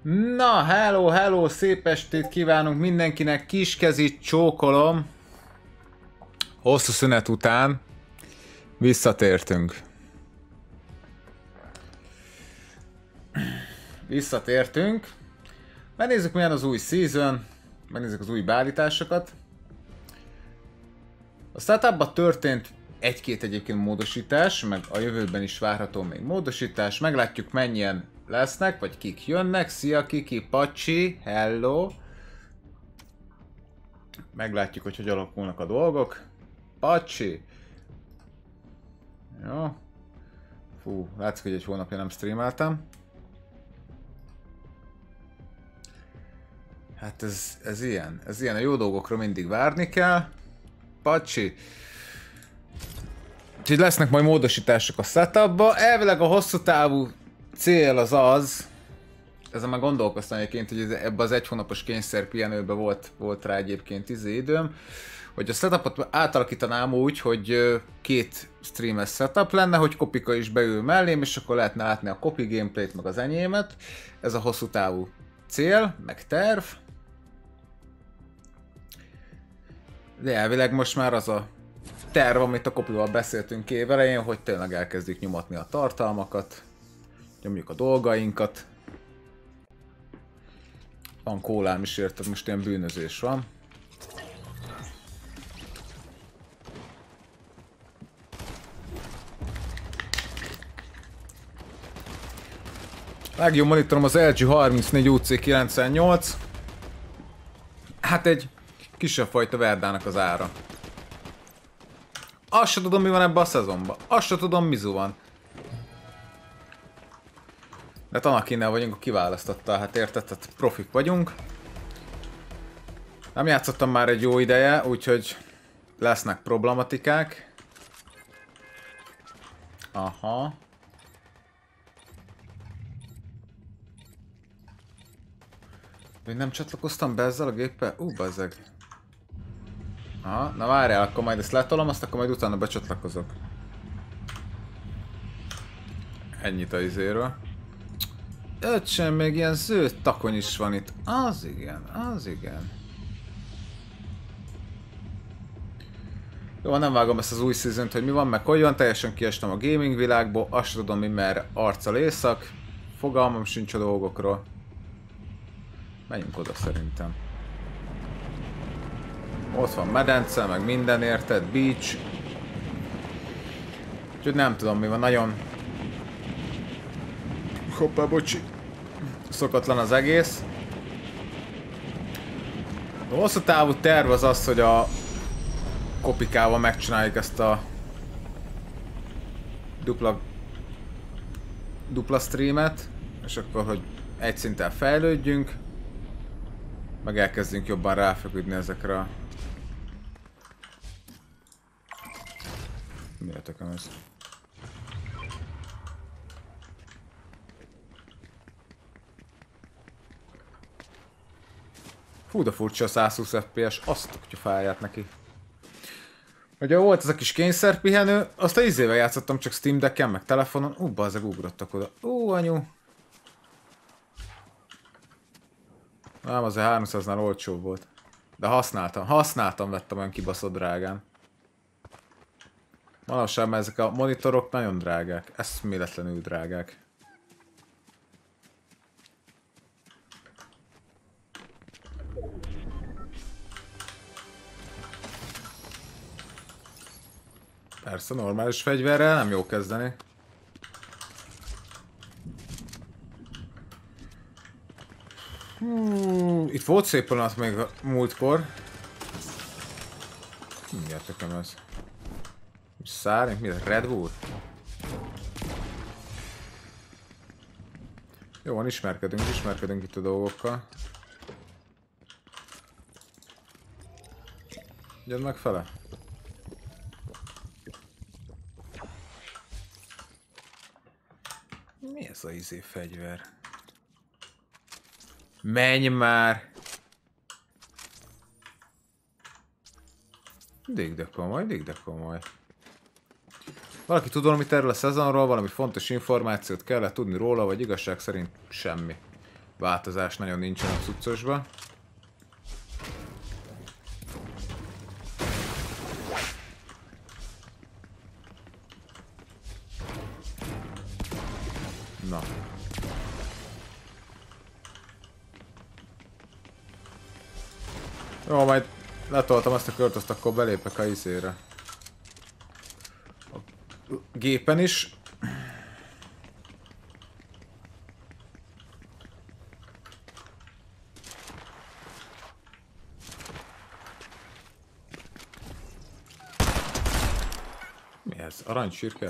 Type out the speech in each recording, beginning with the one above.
Na, hello, hello, szép estét kívánunk mindenkinek, kiskezit csókolom. Hosszú szünet után visszatértünk. Megnézzük milyen az új season, megnézzük az új beállításokat. A startupban történt egy-két egyébként módosítás, meg a jövőben is várható még módosítás. Meglátjuk mennyien lesznek, vagy kik jönnek. Szia Kiki, Pacsi, hello! Meglátjuk, hogy alakulnak a dolgok. Pacsi! Jó. Fú, látszik, hogy egy hónapja nem streameltem. Hát ez ilyen. Ez ilyen, a jó dolgokra mindig várni kell. Pacsi! Úgyhogy lesznek majd módosítások a setupba. Elvileg a hosszú távú cél az, ezen már gondolkoztam egyébként, hogy ebbe az egy hónapos kényszerpihenőbe volt rá egyébként időm, hogy a setupot átalakítanám úgy, hogy két streames setup lenne, hogy Kopika is beül mellém, és akkor lehetne látni a Kopi gameplayt, meg az enyémet. Ez a hosszú távú cél, meg terv. De elvileg most már az a terv, amit a Kopival beszéltünk évelején, hogy tényleg elkezdjük nyomatni a tartalmakat, nyomjuk a dolgainkat. Van kólám is, érted, most ilyen bűnözés van. Legjobb monitorom az LG 34 UC98. Hát egy kisebb fajta Verdának az ára. Azt se tudom, mi van ebben a szezonban. Azt se tudom, mizu van. De Tanakinnel vagyunk, a kiválasztotta, hát érted? Tehát profik vagyunk. Nem játszottam már egy jó ideje, úgyhogy lesznek problematikák. Aha. Még nem csatlakoztam be ezzel a géppel? Bazzeg. Aha, na várjál, akkor majd ezt letolom, azt akkor majd utána becsatlakozok. Ennyit a izéről. Öcsön, még ilyen zöld takony is van itt. Az igen, az igen. Jó, nem vágom ezt az új season-t, hogy mi van, meg hogy van, teljesen kiestem a gaming világból, azt tudom, mi merre arccal észak. Fogalmam sincs a dolgokról. Menjünk oda szerintem. Ott van medence, meg minden, érted? Beach. Úgyhogy nem tudom, mi van, nagyon... Hoppá, bocsi. Szokatlan az egész. A hosszú távú terv az az, hogy a Kopikával megcsináljuk ezt a dupla streamet, és akkor, hogy egy szinten fejlődjünk, meg elkezdjünk jobban ráfeküdni ezekre a... Mi a tököm ez? Fú, de furcsa a 120 FPS, azt tudja fáját neki. Ugye volt ez a kis kényszerpihenő, azt a izével játszottam csak Steam Decken, meg telefonon. Bazzeg, ugrottak oda. Anyu. Nem, azért 300-nál olcsó volt. De használtam, vettem olyan kibaszott drágán. Manapság már ezek a monitorok nagyon drágák, eszméletlenül drágák. Persze, normális fegyverrel nem jó kezdeni. Itt volt szép pillanat még a múltkor. Mindjárt tököm ez. Szárnyunk, mi ez? Red Bull? Jó van, ismerkedünk itt a dolgokkal. Gyere meg fele. Mi ez a izé fegyver? Menj már! Dig de komoly. Valaki tud valamit erről a szezonról, valami fontos információt kellett tudni róla, vagy igazság szerint semmi. változás nagyon nincsen a cuccosban. Na. Jó, majd letoltam azt a kört, azt akkor belépek a izére. A gépen is. Mi ez? Aranysírke?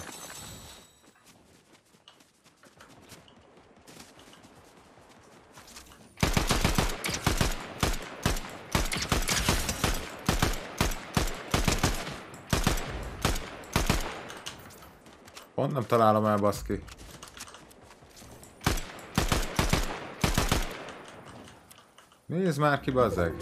Pont nem találom el, baszki. Nézd már ki, bazzeg.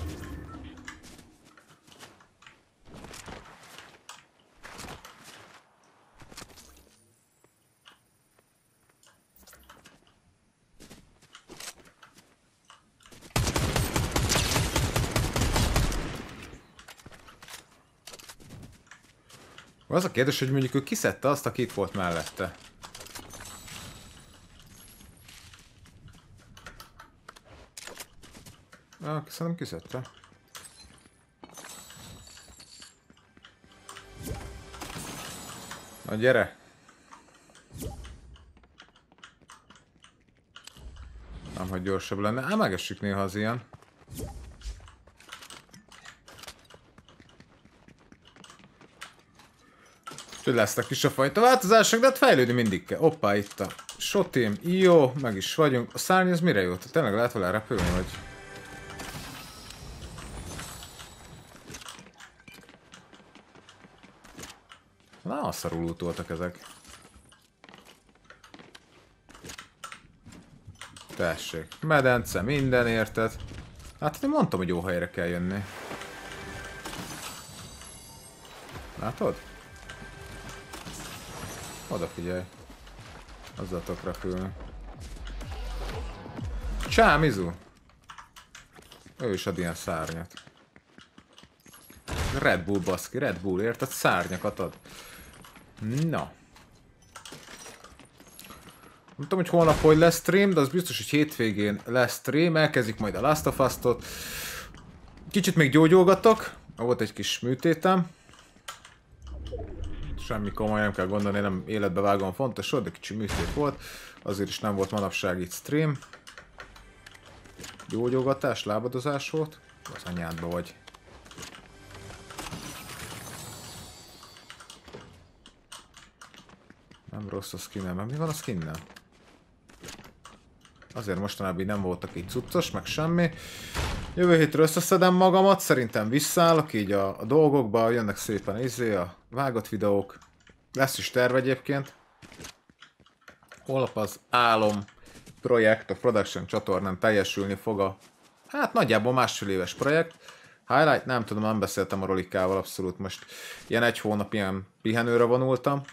Az a kérdés, hogy mondjuk ő kiszedte azt, aki itt volt mellette. Szerintem kiszedte. Na gyere! Nem, hogy gyorsabb lenne. Ám megessük néha az ilyen. Úgyhogy lesznek is a fajta változások, de hát fejlődni mindig kell. Hoppá, itt a shotim. Jó, meg is vagyunk. A szárny az mire jó? Tényleg lehet vele repülni, vagy? Na, a szarul útoltak ezek. Tessék, medence, minden érted. Hát én mondtam, hogy jó helyre kell jönni. Látod? Odafigyelj. Azzal tudok repülni. Csá, Mizu! Ő is ad ilyen szárnyat. Red Bull, baszki, Red Bull, érted? Szárnyakat ad. Na. Nem tudom, hogy holnap hogy lesz stream, de az biztos, hogy hétvégén lesz stream. Elkezdik majd a Last of Us-t. Kicsit még gyógyolgatok. Volt egy kis műtétem. Semmi komoly, nem kell gondolni, nem életbe vágom fontos volt, de kicsi műtét volt. Azért is nem volt manapság itt stream. Gyógyolgatás, lábadozás volt. Az anyádba vagy. Nem rossz a skinnem, mi van a skinnem? Azért mostanában nem voltak így cuccos, meg semmi. Jövő hétre összeszedem magamat, szerintem visszállok így a dolgokba, jönnek szépen a vágott videók. Lesz is terv egyébként. Holnap az álom projekt, a production csatornán teljesülni fog a... Hát nagyjából másfél éves projekt. Highlight, nem tudom, nem beszéltem a Rolikával, abszolút most ilyen egy hónap ilyen pihenőre vonultam.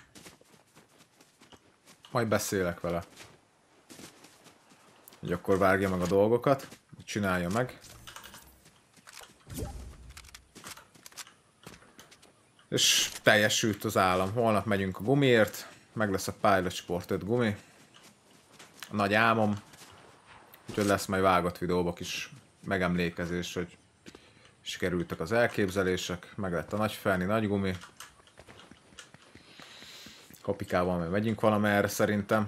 Majd beszélek vele. Hogy akkor vágja meg a dolgokat, csinálja meg. És teljesült az állam. Holnap megyünk a gumiért, meg lesz a Pilot Sport 5 gumi. A nagy álmom. Úgyhogy lesz majd vágott videóba is megemlékezés, hogy sikerültek az elképzelések, meg lett a nagy felni, nagy gumi. Kopikával majd megyünk valamerre szerintem.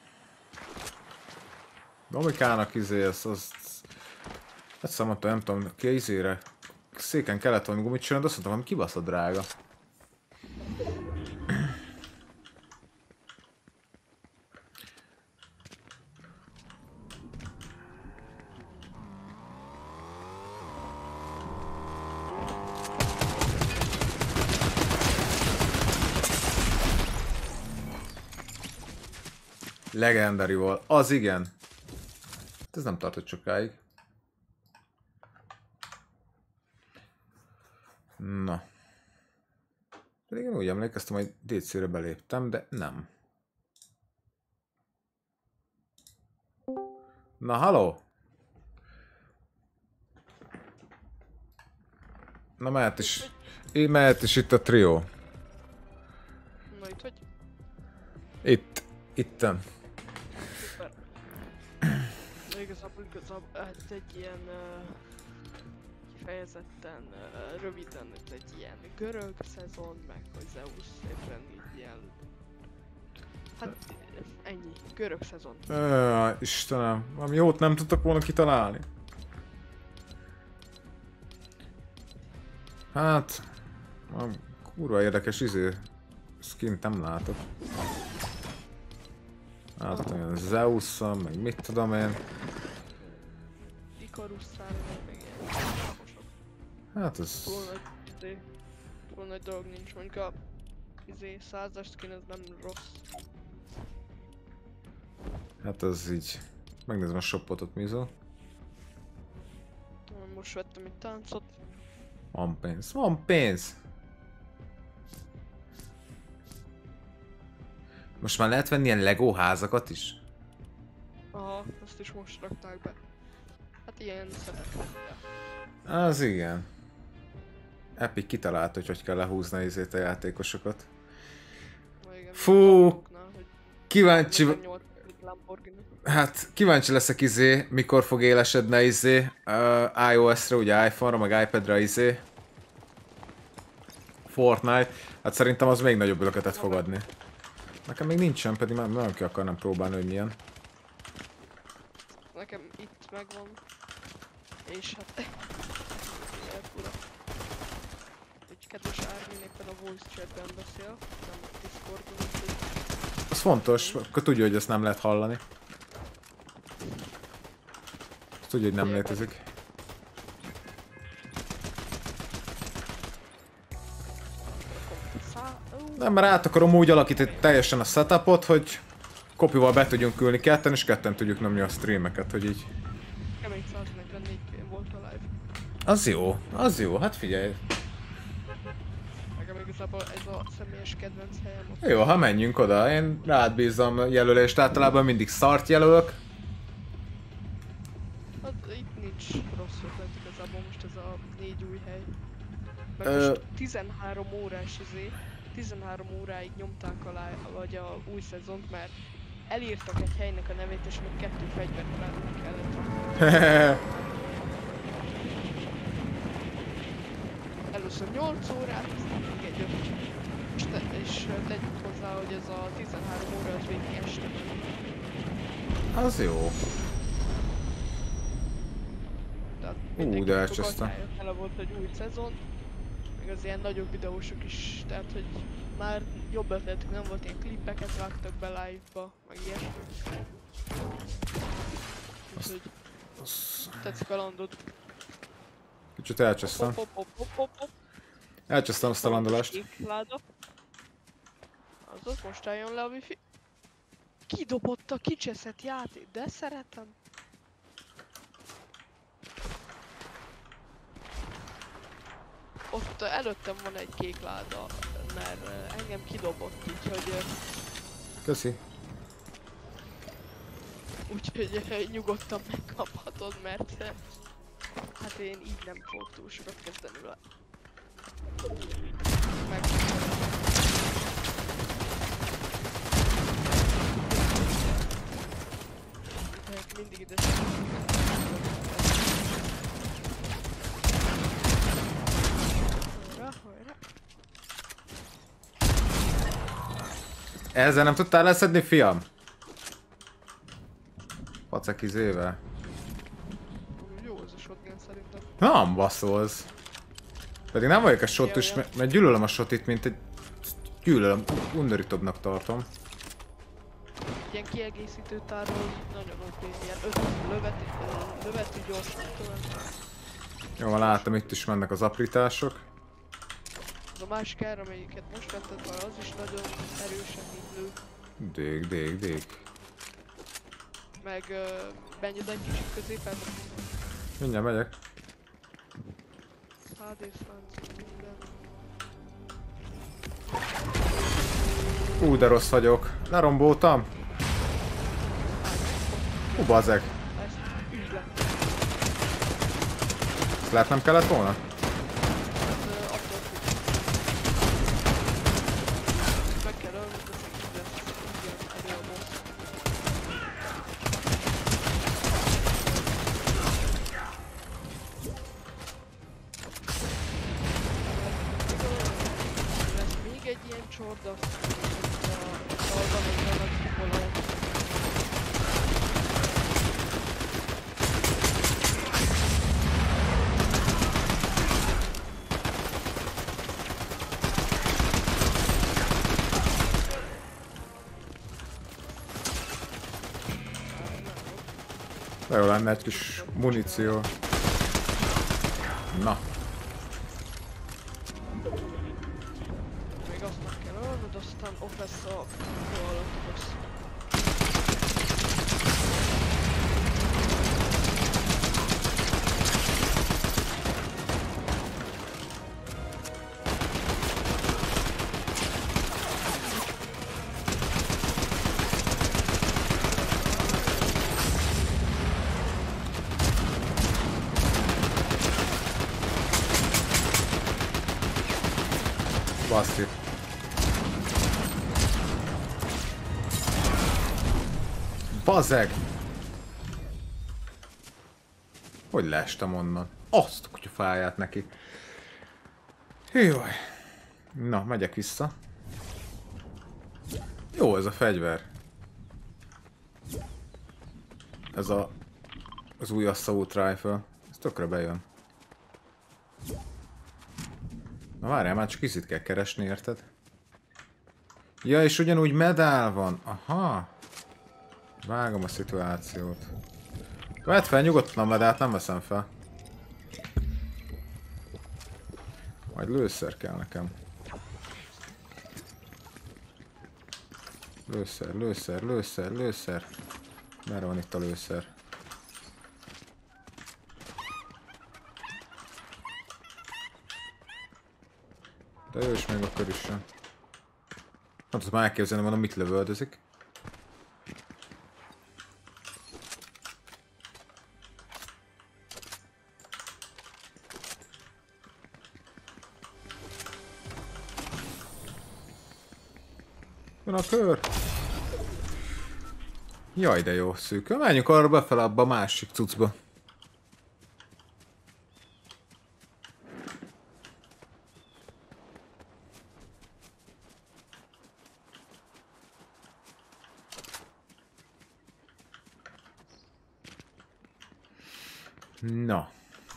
Domikának az... Egyszer mondta, nem tudom, ki izére széken kellett valami gumit csinálni, de azt mondtam, hogy kibaszott drága. Legendary-val, az igen. Ez nem tartott sokáig. Na. Pedig én úgy emlékeztem, hogy DC-re beléptem, de nem. Na, halló! Na mehet is. Így mehet is itt a trió. Na itt hogy? Itt. Itten. Szuper. De igazából hát egy ilyen kifejezetten röviden egy ilyen görög szezon, meg hogy Zeus szépen így ilyen... Hát ennyi, görög szezon. Istenem, valami jót nem tudtak volna kitalálni. Hát... A kurva érdekes skint nem látok. Hát olyan Zeus-szal, meg mit tudom én. Ikarusszal, meg ilyen számosok. Hát ez... Túl nagy dolog nincs, mondjuk a 100-as skin ez nem rossz. Hát ez így... Megnézem a shopot ott Mizo. Most vettem egy táncot. Van pénz, van pénz! Most már lehet venni ilyen Lego házakat is? Aha, azt is most rakták be. Hát ilyen szetek. Az igen. Epic kitalált, hogy hogy kell lehúzni izét a játékosokat. Fú! Kíváncsi... Hát kíváncsi leszek mikor fog élesedne iOS-re, ugye iPhone-ra, meg iPad-ra Fortnite. Hát szerintem az még nagyobb löketet fog adni. Nekem még nincsen, pedig már nagyon ki akarnám próbálni, hogy milyen. Nekem itt megvan. És hát... Fura. Egy kedves Ármin éppen a voice chatben beszél, nem a Discordon, úgyhogy... Az fontos, akkor tudja, hogy ezt nem lehet hallani. Azt tudja, hogy nem létezik. Nem, mert át akarom úgy alakítani teljesen a setupot, hogy kopival be tudjunk ülni ketten, és ketten tudjuk nyomni a streameket, hogy így... Kemény 144 volt a live. Az jó, hát figyelj. Nekem igazából ez a személyes kedvenc helyem. Jó, ha menjünk oda, én rád bízom jelölést, általában mindig szart jelölök. Hát itt nincs rossz ötlet igazából, most ez a 4 új hely. Meg most 13 órás 13 óráig nyomták alá vagy a új szezont, mert elírtak egy helynek a nevét, és még 2 fegyvertalálót kellett rakni. Először 8 órát, aztán még egy 5. És tegyük hozzá, hogy ez a 13 óra az végig este van. Az jó. De elcsesztem. Tele volt egy új szezon, meg az ilyen nagyobb videósok is, tehát hogy már jobb ötletük nem volt, ilyen klippeket vágtak be live-ba, meg ilyesmi. Úgyhogy tetszik a landod. Kicsit elcsesztem. Elcsesztem azt a landolást. Az ott most álljon le a wifi. Kidobott a kicseszett játék, de szeretem. Ott előttem van egy kék láda, mert engem kidobott, úgyhogy... Köszi. Úgyhogy nyugodtan megkaphatod, mert... Hát én így nem fogok túl sokat kezdeni vele. Mindig ide Ezzel nem tudtál leszedni, fiam? Pacek izével. Jó az a shotgun szerintem. Nem baszolsz. Pedig nem vagyok a shot is, mert gyűlölöm a shotit, mint egy... Gyűlölöm, undorítóbbnak tartom. Ilyen kiegészítő tárról nagyon OP, ilyen 5 lövetű gyorsan tőle. Jó, látom, itt is mennek az aprítások. Az a másik ár, amelyiket most vetted, az is nagyon erősen hívlő. Dég. Meg menj oda egy kicsit középen. Mindjárt megyek. HD szlánc, minden. De rossz vagyok. Leromboltam. Bazeg. Ezt ügy le. Ezt lehet nem kellett volna? De jó lenne egy kis muníció. Na. Még azt meg kell ölnöd, aztán ott lesz a jó alatt az. Baszti. Bazeg! Hogy leestem onnan? Azt a kutya fáját neki. Hűvaj. Na, megyek vissza. Jó ez a fegyver. Ez az új Assault Rifle. Ez tökre bejön. Na várjál, már csak izit kell keresni, érted? Ja, és ugyanúgy medál van. Aha. Vágom a szituációt. Vedd fel nyugodtan a medált, nem veszem fel. Majd lőszer kell nekem. Lőszer, lőszer, lőszer, lőszer. Merre van itt a lőszer? De ő is még akkor is sem. Nem tudom elképzelni, mondom, mit lövöldözik. Van a kör! Jaj, de jó szűk. Menjünk arra befele abba a másik cuccba. Na.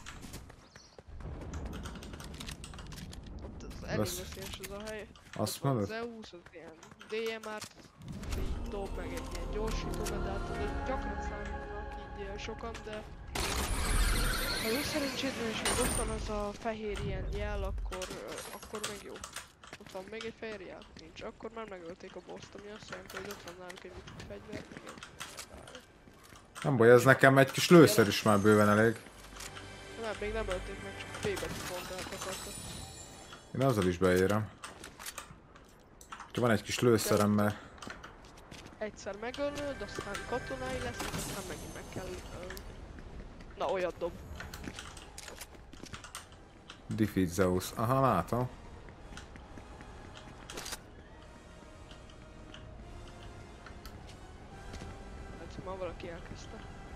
Ott az elég veszélyes az a hely. Azt Az mondod? Zeus, az ilyen DMR-t így dob meg egy ilyen gyorsító medált, az gyakran számítanak így sokan, de ha jó szerencsétlen és még ott van az a fehér ilyen jel, akkor még jó. Ott van még egy fehér jel? Nincs. Akkor már megölték a boss-t, ami azt jelenti, hogy ott van náluk egy mit fegyver, meg egy... Nem baj, ez nekem egy kis lőszer is már bőven elég. Nem, még nem ölték meg, csak B-betű fontát akartak. Én azzal is beérem. Ha van egy kis lőszerem, mert... Egyszer megölöd, aztán katonái lesznek, aztán megint meg kell ölni. Na, olyat dob. Defeat Zeus. Aha, látom. Hát már valaki elkezdte.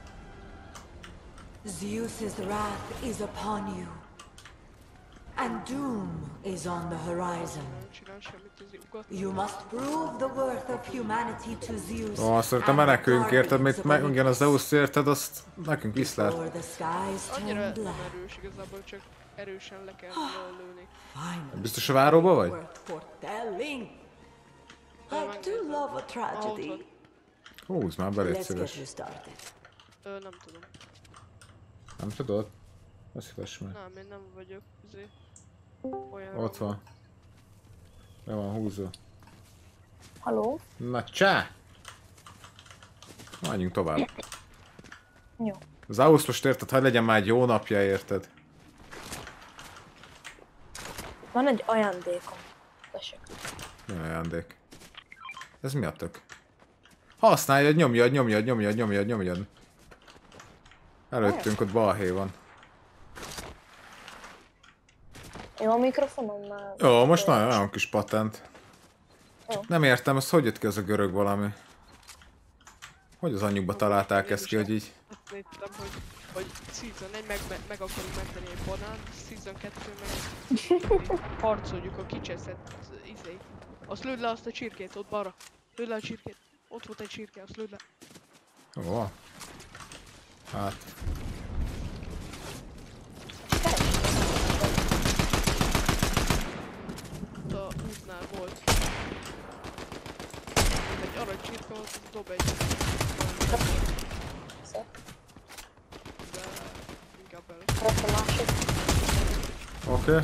Zeus's wrath is upon you, and doom is on the horizon. Nem csinál semmit az ugat. You must prove the worth of humanity to Zeus. Ó, azt mondtam, meneküljünk, érted? Még megint a Zeus, érted? Azt nekünk viszlát. Before the skies Annyira turn nem black. erős igazából, csak erősen le kell lőni. Finally, Biztos a váróba vagy? worth foretelling. I do love a tragedy. Húzd már belé, Let's get szíves. you started. Nem tudom. Nem tudod? Azt szíves meg. Nem, én nem vagyok olyan. Ott van. Le van húzva. Haló? Na csá! Menjünk tovább. Jó. Zeus most érted, hogy legyen már egy jó napja, érted? Van egy ajándékom. Tessék. Mi ajándék? Ez mi a tök? Használjad, nyomjad, nyomjad, nyomjad, nyomjad, nyomjad. Előttünk ott balhé van. Jó a mikrofonom már. Jó, most nagyon kis patent. Jó. Csak nem értem, az hogy jött ki az a görög valami? Hogy az anyjukba találták ezt ki, hogy így? Azt néztem, hogy Season 1 meg akarunk menteni egy banán, Season 2 meg harcoljuk a kicseszett izét. Azt lőd le azt a csirkét, ott balra. Lőd le a csirkét. Ott volt egy csirke, azt lőd le. Jó. Hát. Ott a útnál volt. Egy arany csirke volt, az dob egy... Ott a másik. Oké.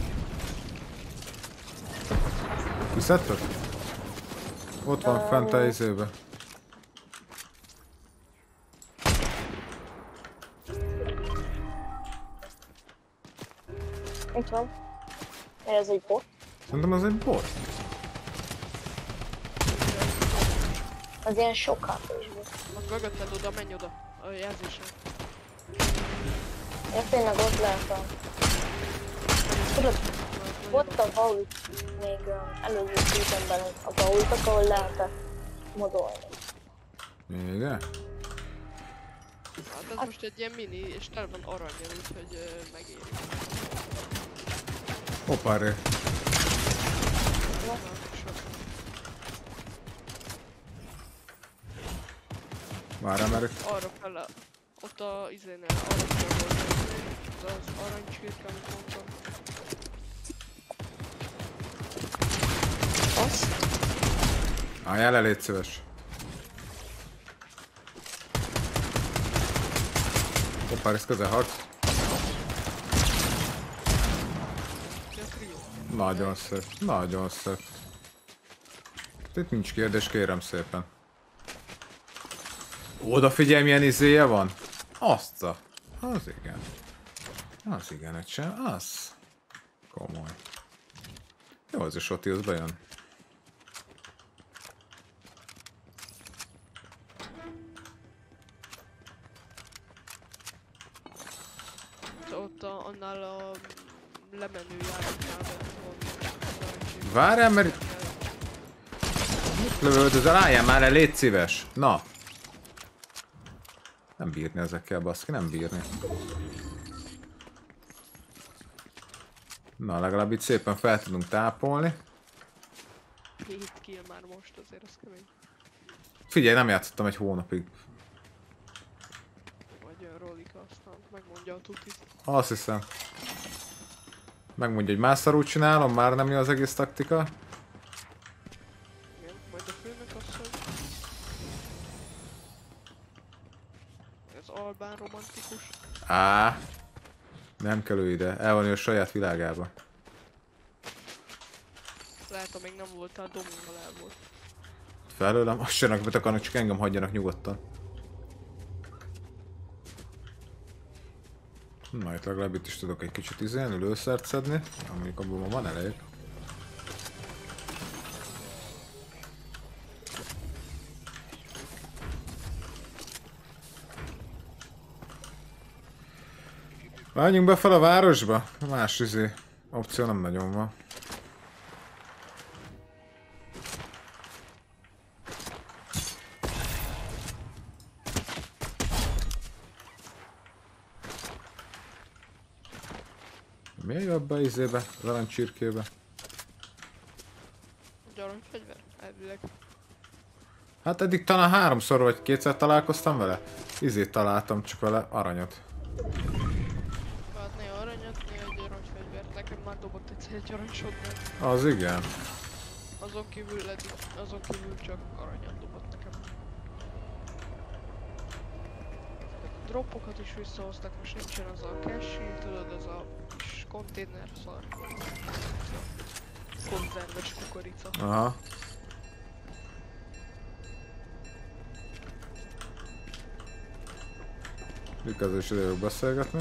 Kiszedted? Ott van fent a izébe. Itt van. Ez egy bot. Szerintem az egy bot. Az ilyen sok HP-s bot. Az mögötted oda, menj oda. A jelzésen. Én tényleg ott lehet a... Tudod, ott a vault még előző seasonben a vaultok, ahol lehetett modolni. Igen? Hát ez most egy ilyen mini, és tele van aranyjal, úgyhogy megéri. Hoppáré. Várjál, mert Arra fele, ott a izénél, arra fele volt az aranycsirke, amit mondtam. Azt? álljál el, légy szíves. Hoppár, ez közel harc. Nagyon szép, nagyon szép. Itt nincs kérdés, kérem szépen. Odafigyelj, milyen izéje van? Azt a... Az igen. Az igen, öcsém, az. Komoly. Jó, az is ott jössz bejön. Ott annál a lemenő járatnál van aranycsirke. Várjál, mert... Mit lövöldözel? Álljál már el, légy szíves. Na. Nem bírni ezekkel, baszki, nem bírni. Na, legalább itt szépen fel tudunk tápolni. 7 kill már most, azért az kemény. Figyelj, nem játszottam egy hónapig. Vagy a Rolika aztán megmondja a tutit. Azt hiszem. Megmondja, hogy már szarul csinálom, már nem jó az egész taktika. Igen, majd a főnök asszony. Ez albán romantikus. Á, nem kell ő ide, el van ő a saját világába. Lehet, ha még nem voltál, Domingal el volt. Felőlem, azt sem akarnak, csak engem hagyjanak nyugodtan. Na, itt legalább itt is tudok egy kicsit izélni, lőszert szedni. Mondjuk abból ma van elég. Vágjunk be fel a városba? Más opció nem nagyon van. Miért jön be izébe, az aranycsirkébe? Egy aranyfegyver? Elvileg. Hát eddig talán 3-szor vagy 2-szer találkoztam vele. Izét találtam csak vele, aranyat. Hát néha aranyat, néha egy aranyfegyvert. Nekem már dobott egyszer egy aranyshotgun. Az igen. Azon kívül csak aranyat dobott nekem. A droppokat is visszahoztak, most nincsen az a cache, tudod, az a kis konténer szar. Konzerves kukorica. Aha. Ezzel is idejövök beszélgetni.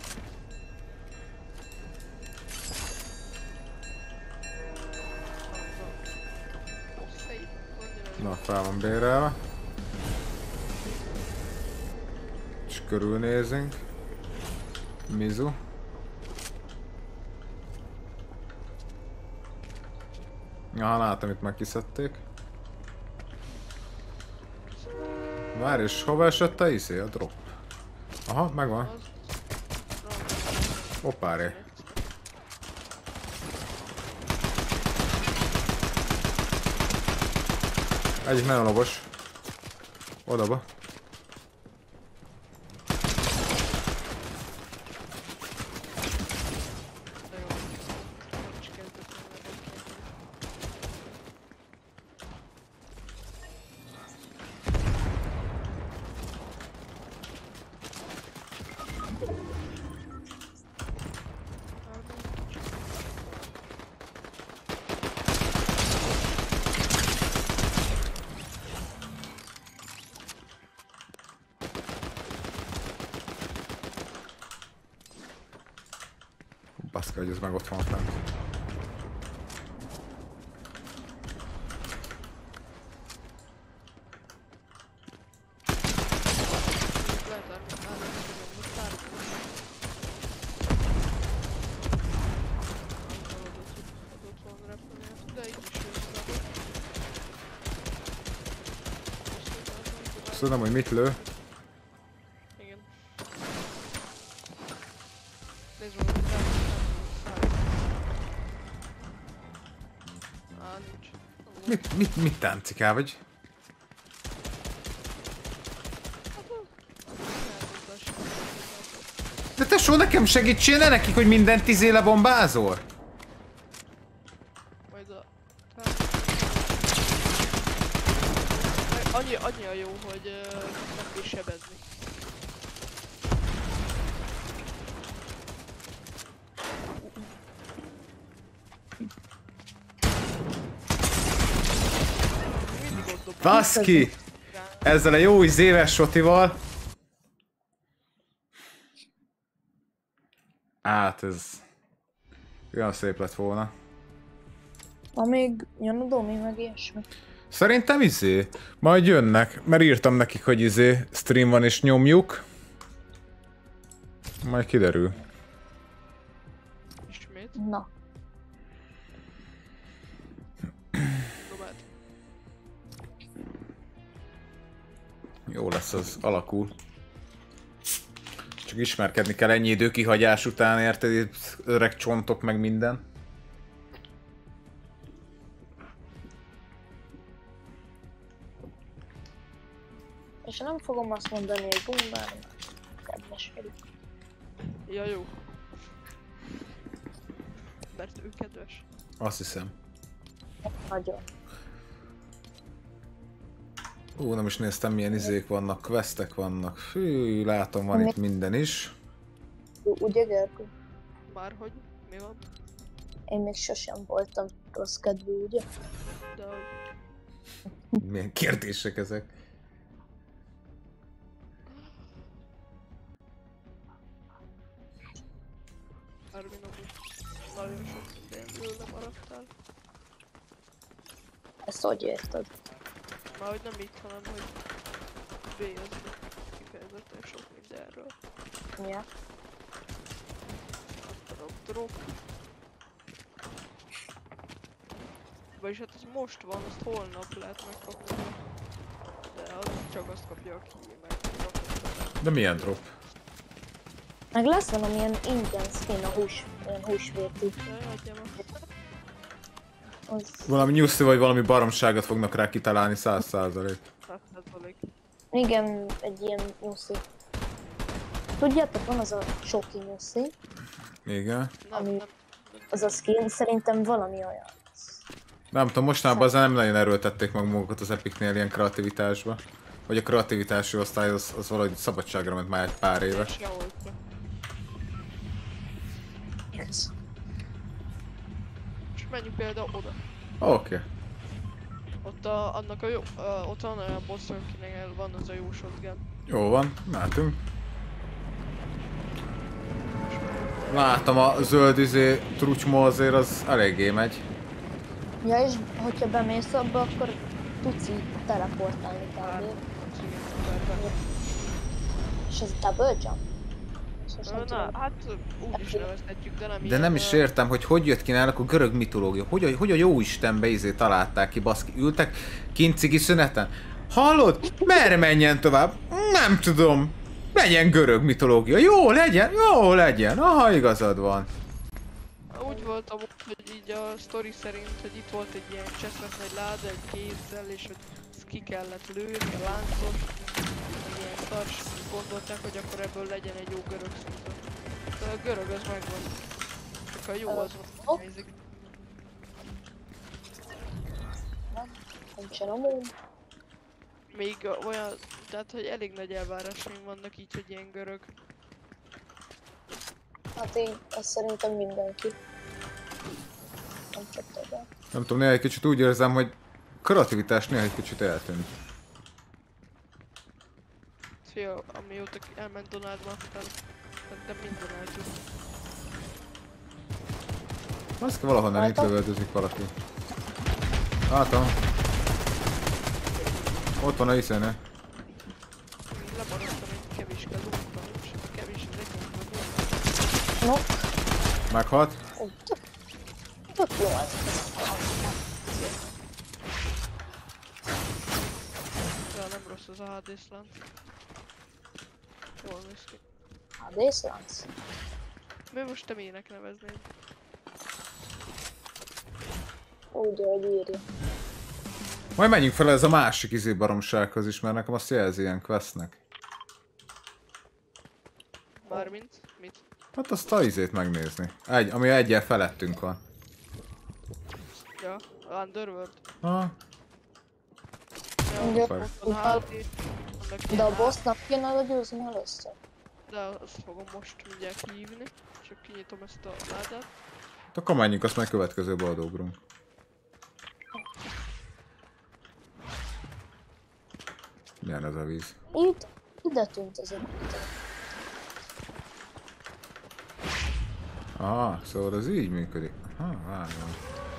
Na, fel van bérelve. És körülnézünk. Mizu. Aha, látom, itt már kiszedték. Várj, és hova esett a izé, a drop? Aha, megvan. Hoppáré. Egyik nagyon lovas. Odaba. Baszki, hogy ez meg ott van fent. Tudom, hogy mit lő. Igen. Nézd meg, hogy nincs. Mit táncikál vagy? De tesó, nekem segítsél nekik, hogy mindent lebombázol? Majd a... Annyi a jó, hogy nem bír sebezni. Mindig ott dobom. Baszki! Ezzel a jó éves sotival. Hát ez... olyan szép lett volna. Amíg jön a Domi, meg ilyesmi. Szerintem majd jönnek, mert írtam nekik, hogy stream van és nyomjuk. Majd kiderül. Ismét. Na. Dobáld. Jó lesz, az alakul. Csak ismerkedni kell ennyi idő kihagyás után, érted? Itt öreg csontok meg minden. És nem fogom azt mondani, hogy bombán, kedves vagyok. Ja, jó. Mert ő kedves. Azt hiszem. Nagyon. Nem is néztem, milyen izék vannak, questek vannak. Fű, látom, van itt minden is. Ugye, Gergő? Márhogy? Mi van? Én még sosem voltam rossz kedvű, ugye? De... Milyen kérdések ezek? Armin, nagyon sok mindenből nem maradtál. Ezt hogy érted? Már hogy nem így, hanem hogy bélyegzni kifejezetten sok mindenről. Ja. Drop. Vagyis hát ez most van, azt holnap lehet megkapni. De az csak azt kapja, aki megkapja. De milyen drop? Meg lesz valamilyen ingyen skin a olyan húsvértű. Jaj, hagyjam azt. Az... Valami nyuszi vagy valami baromságot fognak rá kitalálni 100%. 100%. Igen, egy ilyen nyuszi. Tudjátok, van az a soki nyuszi, Igen. ami az a skin, szerintem valami olyan. Nem tudom, mostanában azért nem nagyon erőltették meg magukat az Epicnél ilyen kreativitásba. Vagy a kreativitási osztály az valahogy szabadságra ment már egy pár éve. Yes. És menjünk például oda. Oké. Ott annak a jó, ott van olyan boss, akinek van az a jó shotgun. Jó van, látunk. Látom a zöld trucsma azért az eléggé megy. Ja, és hogyha bemész abba, akkor tudsz így teleportálni kb. És ez double jump? Na, hát úgy is nevezhetjük, de nem De nem is értem, hogy jött ki náluk a görög mitológia. Hogy a jó Istenbe találták ki, baszki. Ültek kint cigi szüneten. Hallod? Merre menjen tovább? Nem tudom. Legyen görög mitológia. Jó legyen. Aha, igazad van. Úgy volt amúgy, hogy így a sztori szerint, hogy itt volt egy ilyen cseszves nagy láda, egy kézzel, és hogy ezt ki kellett lőni, a láncos, ilyen szars, gondolták, hogy akkor ebből legyen egy jó görög szinten. De a görög az megvan. Csak a jó az van, nézik. Nincsen amúgy. Még olyan, tehát hogy elég nagy elvárásaim vannak így, hogy ilyen görög. Hát én azt szerintem mindenki. Nem csak többen. Nem tudom, néha egy kicsit úgy érzem, hogy kreativitás néha egy kicsit eltűnt. Fia, amióta elment Donald Master, szerintem minden eltűnt. Azt valahonnan itt lövöldözik valaki. Látom. Ott van a iszene. Lemaradtam egy kevés lúttal, és kevés az egyetlen. No, Meghalt. tök jó ez. Ja, nem rossz az a HD-szlánc. Jól néz ki. Hát dészlánc. Mi most te minek neveznéd? Úgy, hogy írja. Majd menjünk fel ez a másik baromsághoz is, mert nekem azt jelzi ilyen questnek. Mármint? Mit? Hát azt a megnézni. Ami egyel felettünk van. Ja, Underworld. Ha? Ja, Ugye, Szuper. ott van HD. de a bossnak kéne legyőzni először. De azt fogom most mindjárt hívni. Csak kinyitom ezt a ládát. Akkor menjünk, azt majd következőbe adógrunk. Milyen ez a víz? Itt, ide tűnt az egy. Aha, szóval ez így működik. Aha, vágom.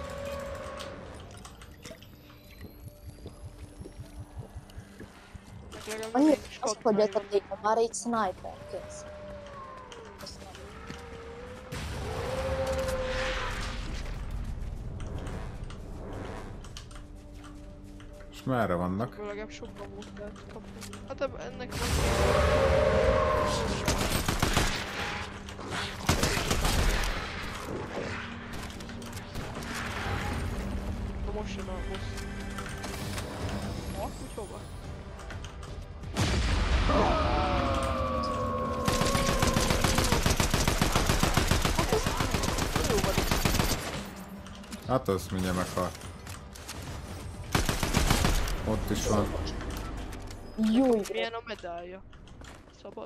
Legalább Annyi, még is azt kapnál hogy a jól. téma, már egy sniper kész. És merre vannak? Legalább sokkal volt lehet kapni. Hát ennek van. Na most jön a boss. Úgy hova? Jó van itt. Hát az mindjárt meghal. Ott is van. Júj, Milyen a medálja? Szabad?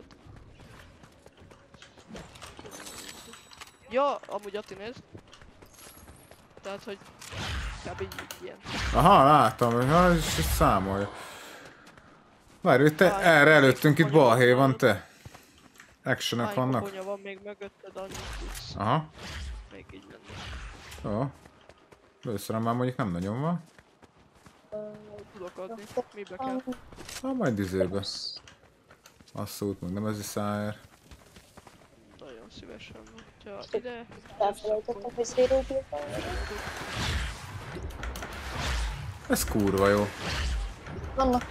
Ja, amúgy Ati nézd. Tehát, hogy kb. Így ilyen. Aha, láttam, és számolja. Várj, hogy te erre előttünk itt balhé van, te. Actionek Hány vannak. koponya van még mögötted, annyit tudsz. Aha. Még így menni. Jó. Először már mondjuk nem nagyon van. Tudok adni. Mibe kell? Ha majd izébe. Asszút, meg nem ez is szájér. Nagyon szívesen. Ha ide... elfelejtettem, hogy Zero Build-ban. Ez kurva jó. Vannak.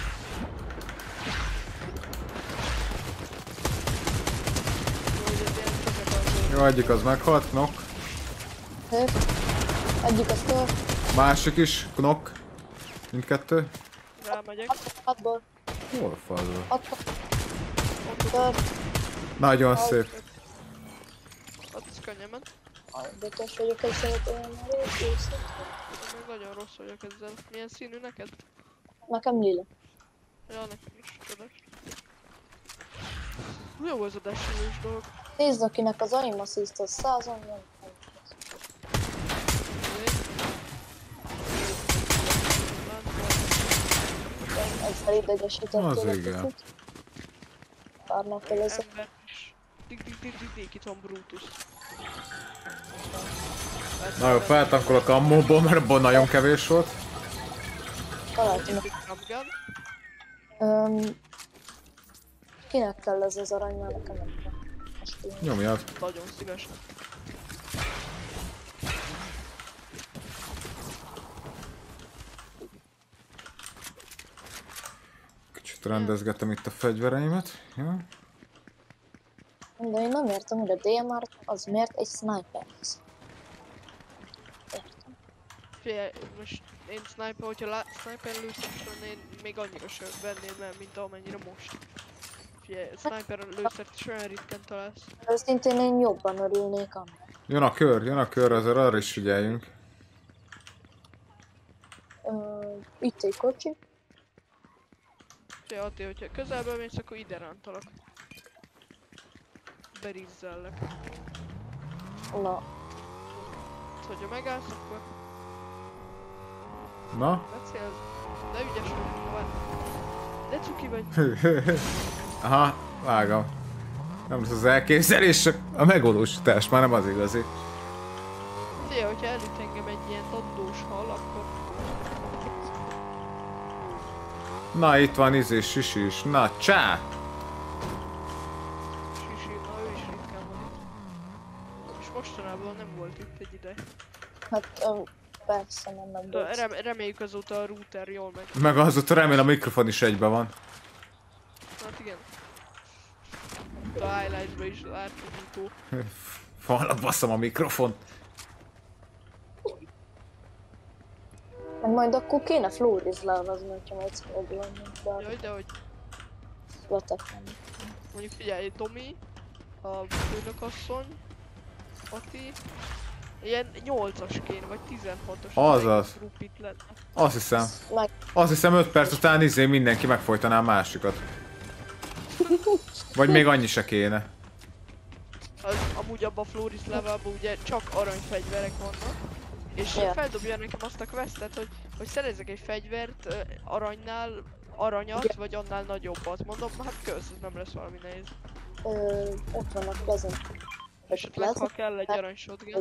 Jó, egyik az meghalt, knock. Hők. Egyik az tör. Másik is, knock. Mindkettő. Rámegyek. 6-ból. Hol fazva? 6 tör. Nagyon szép. Adsz könnyebben. Bütös vagyok ezzel, hogy olyan már őszint. Még nagyon rossz vagyok ezzel. Milyen színű neked? Nekem lila. Ja, nekem is. Csodás. Jó ez a dasülős dolog. Nézd, akinek az aim assist az 100-on jön. Ezzel idegesített Az tőle igen. kicsit. Pár nappal ezelőtt. Ember is. Dig, itt van Brutus. Na jó, feltankolok a mobból, mert abból nagyon kevés volt. Találtam. Kamgán. Kinek kell ez az arany, mert nekem nem kell. Most így. Nyomjad. Nagyon szívesen. Kicsit rendezgetem itt a fegyvereimet. Jó? De én nem értem, hogy a DMR az miért egy sniper lesz. Értem. Figyelj, most én sniper, hogyha sniper lőszert én még annyira sem venném el, mint amennyire most. Figyelj, sniper lőszert is olyan ritkán találsz. Őszintén én jobban örülnék annak. Jön a kör, azért arra is figyeljünk. Itt egy kocsi. Figyelj, Ati, hogyha közelbe mész, akkor ide rántalak. Berizzellek. Na, Hogyha megállsz, akkor Na? becélsz. De ügyes vagy, na várj. De cuki vagy. Aha, vágom. Nem az az elképzelés, csak a megvalósítás, már nem az igazi. Figyelj, hogyha elüt engem egy ilyen dandós hal, akkor... Na, itt van Sisi is. Na, csá! Sisi, na ő is ritkán van itt. És mostanában nem volt itt egy ide. Hát persze nem volt. Reméljük azóta a router jól megy. Meg azóta remélem a mikrofon is egyben van. Hát igen. A highlights-ba is látható. Falnak basszom a mikrofont. Meg majd akkor kéne florizlávazni, hogyha majd szolgálni. Jaj, de hogy... Vatakán. Mondjuk figyelj, Tomi, a főnökasszony, Ati, ilyen 8-as kéne, vagy 16-os. Azaz. Grupit lenne. Azt hiszem 5 perc után mindenki megfojtaná a másikat. Vagy még annyi se kéne. Amúgy abban a Floris levelben ugye csak aranyfegyverek vannak. És feldobja nekem azt a questet, hogy szerezzek egy fegyvert aranynál, aranyat, vagy annál nagyobbat. Mondom, hát kösz, ez nem lesz valami nehéz. Ott vannak pleasant. Esetleg ha kell egy arany shotgun.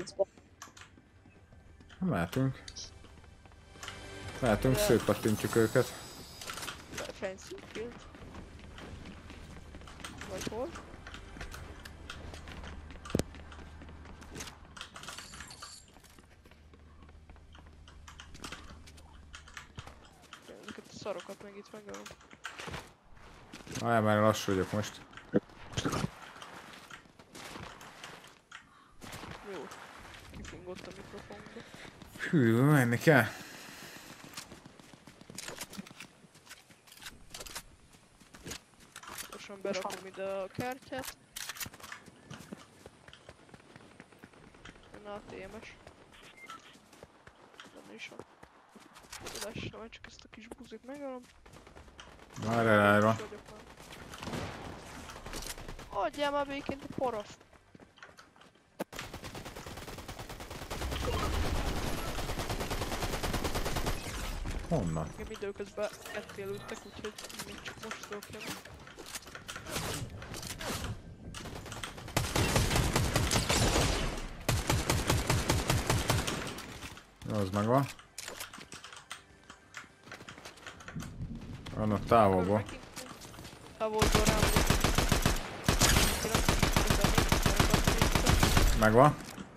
Mehetünk. Mehetünk, szőpattintjuk őket. Fancy field. Vagy hol? Ezeket a szarokat meg itt megölöm. Már lassú vagyok most. Jó. Kifingott a mikrofonba. Hű, menni kell. Gyorsan berakom ide a kártyát. Jön a TMS. Benne is van. Tudásra, majd csak ezt a kis buzit megölöm. Várj rá. Adjál már békén, te paraszt! Honnan? Engem időközben ketté lőttek, úgyhogy még csak most tudok jönni. Az megvan. Van ott távolból. Távolból rám vagyok. Megvan.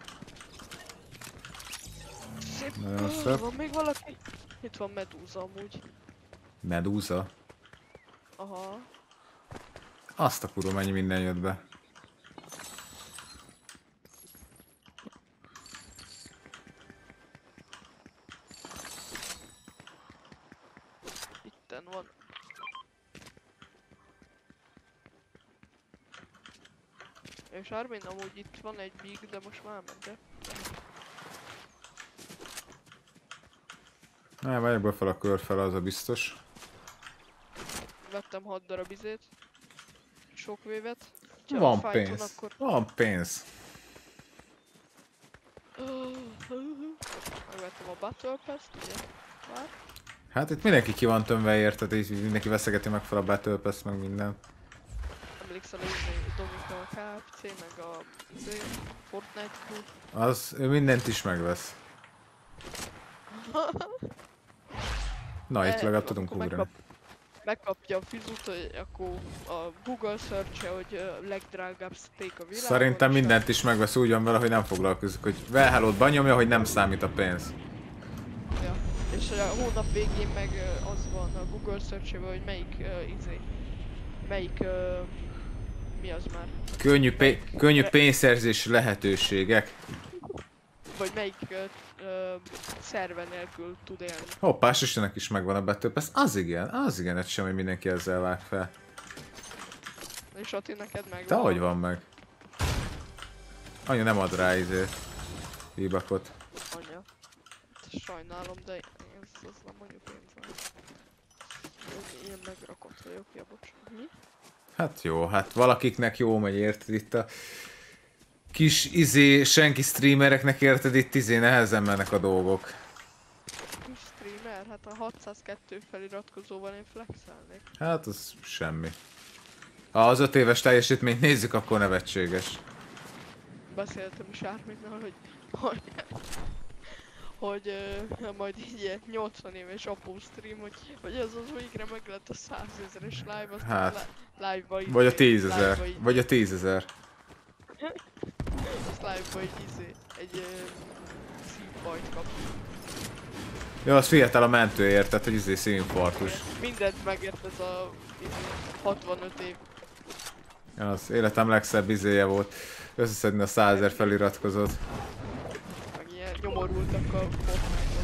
Szép. Nagyon szép. Van még valaki? Itt van Medúza amúgy. Medúza? Aha. Azt a kurva, mennyi minden jött be. Itten van. És Armin, amúgy itt van egy big, de most már elment. Nem, megyek be fel a kör fel, az a biztos. Vettem 6 darab izét. Sok vévet. Van pénz. Akkor... Van pénz. Megvettem a Battle Pass-t, ugye? Már? Hát itt mindenki ki van tömve érted, így mindenki veszegeti meg fel a Battle Pass, meg minden. Emlékszel, hogy dobjuk a KFC, meg a Fortnite Club. Az, ő mindent is megvesz. Na, itt legalább tudunk ugrani. Megkapja a fizut, hogy akkor a Google search-e, hogy legdrágább steak a világon. Szerintem mindent is megvesz, úgy van vele, hogy nem foglalkozik, hogy Valhalla-t benyomja, hogy nem számít a pénz. Ja, és a hónap végén meg az van a Google search-e, hogy melyik mi az már? Könnyű pénzszerzési lehetőségek. Vagy melyik szerve nélkül tud élni. Hoppá, Sisinek is megvan a Battle Pass. Az igen, ez semmi mindenki ezzel vág fel. És Ati, neked megvan? De hogy van meg? Anya nem ad rá híbakot. Anya. Sajnálom, de ez nem mondjuk pénz. Ilyen megrakott vagyok, ja bocs. Mi? Hát jó, hát valakiknek jó megy, érted itt a kis senki streamereknek, érted itt nehezen mennek a dolgok. Kis streamer? Hát a 602 feliratkozóval én flexelnék. Hát az semmi. Ha az 5 éves teljesítményt nézzük, akkor nevetséges. Beszéltem is Árminnal, hogy hogy majd így ilyen 80 éves apó stream, hogy az végre meg lett a 100 000-es live, aztán Hát. live-ba Vagy a 10 000. Vagy a 10 000. azt live-ba egy szívbajt kap. Jó, az fiatal a mentőért, tehát hogy szívinfarktus. Mindent megért ez a 65 év. Az életem legszebb izéje volt. Összeszedni a 100 000 feliratkozót. Meg ilyen nyomorultak a Fortnite-ot.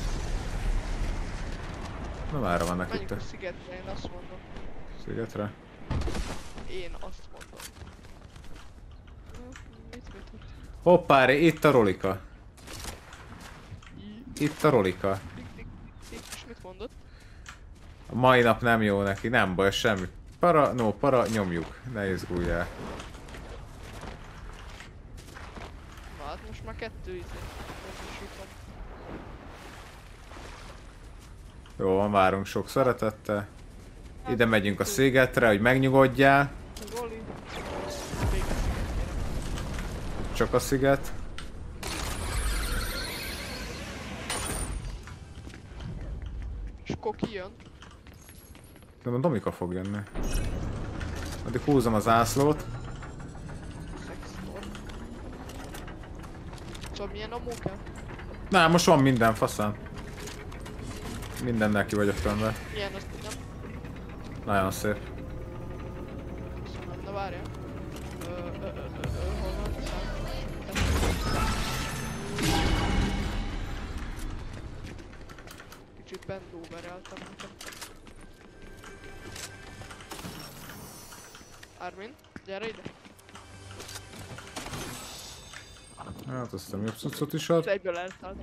Na mára vannak Menjünk itt a a szigetre, én azt mondom. szigetre. Én azt mondom. Mit? Hoppári, itt a rolika. Itt a rolika. És mit mondott? A mai nap nem jó neki, nem baj, semmi. Para, nyomjuk. Ne izguljál. Na hát most már 2 módosítom. Jó van, várunk sok szeretettel. Ide megyünk a szigetre, hogy megnyugodjál. Roli. Csak a sziget. És akkor ki jön? De a Domika fog jönni. Addig húzom az zászlót. Sextor. Szóval milyen a móka? Na, most van minden faszán. Mindennel ki vagyok fönve. Milyen azt nem? Nagyon szép. Köszönöm, de várjál. Hol van? Kicsit bendóvereltem nekem. Armin, gyere ide! Hát aztán jobb cuccot is ad. Egyből elszállt.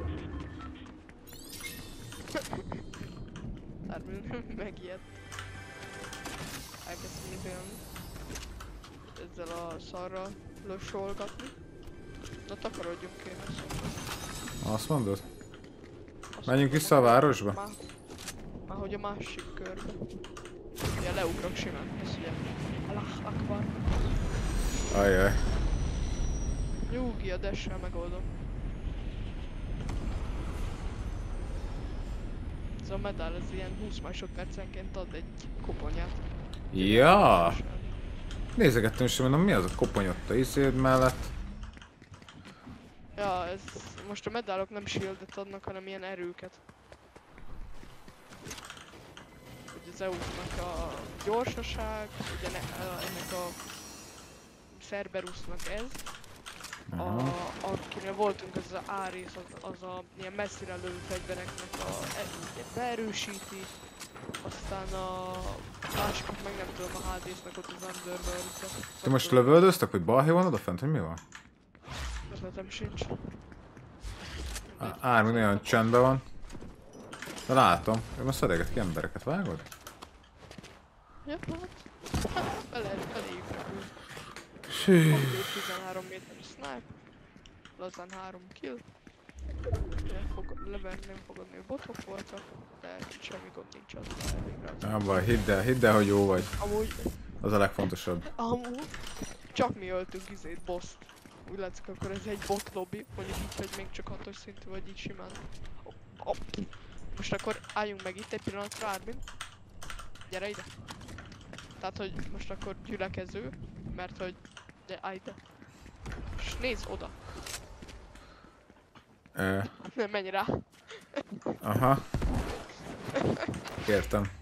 Armin megijedt. Elkezdtem félni. Ezzel a szarral lösolgatni. Na takarodjunk kéne szóval. Azt mondod? Menjünk vissza a városba? Már hogy a másik körbe. Ja, leugrok simán, ezt ugye. Allah akbar. Ajjaj. Nyugi, a dash-sel megoldom. Ez a medál, ez ilyen 20 másodpercenként ad egy koponyát. Ja. Nézegettem is, mondom, mi az a kopony ott a izéd mellett? Ja, ez... Most a medálok nem shieldet adnak, hanem ilyen erőket. Ugye az EU-nak a gyorsaság, ugye ennek a Cerberusnak ez. Akinél voltunk, az a Ares, az a ilyen messzire lövő fegyvereknek a beerősíti. Aztán a másikat meg nem tudom, a Hadesnek ott az Underworld-be. Te most lövöldöztek, hogy balhé van odafent, hogy mi van? Ötletem sincs. Ármin olyan csendben van. De látom, ő most szedeget ki embereket, vágod? Ja, hát. Eléjük repül. Hű. 13 méteres snipe. Lazán 3 kill. Nem fogadni, hogy botok voltak, de semmi gond nincs az végre. Nem baj, hidd el, hogy jó vagy. Amúgy... Az a legfontosabb. Amúgy... Csak mi öltünk izét, boss. Úgy látszik, akkor ez egy bot lobby, mondjuk így, hogy még csak 6-os szintű vagy így simán. Most akkor álljunk meg itt egy pillanatra, Armin. Gyere ide. Tehát, hogy most akkor gyülekező, mert hogy... De állj ide. És nézd oda. Nem menj rá. Aha. Értem.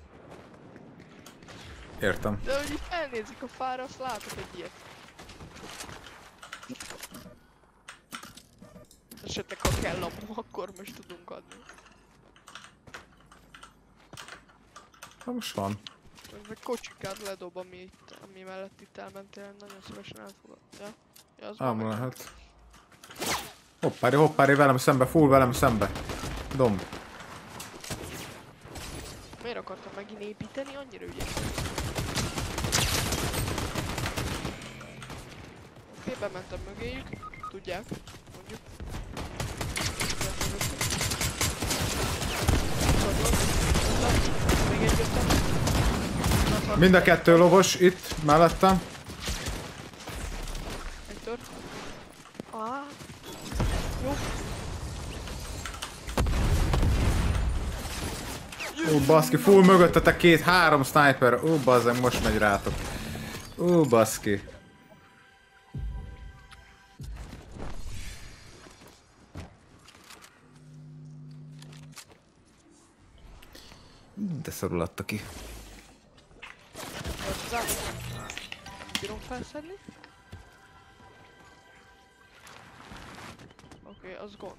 Értem. De hogy így felnézik a fára, azt látok egy ilyet. Esetleg ha kell amú, akkor most tudunk adni. Na most van. Ez egy kocsikát ledob, ami mellett itt elmentél, nagyon szívesen elfogad. Ja, az Ám lehet. Hoppári, velem szembe, full velem szembe. Domb. Miért akartam megint építeni? Annyira ügyes. Oké, bementem mögéjük. Tudják, mondjuk. Még egy jöttem. Mind a kettő lovos itt, mellettem. Egy tört. Jó. baszki, full mögöttetek 2-3 sniper. Bazzeg, most megy rátok. Baszki. De szarul adta ki. Bírom felszedni? Oké, az gond.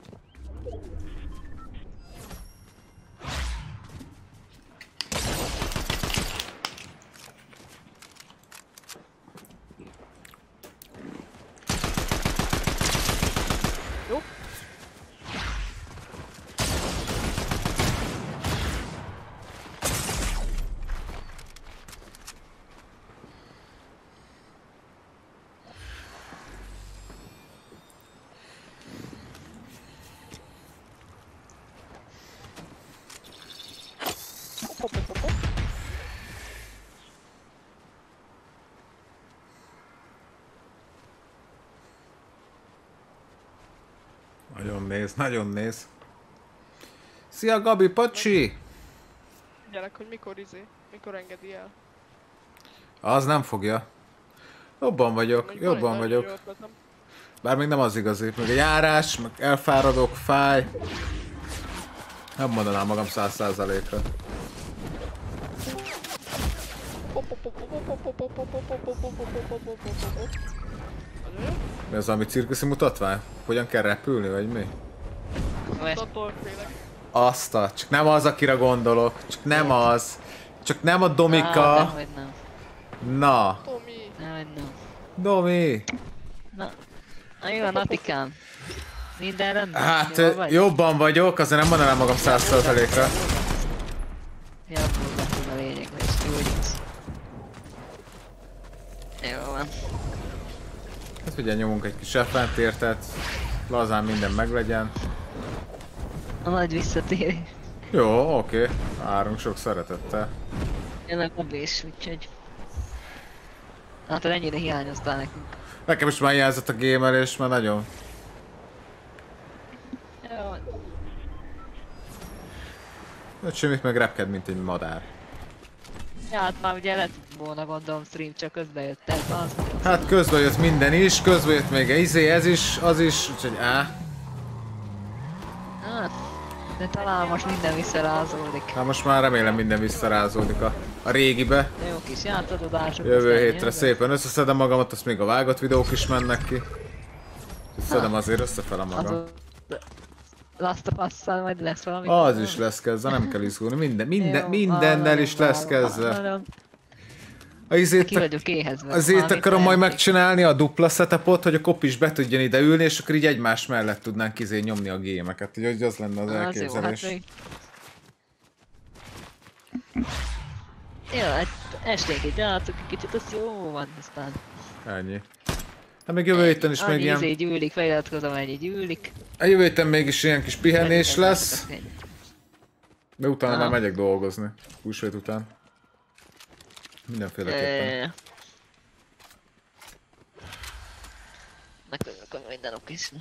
Jó. Nagyon néz. Szia Gabi, pacsi! Gyerek, hogy mikor engedi el. Az nem fogja. Jobban vagyok. Bár még nem az igazi. Még a járás, meg elfáradok, fáj. Nem mondanám magam 100%-ra. Mi az, ami cirkuszi mutatvány? Hogyan kell repülni, vagy mi? Azta, csak nem az, akire gondolok. Csak nem az. Csak nem a Domika. Na. Domi. Na. Jó, Natikám. Minden rendben? Hát jobban vagyok, azért nem mondanám magam 100%-ra. Jobban a lényeg, hogy gyógyulsz. Jó van. Hát ugye nyomunk egy kis effent, érted? Lazán minden meglegyen. A nagy visszatérés. Jó, oké. Várunk sok szeretettel. Jönnek a bés, úgyhogy... Hát ennyire hiányoztál nekünk. Nekem is már hiányzott a gamerés, már nagyon. Jó. Öt semmit meg repked, mint egy madár. Ja, hát már ugye lett volna gondolom stream, csak közben jött ez az. Hát közben jött minden is, közben jött még ez is, az is, úgyhogy Hát, de talán most minden visszarázódik. Hát most már remélem minden visszarázódik a régibe. Jó kis játszadodások. Jövő hétre szépen összeszedem magamat, azt még a vágott videók is mennek ki. Szedem azért összefele magam. Last of Us-szal majd lesz valami. Az is lesz kezdve, nem kell izgulni. Mindennel is lesz kezdve. Azért akarom majd megcsinálni a dupla setupot, hogy a kop is be tudjon ide ülni, és akkor így egymás mellett tudnánk nyomni a gémeket. Hogy az lenne az elképzelés. Jó, hát esténként játszok egy kicsit, az jó van, aztán... Ennyi. Hát még jövő héten is még ilyen... Annyi gyűlik, feliratkozom, ennyi gyűlik. A jövő héten mégis ilyen kis pihenés lesz. De utána már megyek dolgozni. Húsvét után. Mindenféleképpen. Akkor minden okis.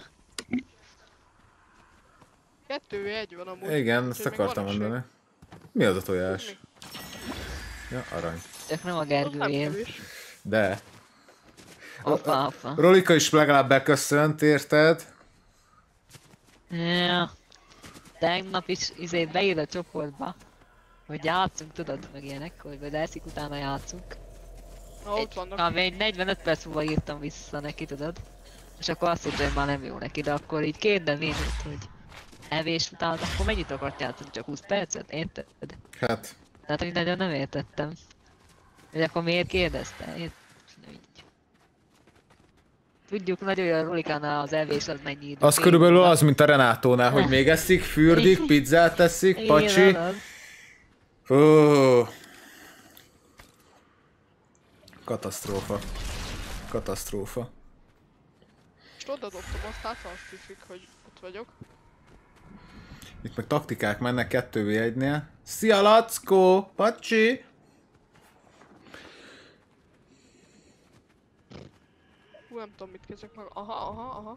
2-1 van amúgy. Igen, ezt akartam mondani. Mi az a tojás? Ja, arany. Csak nem a Gergőjén. De. Hoppa. Rolika is legalább beköszönt, érted? Ja. Tegnap is beír a csoportba, hogy játszunk, tudod, meg ilyenek, hogy leszik, utána játszunk. Egy 45 perc múlva írtam vissza neki, tudod? És akkor azt hittem, hogy már nem jó neki, de akkor így kérdem én őt, hogy evés után, akkor mennyit akart játszani? Csak 20 percet? Érted? Hát. Tehát, hogy nagyon nem értettem. Hogy akkor miért kérdezte? Tudjuk, nagyon olyan Rolikánál az evés az mennyi idő. Az körülbelül az, mint a Renátónál, hogy még eszik, fürdik, pizzát teszik, pacsi. Katasztrófa. Katasztrófa. És oda dobtam azt hiszik, hogy ott vagyok. Itt meg taktikák mennek 2v1-nél. Szia Lackó! Pacsi! Nem tudom mit kezdek meg. Aha.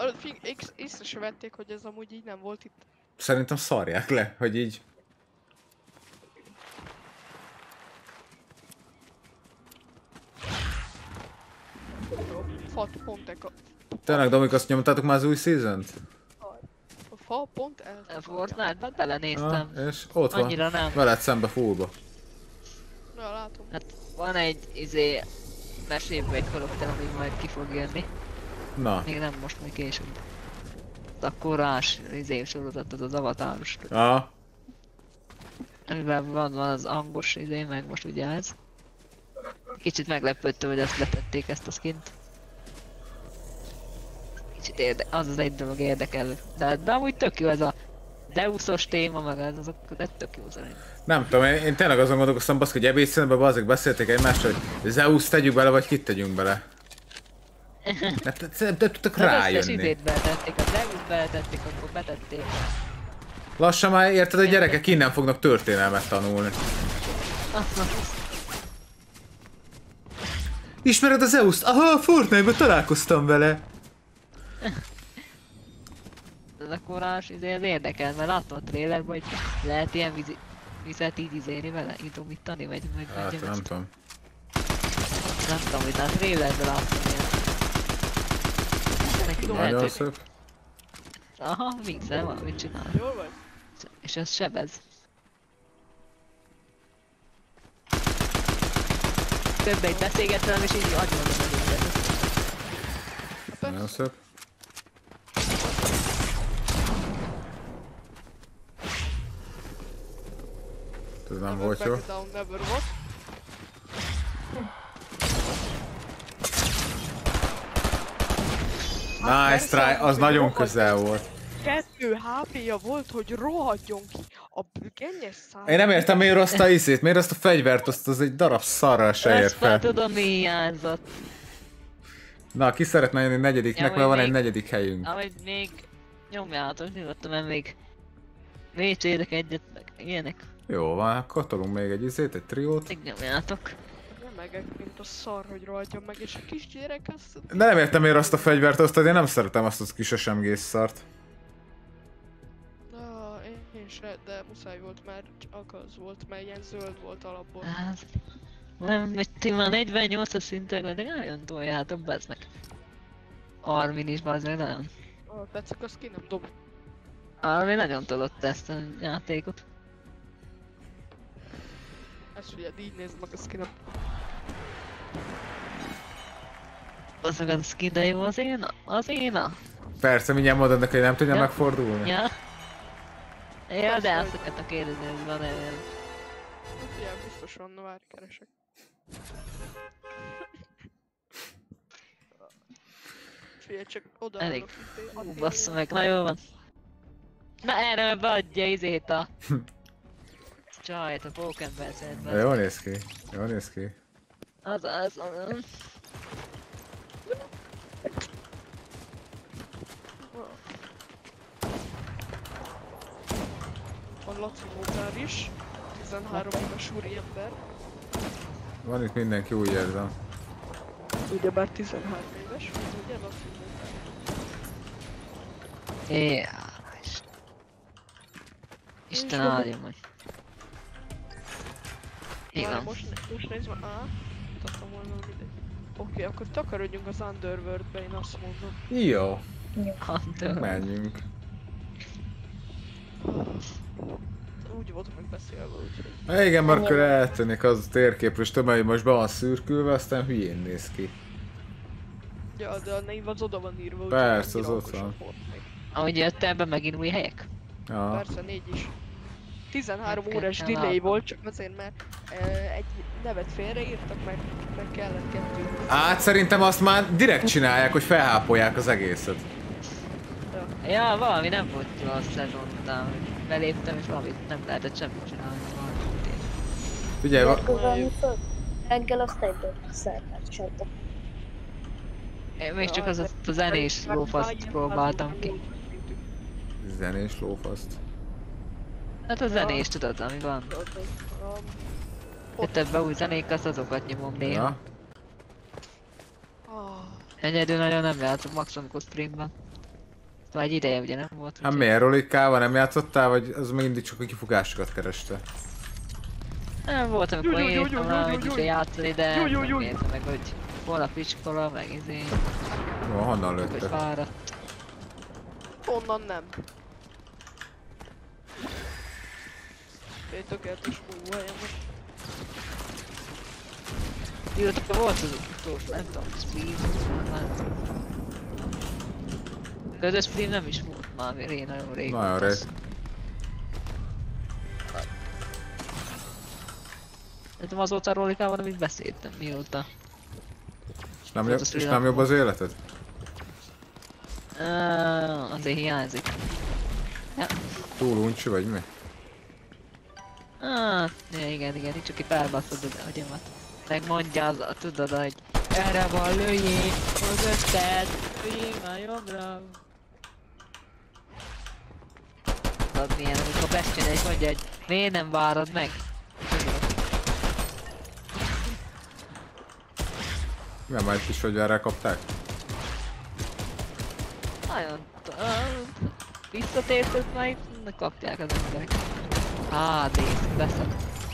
Észre se vették, hogy ez amúgy így nem volt itt. Szerintem szarják le, hogy így... Fat pont eka. Tényleg, Domik, azt nyomtátok már az új season-t? A fa pont el. A Fortnite-ban belenéztem. És ott van. Annyira nem. Veled szembe fullba. Na, látom. Hát van egy meséből egy karakter, ami majd ki fog jönni. Na. Még nem most, még később. A korás sorozatot, az avatáros. Aha. Amiben van az angos meg most ugye ez. Kicsit meglepődtem, hogy ezt letették, ezt a skint. Kicsit az egy dolog érdekel. De amúgy tök jó ez a Deusos téma, meg ez tök jó szerintem. Nem tudom, én tényleg azon gondolkoztam, baszk, hogy ebédszínben bazzik beszélték egymással, hogy Zeus tegyük bele, vagy kit tegyünk bele. Hát nem tudtak rájönni. Az összes izét beletették, a Zeus beletették, akkor betették. Lassan már érted, a gyerekek innen fognak történelmet tanulni. Ismered a Zeuszt? Aha, a Fortnite-ban találkoztam vele. Ez a korás az érdekel, mert láttam a trailerben, hogy lehet ilyen vizet így izélni vele, idomítani, vagy Hát nem tudom. Nem tudom, hogy a trailerben láttam ilyen. Neki Nagyon szép. Aha, mixel van, mit csinál. Jól vagy? És ez sebez. Többet beszélget velem, és így agyonodom előtt. Nagyon szép. Ez nem volt jó. Nice try, az nagyon közel volt. 2 HP-ja volt, hogy rohadjon ki a bügennyes szám. Én nem értem, miért azt a izét, miért azt a fegyvert, azt az egy darab szarral se ér Ezt fel. már tudom, mi hiányzott. Na, ki szeretne jönni negyediknek, mert van egy negyedik helyünk. Ahogy még nyomjátok nyugodtan, mert még WC-dek egyet, meg ilyenek. Jó van, akkor tolunk még egy izét, egy triót. Még nyomjátok. Nem megek, mint a szar, hogy rohadjon meg, és a kisgyerek azt... De nem értem, miért azt a fegyvert osztad, én nem szeretem azt a kis SMG-s szart. Én se, de muszáj volt, mert csak az volt, mert ilyen zöld volt alapból. Hát... Nem, hogy ti már 48-as szinten, de nagyon toljátok, bazd meg. Armin is, bazd meg, nagyon. A Pecek azt ki nem dob. Armin nagyon tolott ezt a játékot. Ezt figyeld, így nézd meg, azt ki nem... Azok a skin, de jó az éna? Az éna? Persze, mindjárt mondod neki, hogy nem tudja Ja. megfordulni. Ja. Ja, de azt akartam kérdezni, hogy van-e olyan. Figyelj, biztos van, na várj, keresek. Figyelj, csak oda... Elég. Bassza meg, na jó van. Na erre beadja izét a... Csajt, a pókember szeretben. Jól néz ki, jól néz ki. Az. Van Laci Mozár is, 13 éves úriember. Van itt mindenki úgy érzem. Ugyebár 13 éves, ugye Laci Mozár. Isten áldjon meg. Igen. Most nézd már, mutattam volna mindegy. Oké, akkor takarodjunk az Underworldbe, én azt mondom. Jó, Hunter. menjünk. Úgy volt megbeszélve, úgyhogy... Igen, mert akkor eltűnik az a térképről, és tudom, hogy most be van szürkülve, aztán hülyén néz ki. Ja, de a név az oda van írva, Persze, az ott van. Ahogy jöttél be megint új helyek? Ja. Persze, 4 is. 13 Meg órás kell delay látnom. volt, csak azért, mert egy nevet félreírtak, meg kellett 2. Hát szerintem azt már direkt csinálják, hogy felhápolják az egészet. Ja, valami nem volt jó a szezon után. Beléptem és valamit nem lehetett semmit csinálni. Figyelj, Gyakorolni föl. Reggel azt egyből szervert csináltak. Én még csak az a zenés lófaszt próbáltam ki. zenés lófaszt. Hát a zenés tudod, ami van. Több új zenék, azokat nyomom néha. Ja. Egyedül nagyon nem játszom, maximum amikor streamben. Szóval egy ideje ugye nem volt. Hát miért Rolikával nem játszottál, vagy az mindig csak a kifugásokat kereste? Nem volt, amikor én írtam rá, hogy is játszani, de nem értem meg, hogy Holnap iskola, meg izé... Jó, honnan Hogy lőttek? fáradt. Onnan nem. Egy tökéletes múlóhelyen van. Írtak, volt az utolsó, nem tudom, stream, nem tudom. De az stream nem is volt már, mert én nagyon rég Nagyon volt rég. az. Nem azóta a Rolikával, amit beszéltem, mióta. És nem jobb az életed? Azért hiányzik. Ja. Túl uncsi vagy mi? Igen, így csak itt elbaszod az agyamat. Megmondja az, tudod, hogy erre van, lőjél, mögötted, lőjél már jobbra. Tudod milyen, amikor beszélni és mondja, hogy miért nem várod meg? Milyen majd kis fegyverrel kapták? Nagyon... Visszatértett majd, kapják az emberek. Nézd, beszed.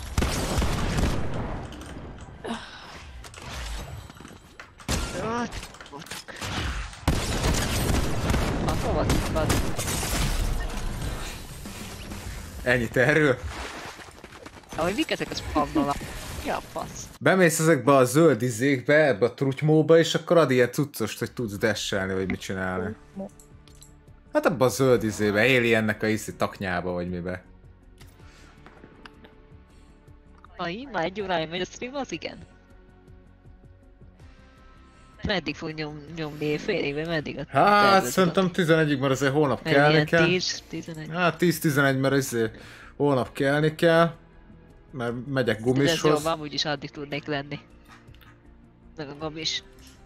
Voltak. Hova tippad? Ennyit erről? Ahogy mik ezek a spamnalak? Mi a fasz? Bemész ezekbe a zöld izékbe, ebbe a trutymóba, és akkor ad ilyen cuccost, hogy tudsz dashelni, vagy mit csinálni. Hát abba a zöld izébe, Aliennek a izé taknyába, vagy mibe. Így már 1 órája megy a stream, az igen. Meddig fog nyomni fél éve, meddig a Hát szerintem 11-ig, mert azért holnap kelni kell. 10-11. Hát 10-11, mert azért holnap kelni kell. Mert megyek gumishoz. Ez jó, amúgy is addig tudnék lenni. Meg a gumis.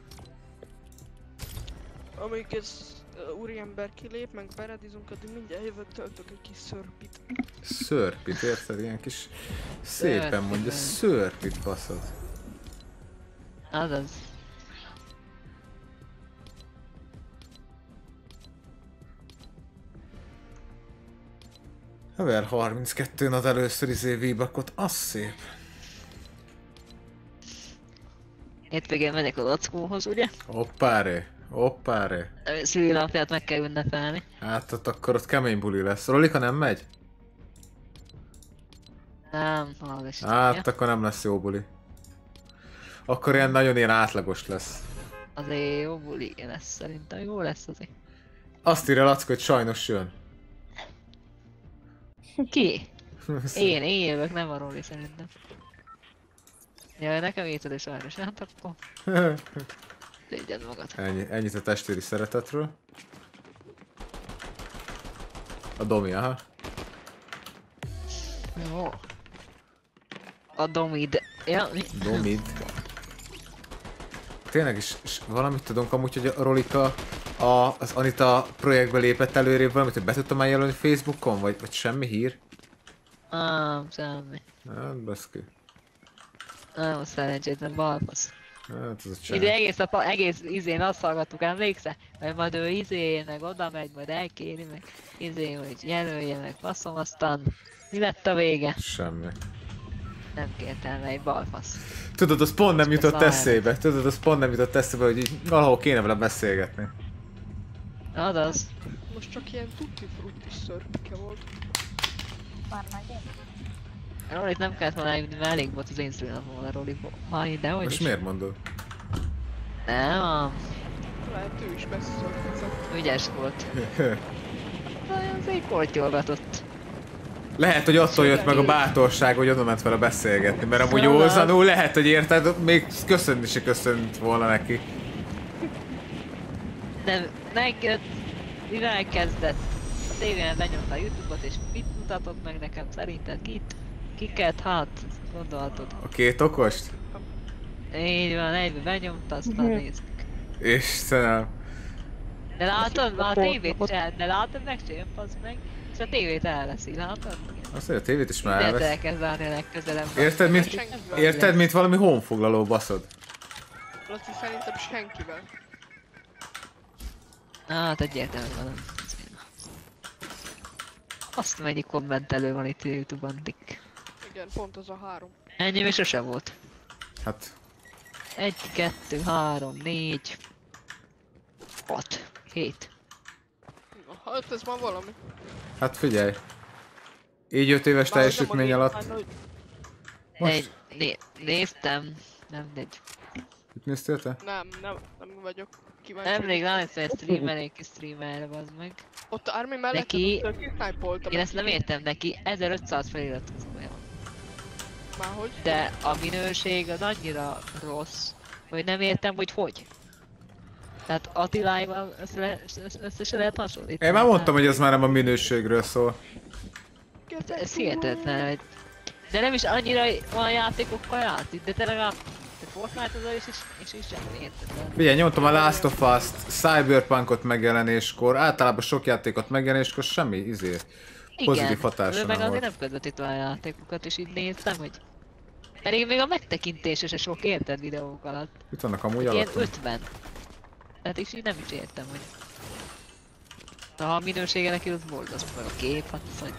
Amíg ez úriember kilép, meg beredizunk, addig mindjárt jövök, töltök egy kis szörpit. Szörpit, érted? Ilyen kis... Szépen mondja, szörpit baszod. Azaz. Haver 32 ad először izé V-Buckot, az szép. Hétvégén megyek a lackóhoz, ugye? Hoppáré, hoppáré. Szülinapját meg kell ünnepelni. Hát akkor ott kemény buli lesz. Rolika nem megy? Nem, hallgass. Hát akkor nem lesz jó buli. Akkor ilyen átlagos lesz. Azért jó buli lesz, szerintem jó lesz azért. Azt írja Lackó, hogy sajnos jön. Ki? Én jövök, nem a Roli szerintem. Jaj, nekem írtad és sajnos, hát akkor... Légyed magad. Ennyit a testvéri szeretetről. A Domi, aha. Jó. A Domid. Ja, mi? Domid. Tényleg is valamit tudunk amúgy, hogy a Rolika az Anita projektbe lépett előrébb valamit, hogy be tudtam már jelölni Facebookon, vagy semmi hír? Semmi. Hát, baszki. Nem szerencsétlen balfasz. Hát, ez a csán. Ide egész izén azt hallgattuk, emlékszel? Hogy majd ő izé, meg oda megy, majd elkéri, meg izé, hogy jelölje, meg faszom, aztán mi lett a vége? Semmi. Nem kért el, egy balfasz. Tudod, az pont nem jutott Ezt eszébe, hogy így valahol kéne vele beszélgetni. Azaz. Most csak ilyen tutti-frutti szörpike volt. Már megyek? Rolit nem kellett volna eljönni, mert elég volt az én szülnapomon a Roliból. De hogy Most is. miért mondod? Nem, Lehet ő is beszörpicett. ügyes volt. Azért kortyolgatott. Lehet, hogy attól jött meg a bátorság, hogy oda ment vele beszélgetni, mert amúgy józanul lehet, hogy érted, még köszönni se köszönt volna neki. Nem, megjött, mivel kezdett? A tévén lenyomta a Youtube-ot és mit mutatott meg nekem? Szerinted kit? Kiket? Hát, gondolhatod. A két okost? Így van, egybe benyomta, aztán nézzük. Istenem. De látod, már a tévét se, de látod, meg se jön, az meg. És a tévét elveszi, látod? Azt mondja, a tévét is már Mindent elvesz. elkezd várni a legközelebb. Érted, mint valami honfoglaló baszod? Laci szerintem senkivel. Hát egyértelműen nem. Azt mennyi kommentelő van itt Youtube-on, Dick. Igen, pont az a 3. Ennyi még sose volt. Hát... 1, 2, 3, 4, 6, 7. Na, hát ez már valami. Hát figyelj. Így 5 éves teljesítmény alatt. Most? Néztem. Nem mindegy. Mit néztél te? Nem vagyok kíváncsi. Nemrég ránéztem egy streamer, streamerre, bazd meg. Ott Army mellett Neki... snipe-oltam. Én ezt nem értem neki, 1500 feliratkozója van. Márhogy? De a minőség az annyira rossz, hogy nem értem, hogy hogy. Tehát Attiláival össze se lehet hasonlítani. Én már mondtam, hogy ez már nem a minőségről szól. Ez hihetetlen, hogy... De nem is annyira olyan játékokkal játszik, de te legalább... Te Fortnite-ozol és semmi érted. Figyelj, nyomtam a Last of Us-t, Cyberpunkot megjelenéskor, általában sok játékot megjelenéskor, semmi pozitív hatása ő meg nem azért volt. nem közvetít a játékokat, és így néztem, hogy... Pedig még a megtekintése se sok, érted, videók alatt. Itt vannak amúgy Ilyen alatt. 50. Tehát is így nem is értem, hogy... Ha a minősége neki az borzasztó, meg a kép, hát az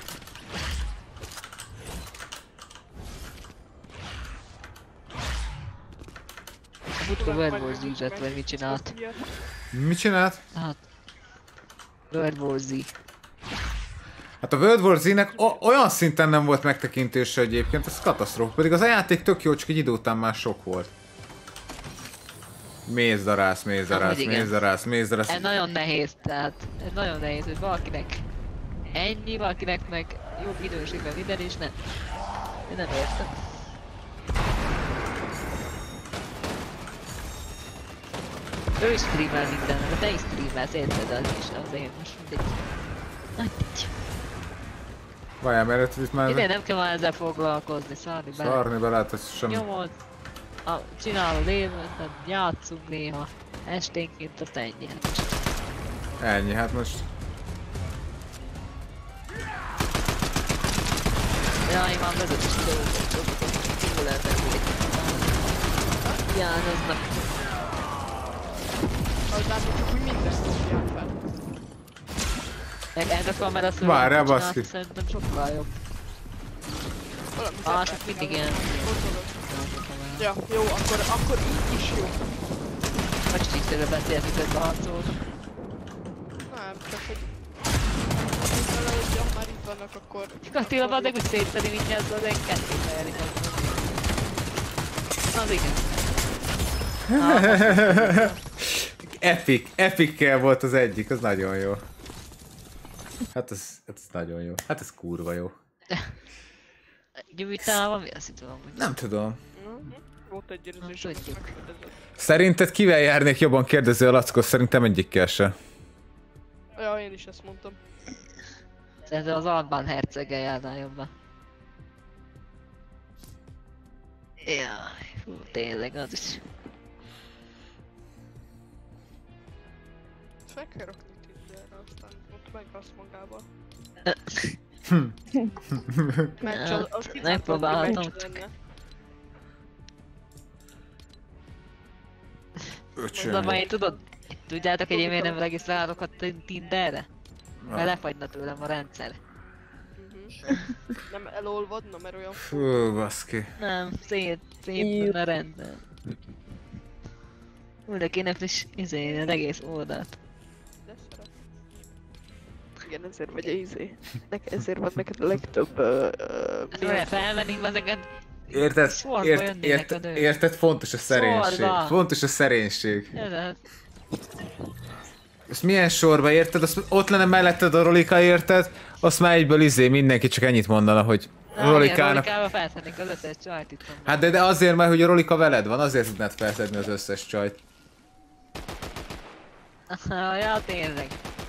a Butka World War Z-et, vagy mit csinált? Mit csinált? Hát... World War Z. Hát a World War Z-nek olyan szinten nem volt megtekintése egyébként, ez katasztrófa. Pedig az a játék tök jó, csak egy idő után már sok volt. Mézdarász. Ez nagyon nehéz, tehát ez nagyon nehéz, hogy valakinek ennyi, valakinek meg jobb időségben minden és nem. Én nem értem. Ő is streamel minden, de te is streamelsz, érted az is azért most mindegy. Mindegy. Várjál, mert itt már... Ide nem kell már ezzel foglalkozni, szarni bele. Szarni bele, hát ez sem... Nyomod, csinálod élőt, játszunk néha, esténként azt ennyi. Ennyi, hát most... Jaj, már vezetés videókat túl elmenni. Hiányoznak. Az látom, csak úgy mindent dobják fel. Ez a kamera Várjál, baszki. Szerintem sokkal jobb. Csak mindig ilyen. Ja, jó, akkor így is jó. Vagy csíkszerre beszéltük, hogy harcoltak. Nem, csak hogy... Ha már itt vannak, akkor... Attila van, de úgy szétszedi mindjárt, az egy kettőt eljelenik. Az igen. Epic-kel volt az egyik, az nagyon jó. Hát ez nagyon jó. Hát ez kurva jó. Gyújtál van? Mi azt tudom, hogy... Nem tudom. Volt egy érzés, tudjuk. Szerinted kivel járnék jobban, kérdező a Lackó, szerintem egyikkel se. Ja, én is ezt mondtam. Szerintem az Albán herceggel járnál jobban. Jaj, hú, tényleg az is. Fel kell rakni Tinderre, aztán ott megrasz magába. Megpróbálhatom. Mondom, majd tudod, tudjátok, hogy én miért nem regisztrálok a Tinderre? Mert lefagyna tőlem a rendszer. Nem elolvadna, mert olyan Fú, baszki. Nem, szét a rendszer. De kéne friss, az egész oldalt. De szeret. Igen, ezért megy ezért van neked a legtöbb... Olyan felvenni ezeket. Érted? Fontos a szerénység. Sorba. Fontos a szerénység. Ez. Ezt milyen sorba, érted? Azt ott lenne melletted a Rolika, érted? Azt már egyből mindenki csak ennyit mondana, hogy Rolikának... Rolikába felszednék az összes csajt itt. Hát de azért már, hogy a Rolika veled van, azért tudnád felszedni az összes csajt. Ja, tényleg.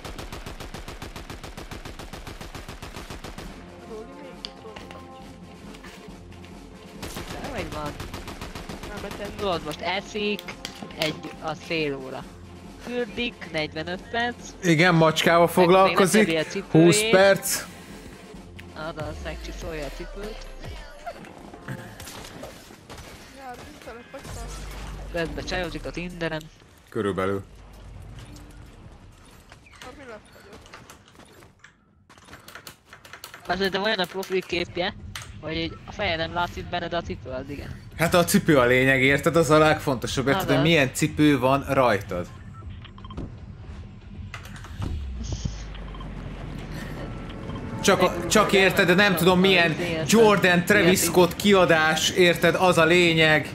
Hogy van? Tudod, most eszik, az fél óra. Fürdik, 45 perc. Igen, macskával foglalkozik, 20 perc. Oda megcsiszolja a cipőt. Közben csajozik a Tinderen. Körülbelül. Azt szerintem olyan a profilképje, hogy a feje nem látszik benned a cipő, az igen. Hát a cipő a lényeg, érted? Az a legfontosabb, érted, hogy milyen cipő van rajtad. Csak érted, de nem tudom milyen Jordan Travis Scott kiadás, érted? Az a lényeg.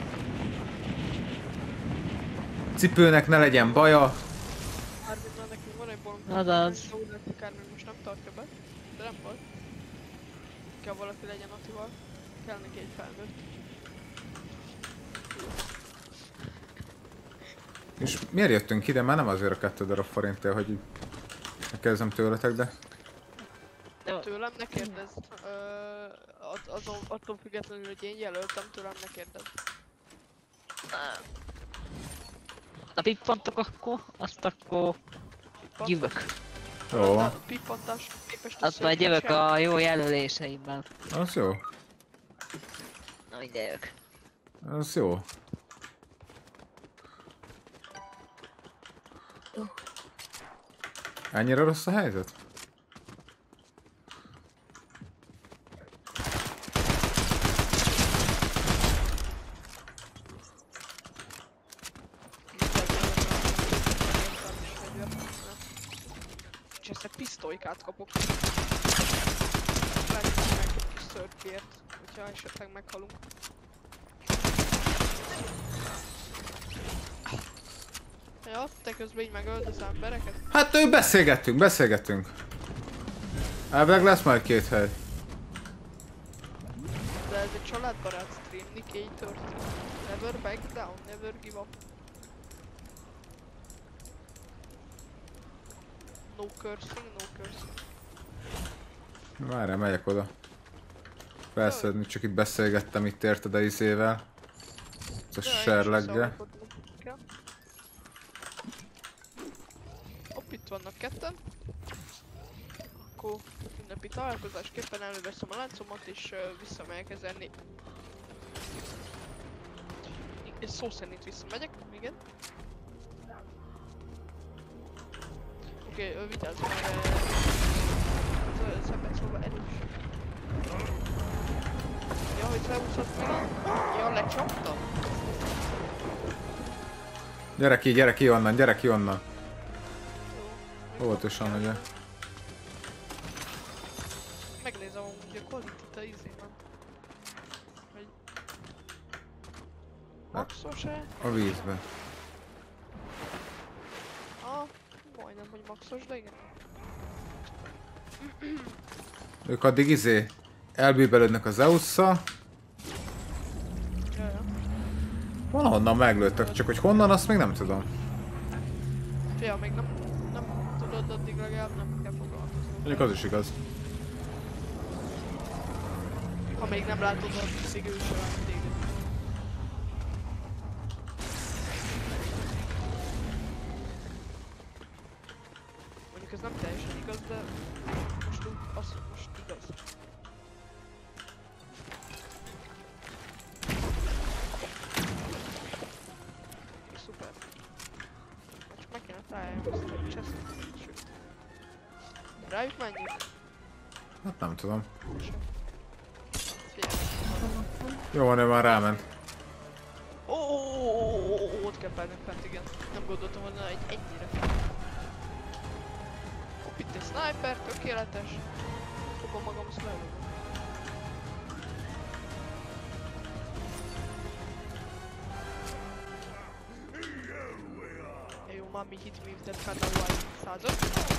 Cipőnek ne legyen baja. Azaz. Most nem tartja be, de nem baj. Kell valaki legyen Attival. Kell neki egy felnőtt. És miért jöttünk ide? Már nem azért a 2 darab forintért, hogy megkezdem tőletek, de... Tőlem ne kérdezz. Attól függetlenül, hogy én jelöltem, tőlem ne kérdezz. A pippantok akkor, azt akkor jövök. Jó. A pippantás képest Azt majd jövök a jó jelöléseimben. Az jó. Na ide jövök. Az jó. Ennyire rossz a helyzet? És ezt egy pisztolykát kapok. Várjuk meg egy kis szörpért, hogyha esetleg meghalunk. Ja, te közben így megöldöz embereket? Hát beszélgettünk. Elvileg lesz majd 2 hely. De ez egy családbarát stream, Nick 830. Never back down, never give up. No cursing, no cursing. Várjál, megyek oda. Felszedni, csak itt beszélgettem itt érted a izével. Ez a serleggel. Hopp, itt vannak ketten. Akkor ünnepi találkozásképpen előveszem a láncomat és visszamegyek ezenni. És szó szerint visszamegyek, igen. Oké, vigyázz már, szemben szóval erős. Ja, hogy leúszott meg. Ja, lecsaptam. Gyere ki onnan. Óvatosan, ugye. Megnézem amúgy a quality-t a izében. Hogy... Maxos-e? A vízbe. Majdnem, hogy maxos, de igen. Ők addig elbűbelődnek az Zeus-szal. Jaja. Valahonnan meglőttek, csak hogy honnan, azt még nem tudom. Ja, még nem tudod, addig legalább nem kell foglalkozni. Mondjuk az is igaz. Ha még nem látod, addig ő sem lát téged. Mondjuk ez nem teljesen igaz, de most igaz. Szuper. Csak meg kéne találjam ezt a chestet, sőt. Rájuk menjünk? Hát nem tudom. Figyelj. Jó van, ő már ráment. Ott kell párnak fent, igen. Nem gondoltam volna ennyire. Hopp, itt egy sniper, tökéletes. Fogom magam, azt lelőm. Hey, you mommy hit me with that kind of white saddle.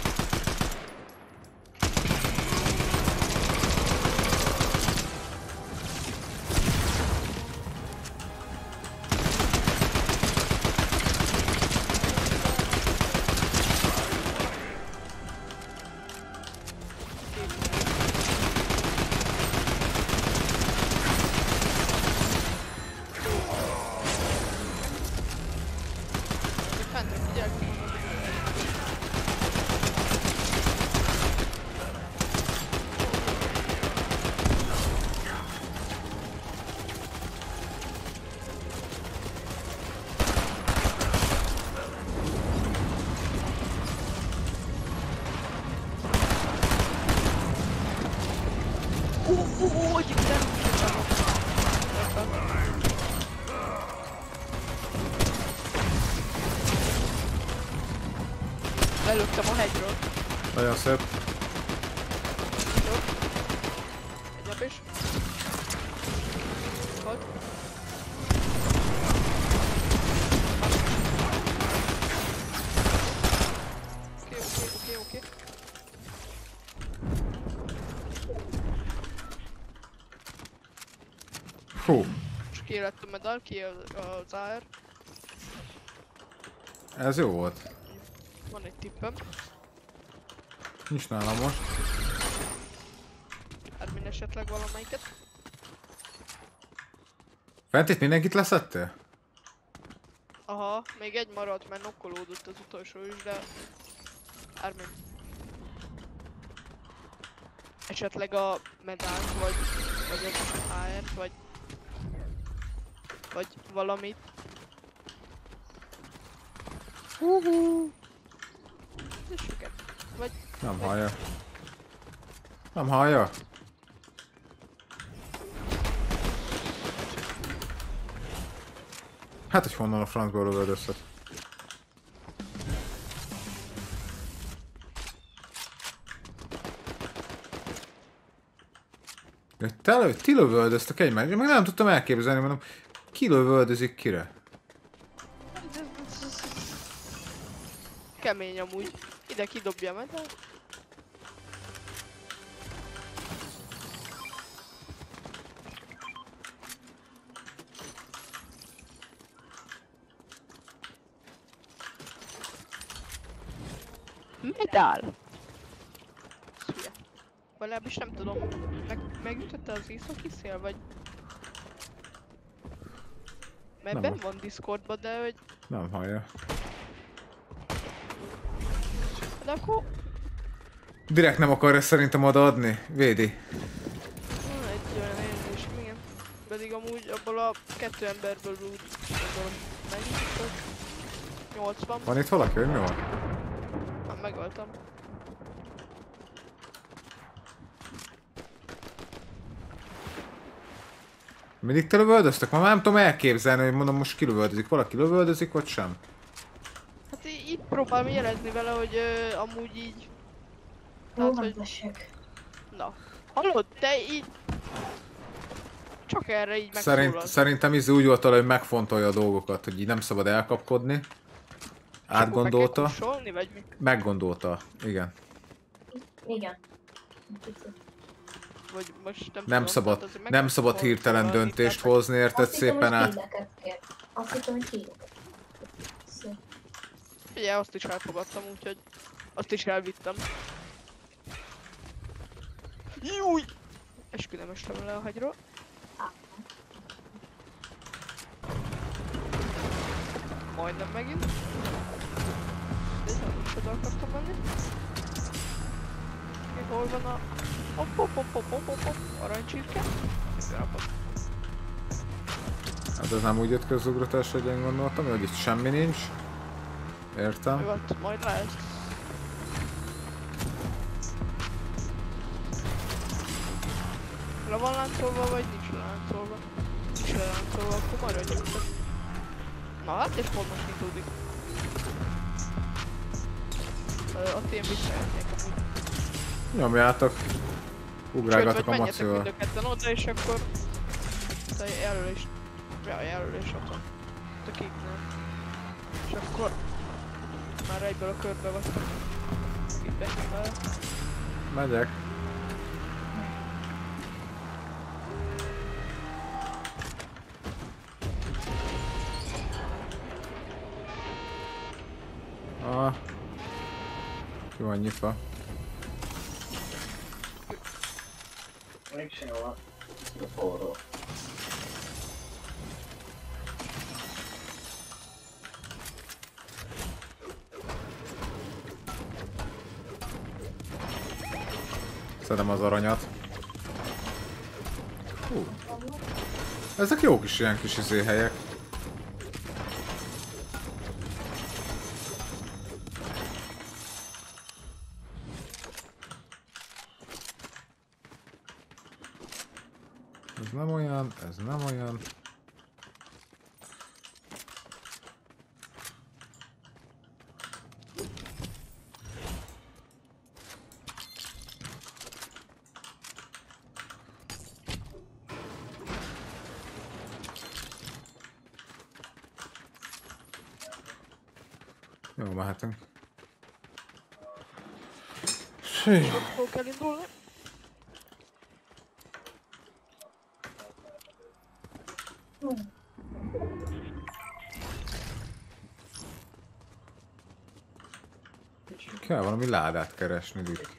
Lelőttem a hegyről. Nagyon szép. Jó. Egy nap is. Halt. Oké. Hú, És kiélettem a medal, ki az AR. ez jó volt. Van egy tippem. Nincs nálam most. Ermin esetleg valamelyiket. Fent itt mindenkit leszettél? Aha, még egy maradt, mert nokkolódott az utolsó is, de... Ermin. Esetleg a medánt, vagy az AR-t, vagy valamit. Ez süket. Vagy... Nem hallja. Nem hallja. Hát, hogy honnan a francból lövöldözhet. Ti lövöldöztek egymást, én meg nem tudtam elképzelni, mondom, ki lövöldözik kire? Kemény amúgy. Ide kidobja meg, de... Medál! Hülye. Legalábbis nem tudom, megütötte az északi szél, vagy... Mert Nem benn volt. van Discordba, de hogy... Nem hallja. De akkor... Direkt nem akarja szerintem odaadni. Védi. Van egy olyan érzésem, igen. Pedig amúgy abból a 2 emberből úgy gondolom, mennyit jutott? 80. Van itt valaki, hogy mi van? Hát megöltem. Mindig te lövöldöztek? Ma már nem tudom elképzelni, hogy mondom most ki lövöldözik. Valaki lövöldözik, vagy sem? Hát így próbálom jelezni vele, hogy amúgy így... Tehát, hogy... Na. Hallod, te így... Csak erre így megszólal. Szerintem Izzy úgy volt, hogy megfontolja a dolgokat, hogy így nem szabad elkapkodni. Átgondolta. Meg kell kussolni, vagy mi? Meggondolta, igen. Igen. Vagy most nem Nem tudom, szabad, tehát azért meg nem kell szabad hirtelen fontolni, döntést tehát- hozni, érted? Azt hittem, Szépen hogy át. híreket kér. Azt hittem, hogy híreket. Szép. Ugye, azt is elfogadtam, úgyhogy... Azt is elvittem. Júj! Esküdöm estem le a hegyről. Majdnem megint. Most oda akartam menni. Hol van a... Hopp, aranycsirke. Elrapott. Hát ez nem úgy jött közugratás, hogy én gondoltam, hogy itt semmi nincs. Értem. Jó, hát majd lesz. Le van láncolva, vagy nincs leláncolva? Nincs leláncolva, akkor maradjunk. Na hát, és pont most nyitódik. Ott én visszajötnék amúgy. Nyomjátok. Ugrálgatok Sőt, a vagy menjetek mind macival. a ketten oda, és akkor... Jelölés... Ja, jelölés ott van. Ott a kéknél. És akkor... Már egyből a körbe vagytok. Itt menjünk vele. Megyek. Ah. Ki van nyitva. Szedem az aranyat. Hú. Ezek jó kis ilyen kis helyek. Ez nem olyan, ez nem olyan. Jó, mehetünk. Hol kell indulni? Kell valami ládát keresni itt.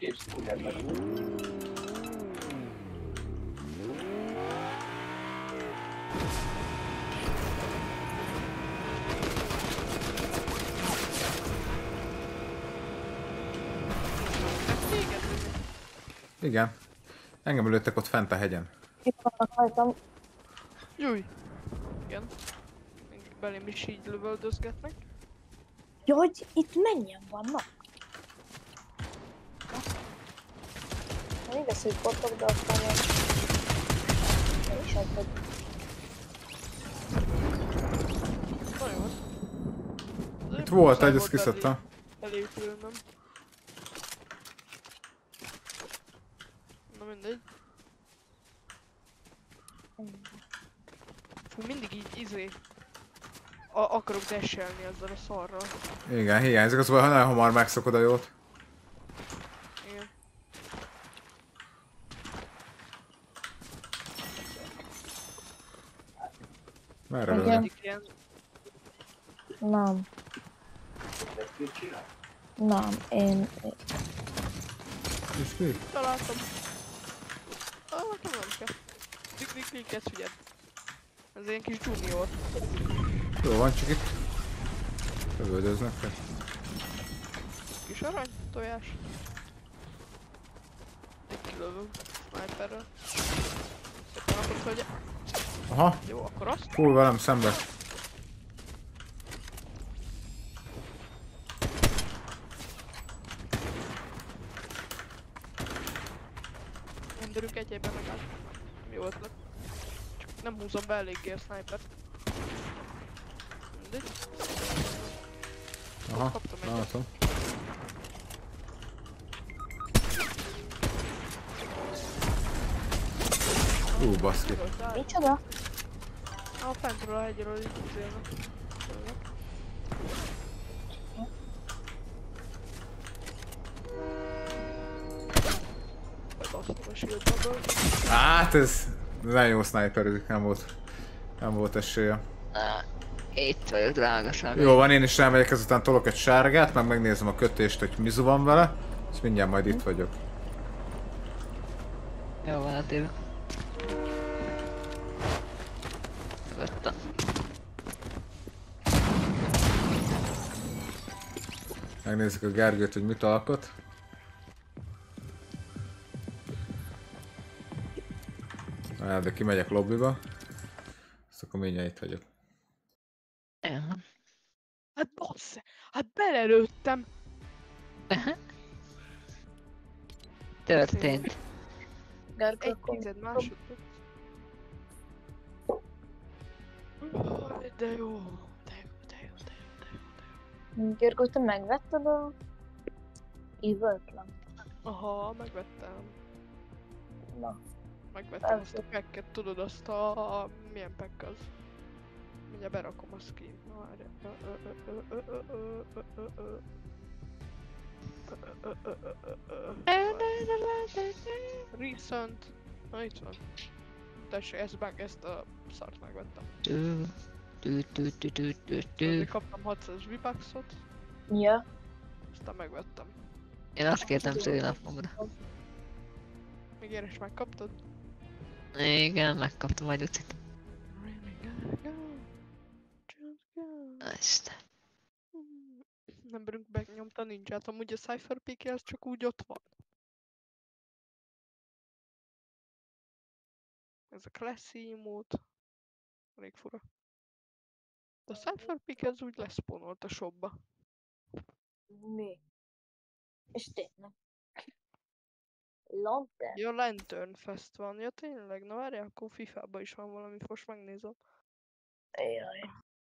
Igen. Engem lőttek ott fent a hegyen. Itt vannak rajtam. Júj. Igen. Belém is így lövöldözgetnek. Ja, hogy itt mennyien vannak? Nem igaz, hogy botok, de aztán nem is adtad. Na jó. Itt volt egy, ezt kiszedtem. Elépülnem. Na mindegy. Fú, mindig így akarok dashelni ezzel a szarral. Igen, hiányzik, az hogy nagyon hamar megszokod a jót. Igen. Merre Igen. lőnek? Mindig ilyen. Nem. Nem, én... És mi? Találtam. Nekem nem kell. Klikket figyeld. Ez ilyen kis junior. Jó van, csak itt lövöldöznek fel. Kis arany, tojás. Egy kilövöm. Sniperrel. Szépen akarsz, hogy... Aha, Jó, akkor azt. full velem szembe. Rendőrünk egyébben megáll. Jó ötlet. Csak nem húzom be eléggé a snipert. Mindegy. Aha, Kaptam egyet. látom. Baszki. Micsoda? Fentről a hegyről így izélnek. Bebasztom a shieldből. Hát ez nagyon jó sniperüzik, nem volt esélye. Itt vagyok, drága személy. Jó van, én is elmegyek, ezután tolok egy sárgát, meg megnézem a kötést, hogy mizu van vele, és mindjárt majd itt vagyok. Jó van, Attila. Vettem. Megnézzük a Gergőt, hogy mit alkot. De kimegyek lobbyba. Azt akkor mindjárt itt vagyok. Ja. Hát bassz! Hát belelőttem! Történt. Gergő, Egy akkor... tized másodperc. De jó, de jó, de jó, de jó, de jó, de jó. Gergő, te megvetted a... Evil-t? Aha, megvettem. Na. Megvettem azt a packet, tudod azt a... milyen pack az? Mindjárt berakom a skin. Recent. Na itt van. Tessék, ezt a szart megvettem. Azért kaptam 600 V-Bucksot, Ja. aztán megvettem. Én azt kértem szülinapomra. Még én is megkaptad? Igen, megkaptam majd ucit. Isten. Nem bírunk megnyomta ninját, amúgy a Cypher Peak az csak úgy ott van. Ez a Classy mód. Elég fura. De a Cypher Peak az úgy leszponolt a shopba. Mi? És tényleg. Lantern? Ja, Lantern Fest van. Ja tényleg, na várjál, akkor FIFA-ba is van valami, most megnézem. Jaj.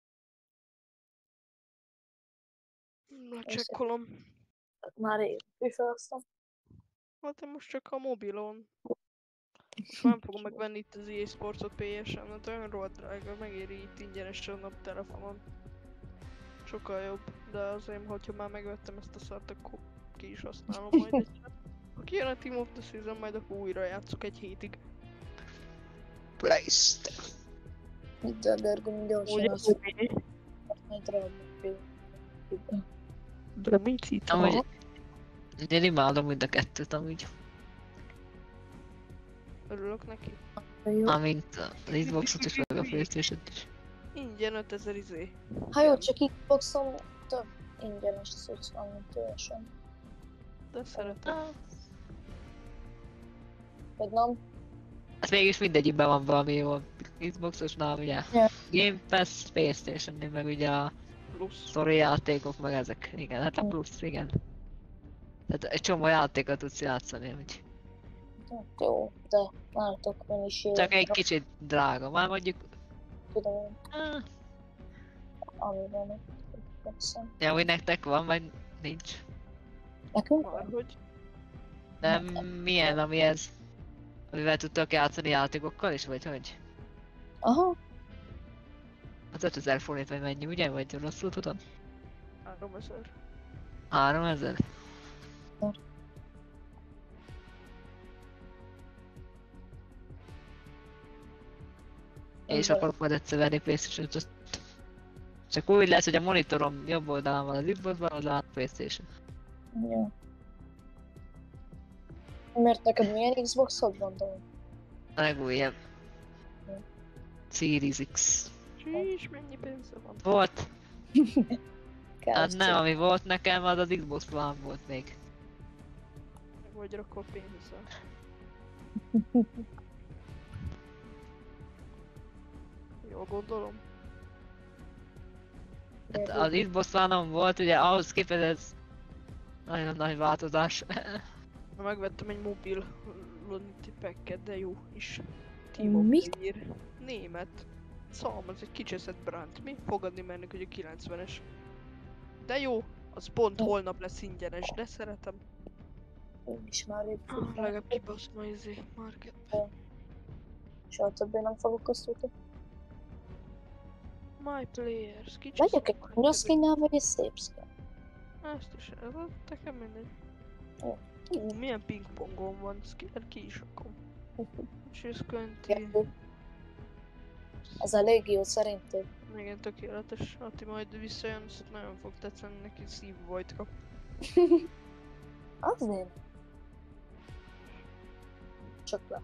Lecsekkolom. Már én FIFA-aztam. Hát én most csak a mobilon. Most nem fogom megvenni itt az EA Sportsot PS-en, mert olyan rohadt drága, megéri itt ingyenesen a telefonon. Sokkal jobb. De azért, hogyha már megvettem ezt a szart, akkor ki is használom majd egyszer. Ha kijön a Team of the Season, majd akkor újra játszok egy hétig. Please. Itt a Gergő gyorsan az, hogy drága. De mit itt Amúgy... Én imádom mind a kettőt amúgy. Örülök neki. Jó. Amint az Xboxot is, meg a Playstation-t is. Ingyen 5000 izé. Ha jó, csak Xboxon több ingyenes cucc van, mint teljesen. De szeretem. Vagy nem? Hát mégis mindegyikben van valami jó. Xboxosnál ugye Yeah. Game Pass, Playstation-nél meg ugye a Plusz. story játékok meg ezek. Igen, hát a plusz, igen. Tehát egy csomó játékot tudsz játszani, úgy. Hát jó, de látok mennyiségre. Csak egy kicsit drága, már mondjuk... Tudom, Ah, ami van itt. Xboxon. ja, hogy nektek van, vagy nincs. Nekünk Már van? hogy? De milyen, ami ez? Amivel tudtak játszani játékokkal is, vagy hogy? Aha, Az 5000 forint vagy mennyi, ugye? Vagy rosszul tudom? 3000. 3000? Én is akarok majd egyszer venni PlayStation-t. Csak úgy lesz, hogy a monitorom jobb oldalán van az Xbox, bal oldalán a PlayStation. jó. Mert neked milyen Xboxod van, Dani? A legújabb. Series X. Csícs, mennyi pénze van? Volt? Hát Kezd. nem, ami volt nekem, az az Xbox One volt még. Meg vagy rakva pénzzel. Jól gondolom. Hát az Xbox One-on volt, ugye ahhoz képest ez nagyon nagy változás. Na, megvettem egy mobil Unity packet, de jó is. Team of Mit? the Year. Német. Szalm, az egy kicseszett brand. Mi? Fogadni mennek, hogy a 90-es. De jó, az pont holnap lesz ingyenes, de szeretem. Én is már épp Legalább kibaszom a izé marketbe. soha többé nem fogok azt tudni. My players, kicsi. Vegyek egy konyha skinnel, vagy egy szép skin? Ezt is, ez a nekem mindegy. Jó. Milyen pingpongon van, ezt ki is rakom. She's Quentin. Kettő. Ez elég jó szerintem. Igen, tökéletes. Ati majd visszajön, azt nagyon fog tetszeni, neki szívvajt kap. Azért. Csak le.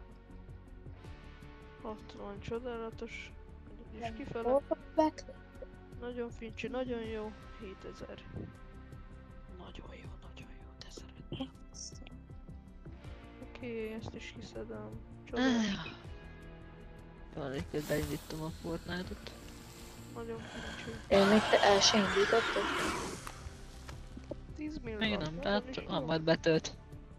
Ott van csodálatos. És kifele. Hol van back? Nagyon fincsi, nagyon jó. 7000. Nagyon jó, de szeretem. Oké, ezt is kiszedem. Csodálatos. Van egy közben indítom a Fortnite-ot. Nagyon fincsi. Én még te el sem indítottad? 10 millió. Még nem, nagyon tehát is van jó. majd betölt.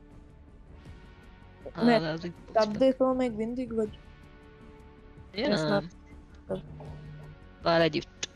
Mert Az Xbox-ba. update-ol még mindig, vagy? Ja, ezt már- Vár együtt.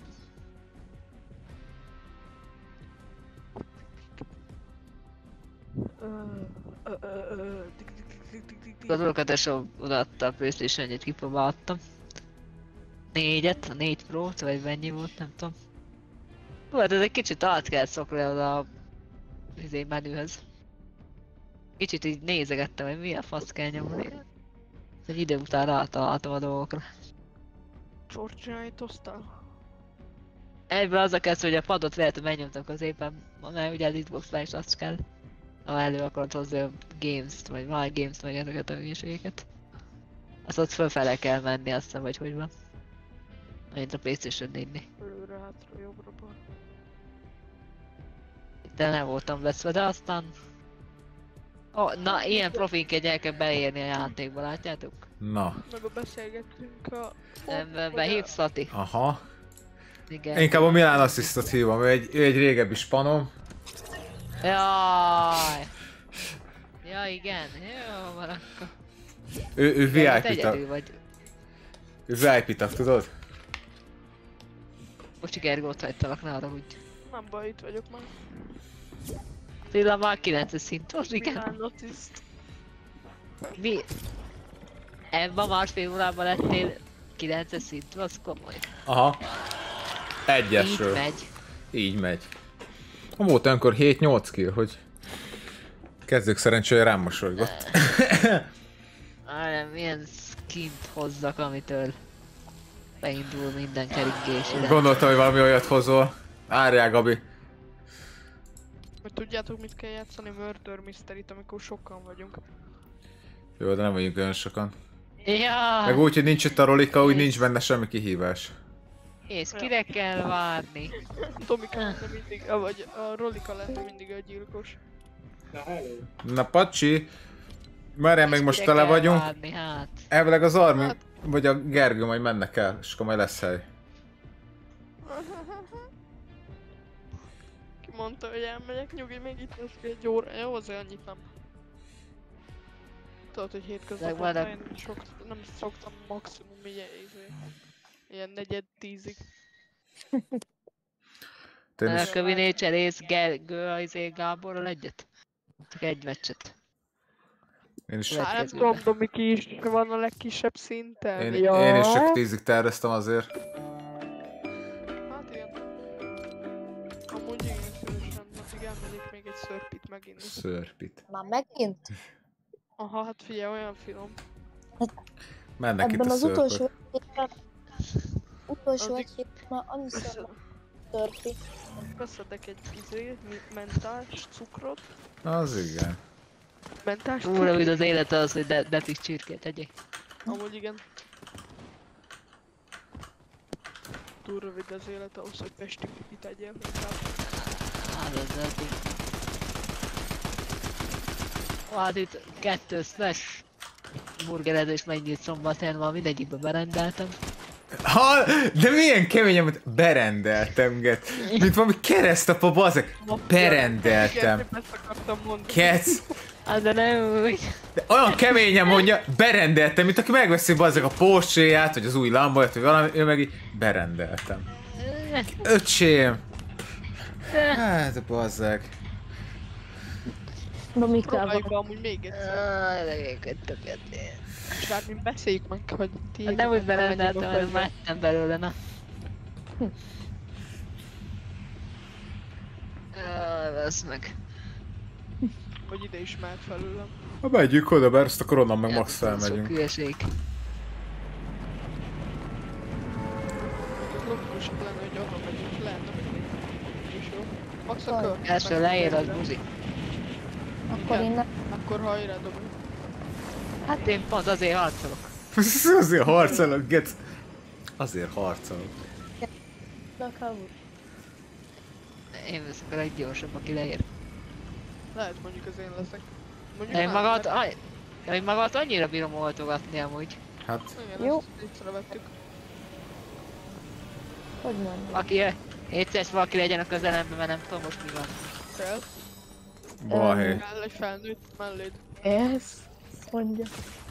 Az Orcateson odaadta a PlayStation 1-et, kipróbáltam. 4-et, a 4 Pro-t, vagy mennyi volt, nem tudom. Hú, hát ez egy kicsit át kell szokni oda a menühöz. Kicsit így nézegettem, hogy milyen fasz kell nyomni. Egy idő után rátaláltam a dolgokra. Csorcsinájtoztál? Egyből az a kezdve, hogy a padot véletlenül megnyomtam középen, mert ugye az Xbox-nál is azt kell. Ha elő akarod hozni a Games-t, vagy My Games-t, meg ezeket a hülyeségeket. Azt ott fölfele kell menni, azt hiszem, vagy hogy van. Mint a PlayStation 4-nél. Előre, hátra, jobbra, balra. De nem voltam veszve, de aztán... Na, ilyen profinként el kell beérni a játékba, látjátok? Na. Meg a beszélgettünk a... Nem, behívsz, Lati? Aha. Igen. Inkább a Milán Assistot hívom, ő egy régebbi spanom. Jaj! Ja, igen, jó van akkor. Ő Hát VIP egyedül tag. vagy. Ő VIP tag, tudod? Bocsi, Gergót hagytalak, ne haragudj. Nem baj, itt vagyok már. Tényleg már 9-es szint volt, igen. Milán Assist. Mi? Ebben másfél órában lettél 9-es szint, az komoly. Aha. Így Egyesről. megy. Így megy. Volt olyankor 7-8 kill, hogy kezdők szerencsére rám mosolygott. Milyen skint hozzak, amitől beindul minden keringés. Gondoltam, hogy valami olyat hozol. Várjál, Gabi. Hogy tudjátok, mit kell játszani? Murder Mystery-t, amikor sokan vagyunk. Jó, de nem vagyunk olyan sokan. Ja. Meg úgy, hogy nincs itt a Rolika, úgy nincs benne semmi kihívás. És kire kell várni? Tomika lenne mindig, vagy a Rolika lenne mindig a gyilkos. Na Pacsi, várjál, még most kire tele kell vagyunk. várni, hát? Elvileg az Armi, vagy a Gergő majd mennek el, és akkor majd lesz hely. Ki mondta, hogy elmegyek, nyugi, még itt lesz egy óra. Jó, azért annyit nem. Tudod, hogy hétköznapokban én nem szoktam maximum ilyen 9-10-ig. A Köviné cserész Gergő Gáborral egyet? Csak egy meccset. Én is, Hát nem tudom, Domiki is van a legkisebb szinten. én is csak 10-ig terveztem azért. Hát igen. Amúgy igen, szívesen, addig elmegyek még egy szörpit meginni. Szörpit. Már megint? Aha, hát figyelj, olyan finom. Mennek itt Ebben a az szörpök. utolsó egy hét már annyiszor törpi. Beszedek egy mentás cukrot. Az igen. Mentás Túl rövid az élete az, hogy detis csirkét tegyék. Amúgy igen. Túl rövid az élet ahhoz, hogy pesti pipit tegyél inkább. Hát az eddig. Hát itt 2 slash burgerezés megnyílt szombatján van, mindegyikbe berendeltem. Ha, de milyen keményen, hogy berendeltem, get. Mint valami keresztapa, bazeg. Berendeltem. Igen, ezt akartam mondani. Kec. Hát de nem úgy. De olyan keményen mondja, berendeltem, mint aki megveszi bazeg a Porsche-ját, vagy az új Lamborghini, vagy valami, ő meg így berendeltem. Öcsém. Hát, bazzeg. Próbáljuk amúgy még egyszer. Többet. És hát mi beszéljük meg, hogy ti... Hát nem úgy berendeltem, hanem láttam belőle, na. Vesz meg. Hogy ide is mehet felőlem. Ha megyünk oda, mert ezt akkor onnan meg max Sok felmegyünk. hülyeség. Logikusabb lenne, hogy arra megyünk le, nem mindegy. És jó. Max a kör. Első leér az buzi. Akkor én nem. Akkor hajrá, Domi. Hát én pont azért harcolok. Azért harcolok, get. Azért harcolok. Én veszek a leggyorsabb, aki leér. Lehet mondjuk az én leszek. De én magad annyira bírom oltogatni amúgy. Hát, Igen, jó. ezt észrevettük. Hogy mondjam? Aki egyszer valaki legyen a közelemben, mert nem tudom most mi van. Kell. balhé. Kell egy felnőtt melléd. Ez. Mondja.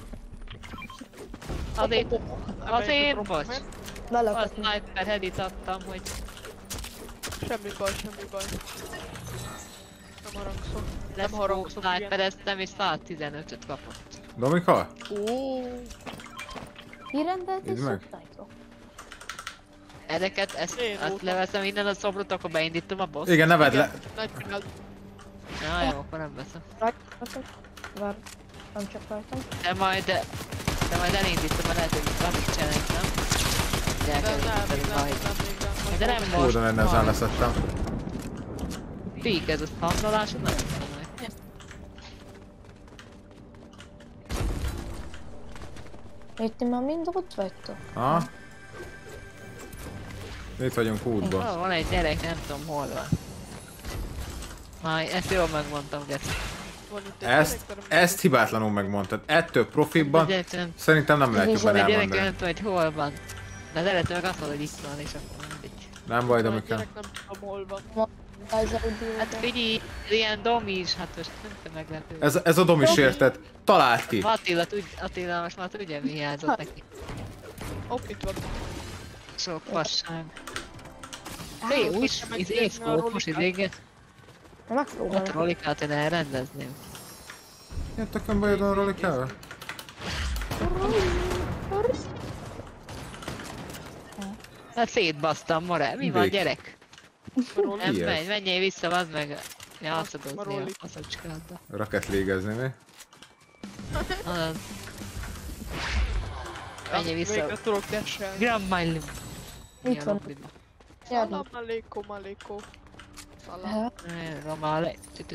Azért, bocs. A Belakadni. sniper headit adtam, hogy Semmi baj, semmi baj. Nem haragszom. lesz Nem haragszom, igen. snipereztem és 115-öt kapott. Domika? Ó, Kirendelt egy Írd meg. subtitle. Ezeket, Én ezt voltam. leveszem innen a szobrot, akkor beindítom a boss. Igen, neved le. nagy csináld. Na jó, akkor nem veszem. Vár, nem csak rajtam. De majd elindítom, mert lehet, hogy valamit csináljuk, nem? De el De kell nem, indítani majd. még nem. De nem Hú, most. de lenne ezen leszettem. Pík, ez a hangolásod nem tudom meg. Itt már mind ott vagytok? Ha? Itt vagyunk útba. Van egy gyerek, nem tudom hol van. Ezt jól megmondtam, Geci. Van itt egy Ezt hibátlanul megmondtad. Ettől profibban szerintem nem lehet jobban A gyerek elmondani. nem tudom, hogy hol van. De az eredető meg azt mondta, hogy itt van, és akkor mindegy. Nem baj, A Domika. gyerek nem tudom hol van. Hát figyelj, ilyen domi is, hát most nem tudom meglepő. Ez a Domis érted. Talált ki. Attila most már tudja, mi hiányzott neki. Hopp, itt van. Sok fasság. Új, észkópos idéget. Megpróbálom. Ott Rolikát én elrendezném. Jöttek bajod a Rolikával? Hát szétbasztam, Morál. Mi van, Vég. gyerek? Nem Ki ez? megy, menjél vissza, vazd meg. Játszadozni a Marolli. faszacskáddal. Raket légezni mi? Azaz. Menjél vissza. Végre tudok dashelni. Grab my limb. Itt van. Salam aleikum aleikum. Salam. Romale.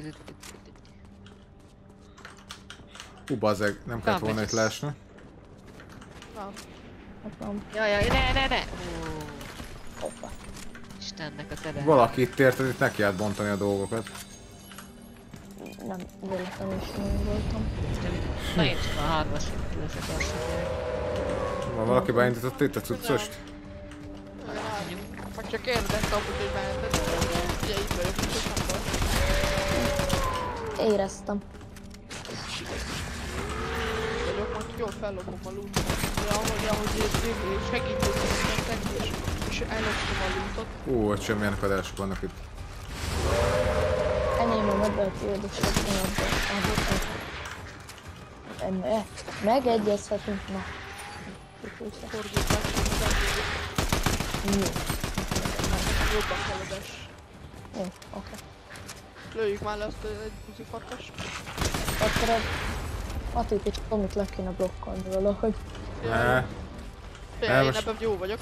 Hú, bazzeg, nem kellett volna itt lásni. Na, Jaj, ne! Hoppa. Istennek a terem. Valaki itt érted, itt neki állt bontani a dolgokat. Nem, véletlenül is én voltam. Na én csak a 3-as leszek azt. Valaki beindított itt a cuccost? meg csak érdekelt amúgy, hogy meheted. Ugye itt vagyok, és nem volt. Éreztem. Vagyok, majd jól fellopom a lootot. De ahogy segítőt nektek, és ellopom a lootot. Hogy semmilyen akadások vannak itt. Enyém a medve, tiéd a sok. Megegyezhetünk, na. Fordítás, Jó. jobban kell a dash. Jó, oké. Lőjük már le azt egy buzi farkast. Akkor a Matit és Tomit le kéne blokkolni valahogy. Ne. Figyelj, én most- ebben jó vagyok.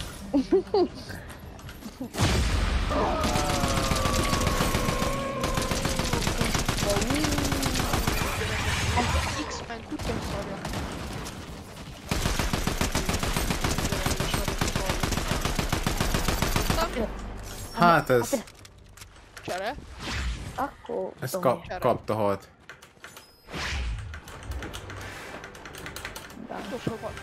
X-Men kutya szarja. Hát ez... Csere. Akkor... Ez Tomi. kapta halt. Sose van.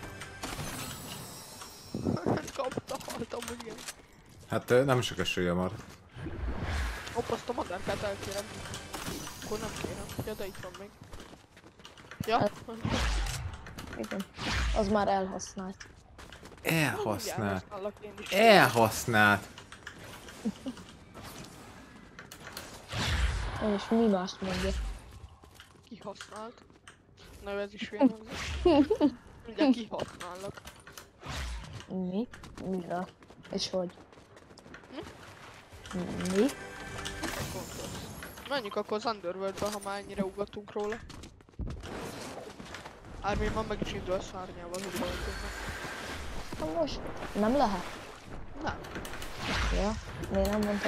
Kapta, haltam, hogy igen. Hát nem sok esélye maradt. Hopp, azt a madárkát elkérem. Akkor nem kérem. Ja, de itt van még. Ja? Hát- Igen. Az már elhasznált. Elhasznált. Elhasználok én is. Elhasznált. És mi mást mondja? Kihasznált. Na, ez is olyan hangzik. Ugye kihasználnak. Mi? Mire? És hogy? Mi? Gondolsz. Menjünk akkor az Underworldbe, ha már ennyire ugatunk róla. Armin már meg is indul a szárnyával, hogy rajtunk. Na most? Nem lehet? Nem. Ja, miért nem mondtad?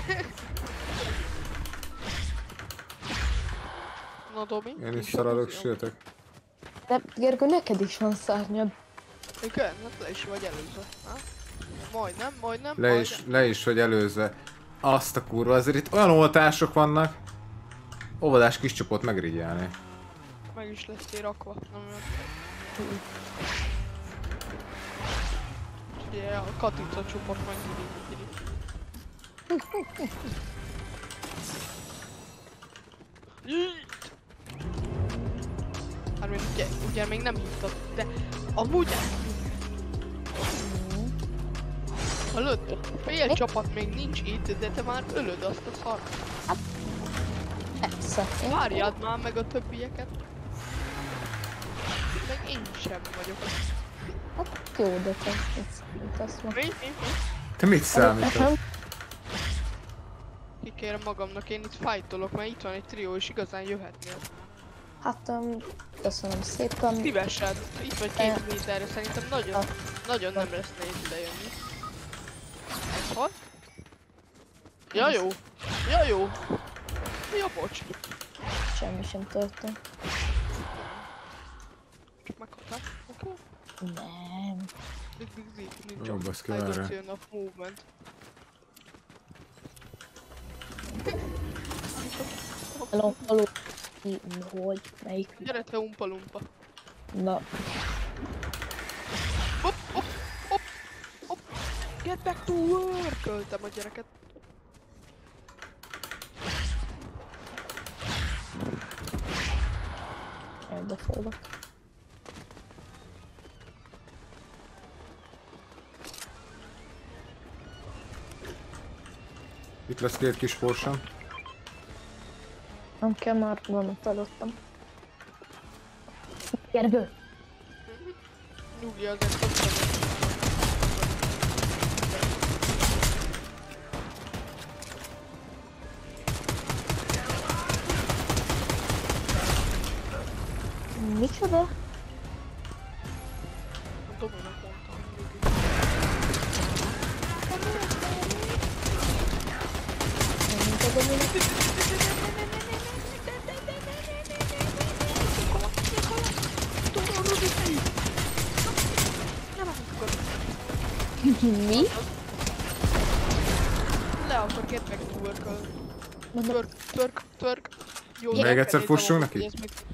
Na, Domi? Én is szaradok, sőtek. De Gergő, neked is van szárnyad. Igen, hát le is vagy előzve. Ha? Majdnem. Le is vagy előzve. Azt a kurva, azért itt olyan oltások vannak. Óvodás kis csoport megrigyelni. Meg is lesz rakva. Nem olyan. Ugye a Katica csoport megirigyeli. Armin, ugye még nem hívtad, de amúgy hallod? Fél csapat még nincs itt, de te már ölöd azt a szart. Persze. Várjad már meg a többieket. Meg én sem vagyok. Hát jó, de te azt mondod. Mi? Te mit számítasz? Kikérem magamnak, én itt fájtolok, mert itt van egy trió, és igazán jöhetnél. Hát, köszönöm szépen. Szívesen, itt vagy 2 méterre, szerintem nagyon nem lesz nehéz idejönni. Ez hol? Ja jó! Ja, bocs. Semmi sem történt. Csak meghaltál, oké? Nem. Nincs Jó, a baszki, I don't várjál. see enough movement. Haló. Hogy? Melyik? Gyere te umpa-lumpa. Na, Hopp! Get back to work! Öltem a gyereket. elbefogok. Itt lesz 2 kis forsam. Nem kell, már vannak előttem. Gergő! Nyugi azért tudtam. Oda. A Dominak mondta, hogy Mint a Dominik. Mi? le akar get meg twerköl. Twerk. Jó, Még egyszer fussunk neki?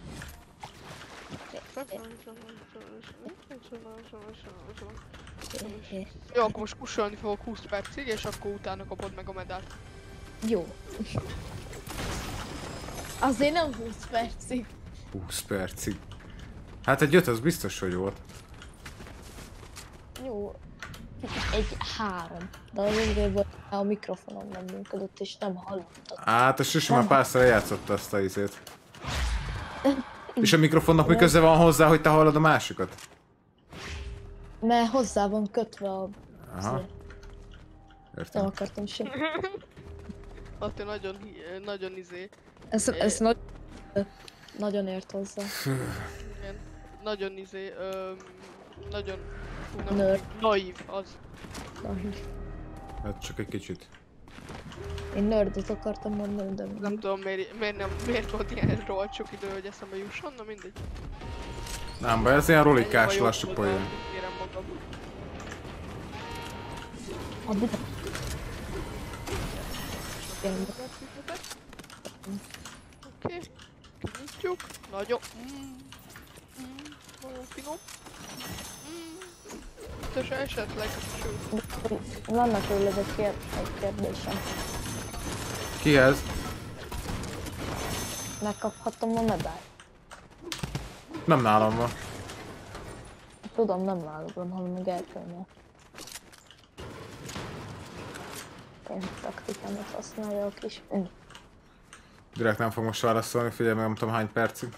Jó, akkor most kussolni fogok 20 percig, és akkor utána kapod meg a medált. Jó. Azért nem 20 percig. 20 percig. Hát egy 5 az biztos, hogy volt. Jó. Egy 3. De az azért volt, a mikrofonom nem működött, és nem hallottam. Hát a Susi már párszor eljátszotta azt a izét. És a mikrofonnak mi köze van hozzá, hogy te hallod a másikat? Mert hozzá van kötve a... Aha. Nem Értem. akartam sem. Attól nagyon Ez nagyon ért hozzá. igen, nagyon nagyon Nerd. naív az. Hát csak egy kicsit. Én nerdot akartam mondani, de Nem tudom miért volt ilyen rohadt sok idő, hogy eszembe jusson, na mindegy. Nem baj, ez ilyen rolikás Ennyi a lassú jobb poén. oldal, kérem magam. Oké, kinyitjuk. Nagyon... Nagyon finom. Te esetleg... Sőt. vannak tőled egy kérdésem. Kihez? Megkaphatom a medált? Nem nálam van. Tudom, nem náluk van, hanem a Gergőnél. Én taktikámat használja a kis... Direkt nem fog most válaszolni, figyelj meg, nem tudom hány percig.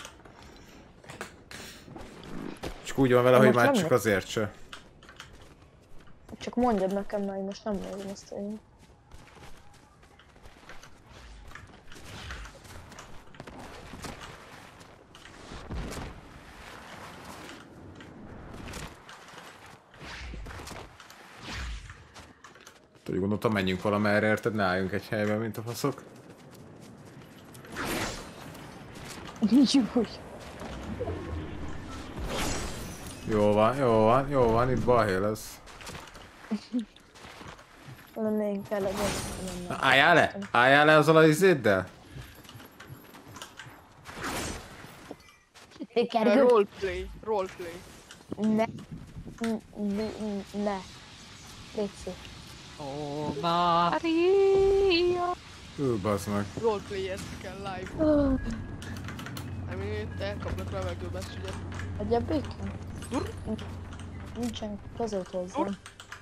Csak úgy van vele, hogy Most már nem csak azért se. Csak mondjad nekem, mert én most nem nézem ezt én. Úgy gondoltam, menjünk valamerre, érted? Ne álljunk egy helyben, mint a faszok. Júj. Jó van, itt balhé lesz. Lennénk vele, de nem. Álljál le azzal a izéddel? Gergő, Roleplay. ne. Ne. Léci. Ó, Mária! Bazd meg. Roleplay-et kell live. Itt elkapnak levegőbe, ezt ugye. Adja békén? Nincsen között hozzám.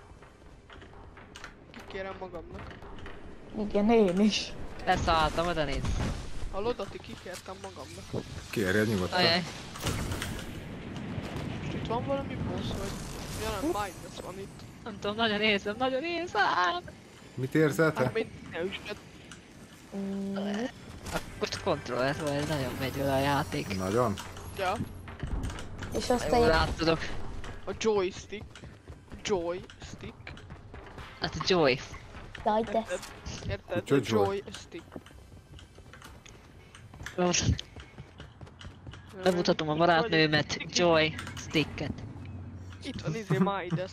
Kikérem magamnak. Igen, én is. Leszálltam, oda nézz. Hallod, Ati, kikértem magamnak. Kérjed nyugodtan. Ajaj. Most itt van valami boss, vagy... Ja nem, Mindless van itt. Nem tudom, nagyon érzem. Mit érzel te? Hát még ne üsd. Akkor kontroller, szóval ez nagyon megy vele a játék. Nagyon? Ja. És Jól aztán át tudok. A joystick. Joystick. Hát a Joy. jaj, de Érted? Hogy A Joy? joystick. Bemutatom a barátnőmet, Joy Sticket. Itt van Midas.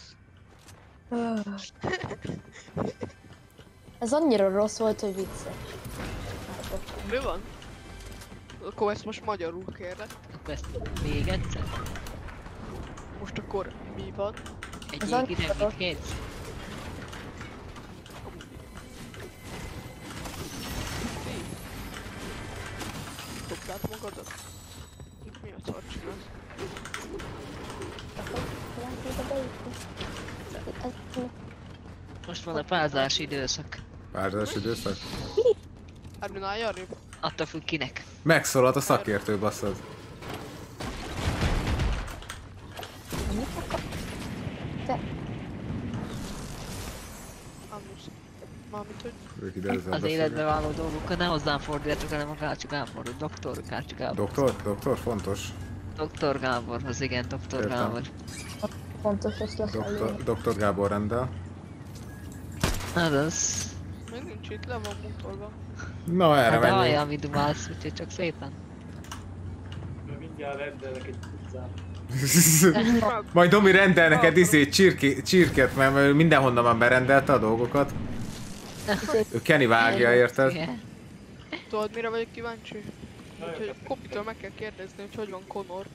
ez annyira rossz volt, hogy vicces. Mi van? Akkor ezt most magyarul kérlek. Akkor ezt még egyszer. Most akkor mi van? Egy Ez jég ide, annyira mit kérsz? Dobd át magadat? Itt mi a szar csinálsz? Most van a párzási időszak. Párzás időszak? Erről állj arrébb. Attól függ kinek. Megszólalt a szakértő, basszad. Amúgy. Mármint, hogy... Ők ide ezzel Az beszélnek. életbe váló dolgokkal ne hozzám forduljatok, hanem a Kácsuk Ámorú doktor, Kácsuk Ámorú. Doktor, fontos. Dr. Gáborhoz, igen, Dr. Értem. Gábor. Fontos, ezt lefelé. Dr. Gábor rendel. Az. Még nincs itt, le van mutolva. Na, erre Hát menjünk. hallja, amit dumálsz, úgyhogy csak szépen. Mert mindjárt rendelek egy pizzát. Majd Domi rendel neked csirkét, mert mindenhonnan már berendelte a dolgokat. Ő Kenny vágja, érted? Igen. Tudod, mire vagyok kíváncsi? Úgyhogy Kopitől meg kell kérdezni, hogy van Connor.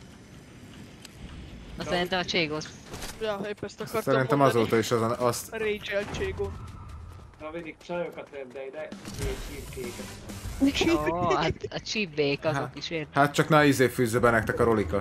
Na szerintem a Cségos. Ja, épp ezt akartam Szerintem mondani. azóta is azt... A Rachel Cségon. Na mindig csajokat rendelj, de csirkéket. Ó, hát a csibék azok is ért. Hát csak ne fűzze be nektek a rolika.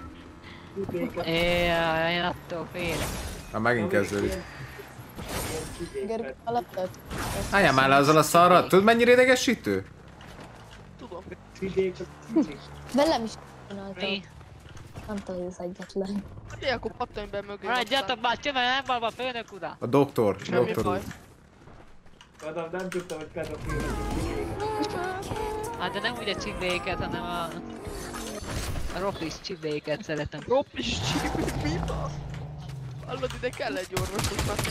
Jaj, én attól félek. Hát megint kezdődik. Gergő, a laptop. Álljál már le azzal a szarral, tudod mennyire idegesítő? Tudom. Csirkék csak cicik. Velem is csináltam. Mi? Nem tudom, ez egyetlen. Ja, akkor pattanj be mögé. Maradjatok már, csövel, nem van a főnök ura! A doktor, Semmi doktor baj. úr. Adam, nem tudtam, hogy pedofilnak csirkéket. Hát de nem úgy a csibéket, hanem a rofis csibéket szeretem. Rob is csípő, mi van? Hallod, ide kell egy orvos, most már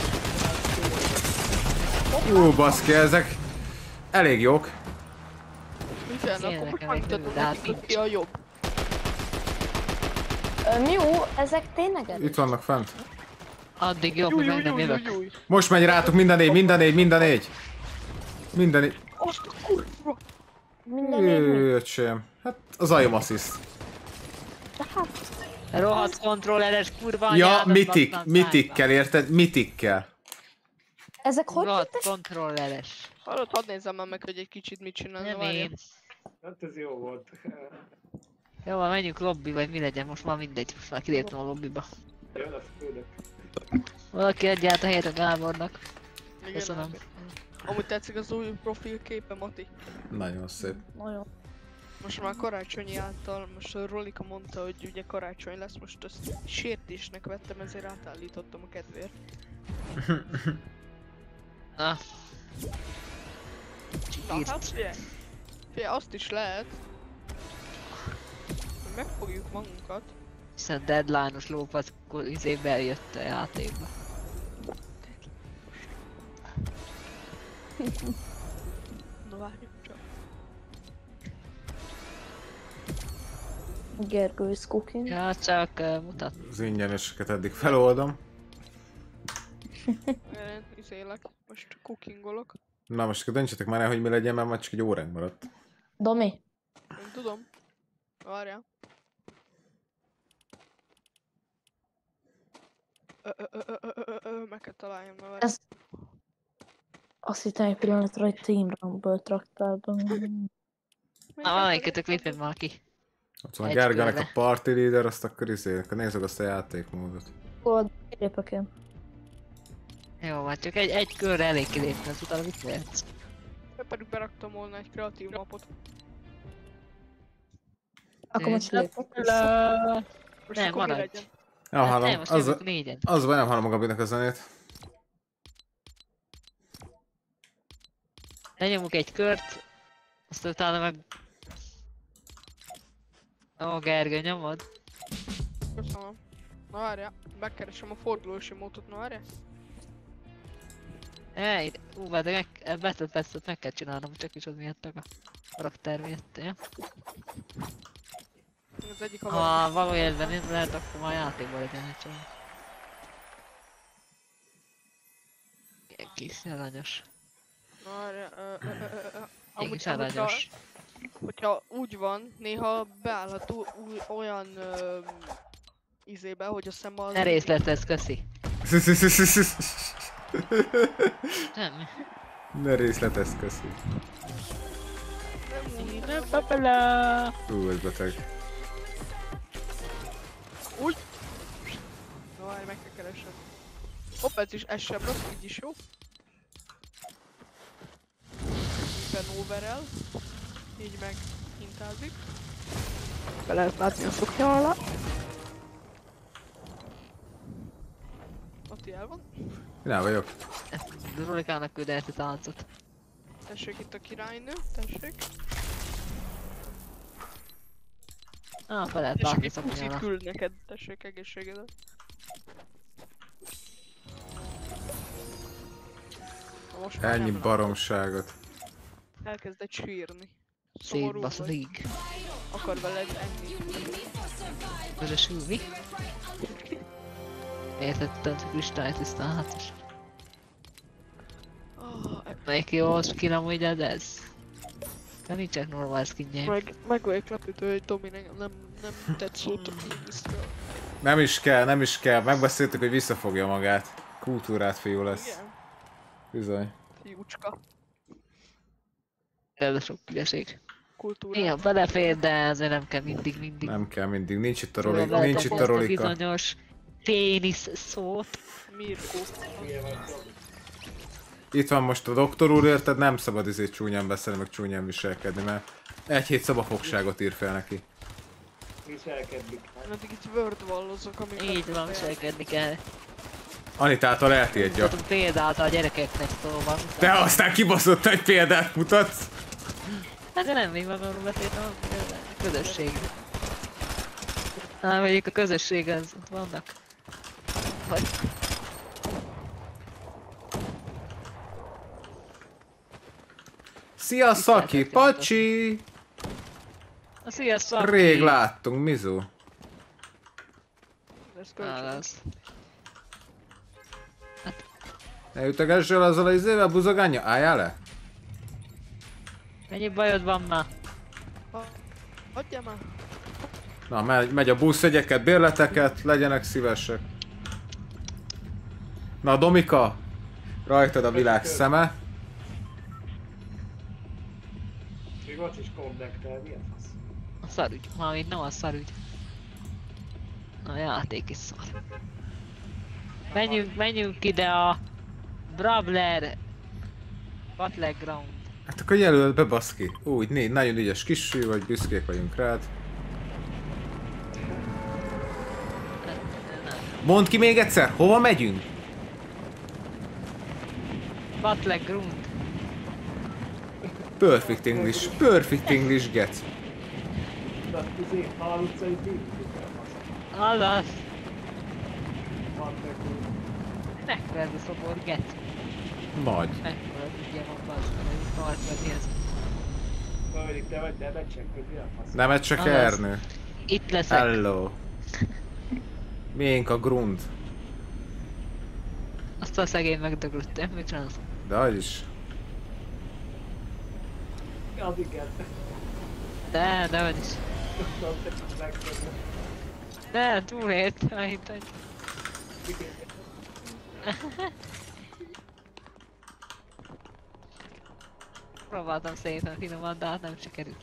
tényleg. Baszki, ezek elég jók. Micsoda, akkor Kéne most nekem egy megmutatom de hát nekik, hogy nincs. ki a jobb. Miu, ezek tényleg Itt vannak fent. Addig jobb, hogy meg nem jövök. Most megy rátok mind a négy, mind a négy, mind a négy. Mind a négy. Azt a kurva! minden négy. Öcsém. Hát az agyom assziszt. Rohadt kontrolleres kurva Ja, anyádat mitik, battan mitikkel, érted? Mitikkel. Ezek hogy Rohadt jöttek? kontrolleres. Hallod, hadd nézzem már meg, hogy egy kicsit mit csinálna, Nem várjál. én. Hát ez jó volt. Jó, van, menjünk lobby, vagy mi legyen, most már mindegy, most már kiléptem a lobbyba. Jön a főnök. Valaki adja át a helyet a Gábornak. Igen, Köszönöm. Amúgy tetszik az új profilképe, Mati. Nagyon szép. Nagyon. Most már karácsonyi által, most a Rolika mondta, hogy ugye karácsony lesz, most ezt sértésnek vettem, ezért átállítottam a kedvéért. Na, Na hát figyelj! Figyelj, azt is lehet, hogy megfogjuk magunkat. hiszen deadline-os lófasz beljött a játékba. Na várjuk csak. Gergő is cooking. Ja, csak mutat. Az ingyeneseket eddig feloldom. Én izélek, most cookingolok. Na most akkor döntsetek már el, hogy mi legyen, mert már csak egy óránk maradt. Domi, Én tudom. Várjál. Meg kell találjam, na várjál. ez... Azt hittem egy pillanatra, hogy Team Rumble-t raktál be. Na, valamelyikötök lépjen már ki. Ott van Egy Gergőnek körre. a party leader, azt akkor akkor nézzük azt a játékmódot. Hol lépek én? Jó, már csak egy körre elég kilépni, az utána mit lehetsz? Én pedig beraktam volna egy kreatív mapot. Akkor most lépek vissza. Most Nem, akkor mi maradj. legyen? Ja, Hát nem, hallom. most Az, jövök négyen. az baj, nem hallom a Gabinak a zenét. Lenyomunk egy kört, azt utána meg... Ó, Gergő, nyomod? Köszönöm. Na várjál, megkeresem a fordulós módot, na várjál. Ej, de Battle Pass-ot meg kell csinálnom, csak is az miatt a karakter miatt, ja? Az egyik Ha való életben nem lehet, akkor már játékban legyen csak. Ilyen kis aranyos. Na várjál, Ilyen amúgy, kis aranyos. hogyha úgy van, néha beállhat olyan izébe, hogy a szem az... Ne részletez, köszi. Nem. Ne részletez, köszi. Nem papala. Ez beteg. Úgy! Na várj, meg kell keresem. Hopp, ez sem rossz, így is jó. Éppen overel. Így meg hintázik. Be lehet látni a szoknya alá. Mati el van. Nem vagyok. Rolikának küldett a táncot. Tessék itt a királynő, tessék. Be lehet És látni aki puszit szaponyának. küld neked, tessék egészségedet. Na most már Ennyi nem baromságot. elkezdett sírni. Szomorú vagy. Szétbaszik. Akar veled enni. Közös mi? Értettem, hogy kristályt tisztán hát is. Melyik jó skin amúgy ez? De nincsenek normál skinjei. Meg vagyok lepődő, hogy Domi nem tett szót a Minisztről. Nem is kell. Megbeszéltük, hogy visszafogja magát. Kultúrát fiú lesz. Igen, Bizony. fiúcska. Ez a sok ügyeség. Kultúra. Néha belefér, de ezért nem kell mindig. Nem kell mindig. Nincs itt a Tudom, rolika. lehet Nincs itt a ezt rolika. bizonyos pénisz szót. Mirko. Itt van most a doktor úr, érted? Nem szabad izét csúnyán beszélni, meg csúnyán viselkedni, mert egy hét szabafogságot ír fel neki. Viselkedik. Addig itt Word vallozok, amikor... Így van, viselkedni kell. Anitától eltiltja. Mutatunk példát a gyerekeknek, szóval. Te aztán kibaszott egy példát mutatsz! Hát de nem még magamról beszéltem, a közösség. Mondjuk a közösség az ott vannak. Vagy... Szia Szaki, pacsi! Szia Szaki! Rég láttunk, Mizu. Ez kölcsön. Az. Ne ütögessél azzal a izével, buzogánya? Álljál le! Mennyi bajod van már? Hagyjál már! Na, megy a busz, jegyeket, bérleteket, legyenek szívesek. Na Domika, rajtad a világ szeme. Még ott is konnektel, milyen fasz? A szarügy. Mármint nem a szarügy. A játék is szar. Menjünk ide a Brabler Battleground. Hát akkor jelöld be, baszki. Úgy, nagyon ügyes kisű vagy, büszkék vagyunk rád. Mondd ki még egyszer, hova megyünk? Battleground. Perfect English, get. De izé, Halál utcai film? Azaz. Van nekünk. Mekkora ez a szobor, get. Nagy. Mekkora ugye van bazd meg, hogy tartani ez. Vajlik, te vagy Demecsek, hogy mi a fasz? Nemet csak Azaz. Ernő. Itt leszek. Hello. Miénk a grund. Azt a szegény megdöglöttem, mit csinálsz? De az is. Az igen. De hogy is. Nem tetszett legtöbbet. De túlélt, mint hogy... Próbáltam szépen finoman, de hát nem sikerült.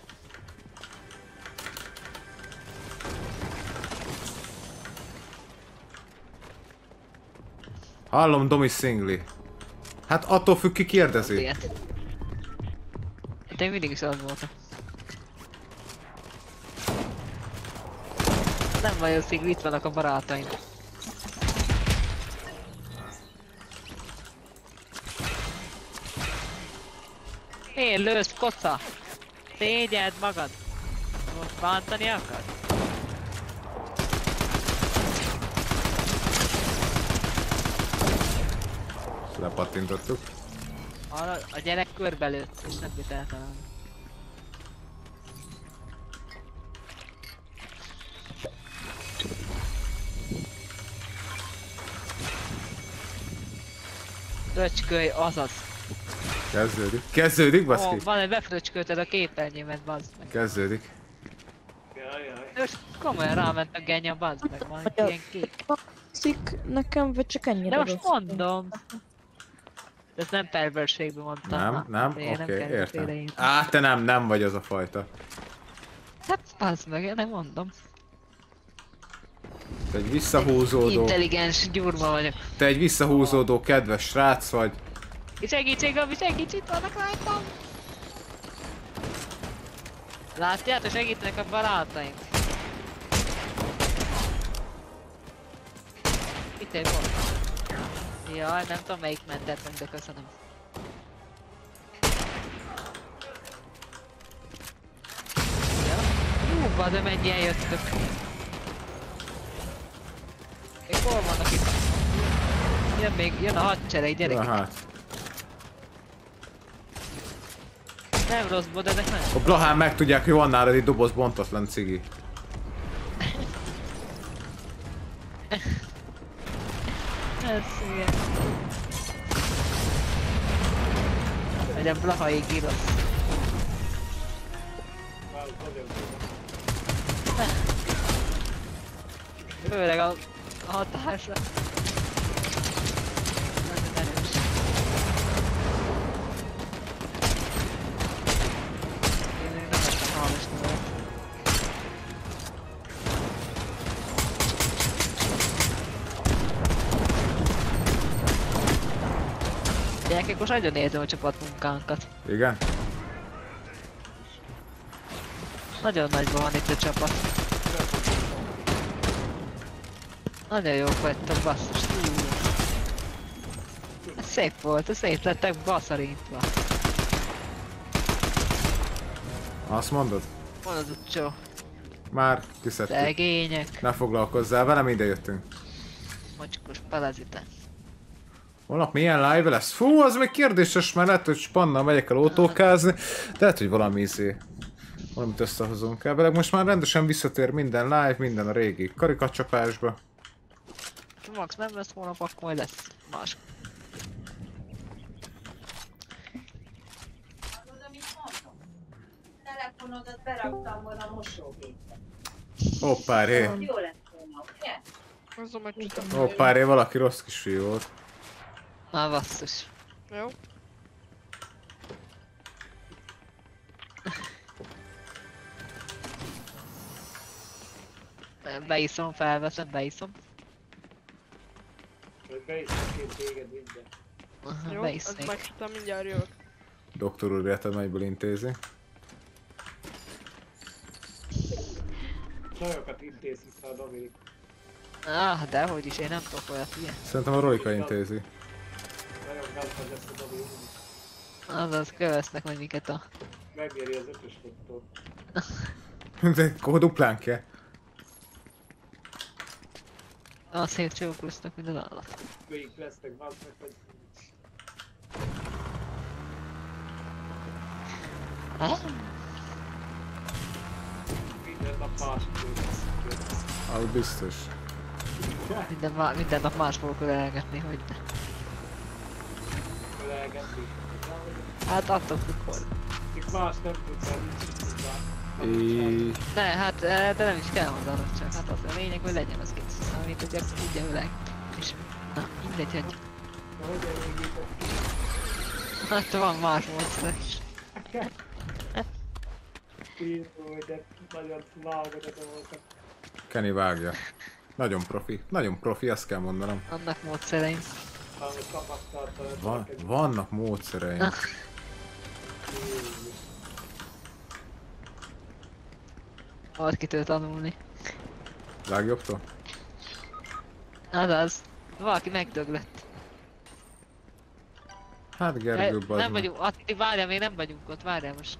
Hallom, Domi szingli. Hát attól függ, ki kérdezi. Ilyet. De én mindig is az voltam. Nem vagyok szigli, itt vannak a barátaim. Miért lősz, koca? Szégyeld magad! Most bántani akar? Lepattintottuk. A gyerek körbe lőtt, és nem jut eltalálni. Fröcskölj, azaz. Kezdődik, baszki? Van egy befröcskölted a képernyőmet, bazd meg. Kezdődik. Jajjaj. Most komolyan ráment a genya, bazd meg, van egy ilyen kék. Szik nekem, vagy csak ennyire De most rossz? mondom. De ezt nem perverségben mondtam. Nem? Én Oké, kell értem. félreírni. Á, te nem vagy az a fajta. Hát bazd meg, én nem mondom. Te egy visszahúzódó... Intelligens gyurma vagyok. Te egy visszahúzódó, kedves srác vagy. Segítség, Gabi, segíts, itt vannak rajtam! Látjátok, segítenek a barátaink. Itt egy volt. Jaj, nem tudom melyik mentett meg, de köszönöm. Ja. Bazd, mennyien jöttök. Még hol vannak itt? Jön a hadsereg, gyerekek. Hát. Nem rossz bod, ezek nem. A Blahán meg tudják, hogy van nálad egy doboz bontatlan cigi. Ez igen. Vagy a Blahai girosz. Főleg a hatása. Nagyon erős. Én még nem lettem hallgasni vele. Gyerekek, most nagyon érzem a csapatmunkánkat. Igen? Nagyon nagyban van itt a csapat. Nagyon jók vagytok, basszus. Ez szép volt, ez szép lettek baszarintva. Azt mondod? Mondod, Ucsó. Már kiszedtük. Szegények. Ne foglalkozzál vele, minden jöttünk. Mocskos parazita. Holnap milyen live lesz? Fú, az még kérdéses, mert lehet, hogy spannal megyek el autókázni. De lehet, hogy valami valamit összehozunk el. Most már rendesen visszatér minden live, minden a régi karikacsapásba. Max nem lesz holnap, akkor majd lesz más. Telefonodat beraktam volna a mosógépbe. Hoppá, ré. Jó lett volna, ugye? Azon meg csütök. Hoppá, ré, valaki rossz kisfiú volt. Már basszus. Jó. Beiszom, felveszem, beiszom. Hogy beiszik két téged minden. Aha, Jó, beiszik. az megcsütöm, mindjárt jövök. Doktor úr érted, melyből intézi. Csajokat intézik fel a Dominik. Dehogy is, én nem tudok olyat, ugye? Szerintem a Rolika intézi. Nagyon gazdag lesz a Dominik. Azaz, kövesznek majd minket a... Megéri az 5-ös fotót. De akkor duplán kell. Szép csókoloztak, mint az állat. Végig lesznek, bazd meg, hogy... Minden nap más Az biztos. Minden nap más fogok ölelgetni, hogy ne. ölelgetni. Hát attól függ, hol. Még más nem tudsz el, nincs hozzá. Ne, hát de nem is kell hozzának csak, hát az a lényeg, hogy legyen az kész, amit ugye tudja öleg. És na, mindegy, hogy... Na, hogy elégített? Hát van más módszer is. Író, de nagyon válogatottan voltak. Kenny vágja. Nagyon profi, azt kell mondanom. Annak módszereim. Amit tapasztaltam, Vannak módszereim. Volt kitől tanulni. Legjobbtól? Azaz. Valaki megdöglött. Hát Gergő Nem bazd meg. vagyunk, Atti, várjál, még nem vagyunk ott, várjál most.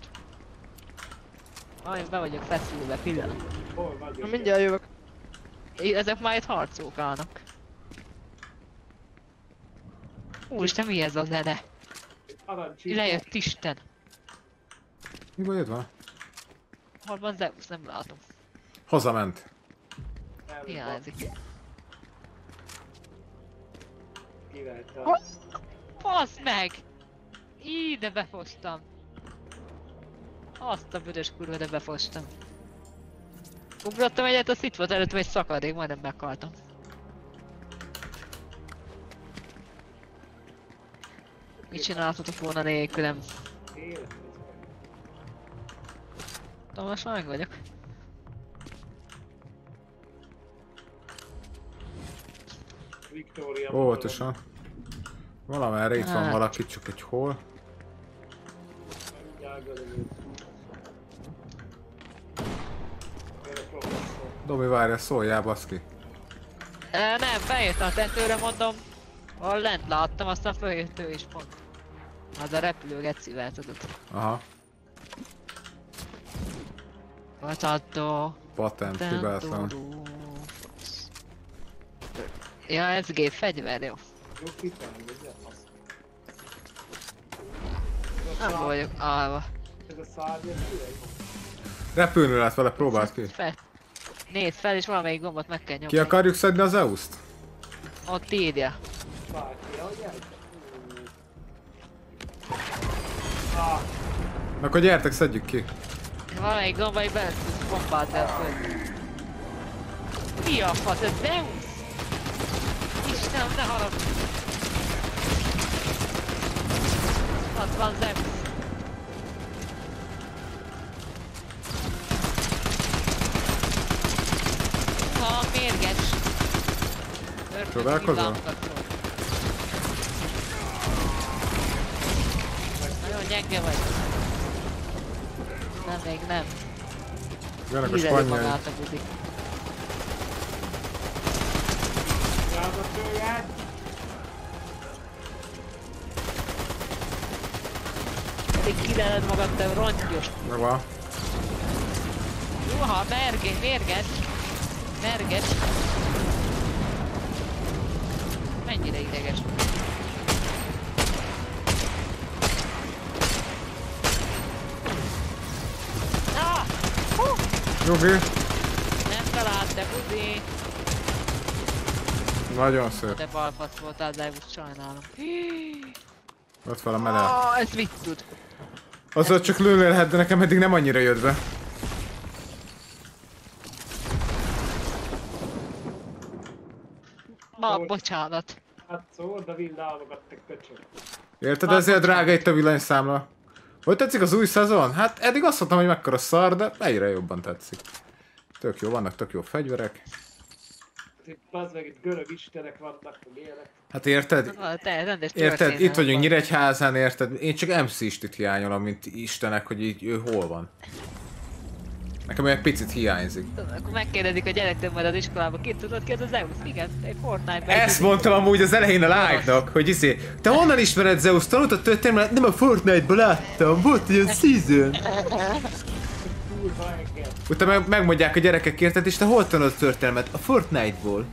Be vagyok feszülve, pillanat. hol vagy? Na, mindjárt jövök. Ezek már itt harcók állnak. Úristen, mi ez a zene? Lejött Isten. Mi bajod van? Hol van Zeus? Nem látom. Hazament. Hiányzik. Királytál. Fasz meg! Ide befostam. Azt a büdös kurva, de befostam. Ugrottam egyet, azt itt volt előttem egy szakadék, majdnem meghaltam. Mit csináltatok volna nélkülem? Tomás, már meg vagyok. Victoria. Óvatosan. Valamerre itt van Hát. valaki, csak egy hol. Domi, várja, szóljál, baszki. Nem, beírtam a tetőre, mondom. Ahol lent láttam, aztán följött ő is pont. Az a repülő gecivel, tudod. Aha. Potato. Patent, hibátlan. Ja, ez gépfegyver, jó. Jó, kitálni, ez nem fasz. Nem vagyok állva. Ez a szárny, ez mire jó? Repülni lehet vele, próbáld ki. Nézd fel, és valamelyik gombot meg kell nyomni. Ki akarjuk szedni az Zeuszt? Ott írja. Bárki, ahogy Akkor gyertek, szedjük ki. Valamelyik gombai bele tudsz bombát elfölni. Mi a fasz, ez Zeus? Istenem, ne haragudj! Ott van Zeus. Ha mérges. Csodálkozol? Nagyon gyenge vagy. Nem, még nem. Jönnek a Híreli spanyolai. magát a budik. Pedig kileled magad, te rongyos. Megvan. Juha, mérges. Mérges. Mennyire ideges. Ah! Jogi. Nem talált, te buzi. Nagyon szép. Te balfasz voltál, de most sajnálom. Ott van a mele. Ah, ez mit tud? Azzal csak lőni lehet, de nekem eddig nem annyira jött be. Bocsánat. Hát szóld a villámokat, te köcsög. Érted, ezért drága itt a villanyszámla. Hogy tetszik az új szezon? Hát eddig azt mondtam, hogy mekkora szar, de egyre jobban tetszik. Tök jó, vannak tök jó fegyverek. Itt bazd meg, itt görög istenek vannak, meg ilyenek. Hát érted? Te rendes Érted? történet Itt vagyunk van. Nyíregyházán, érted? Én csak MC-st itt hiányolom, mint istenek, hogy így ő hol van. Nekem egy picit hiányzik. Akkor megkérdezik a gyerektől majd az iskolába, ki tudod ki az a Zeus? Igen, egy Fortnite-ben. Ezt mondtam amúgy az elején a live-nak, hogy te honnan ismered Zeus? Tanultad történelmet? Nem a Fortnite-ban láttam, volt ilyen season. Utána megmondják a gyerekek, érted, és te hol tanulod a történelmet? A Fortnite-ból.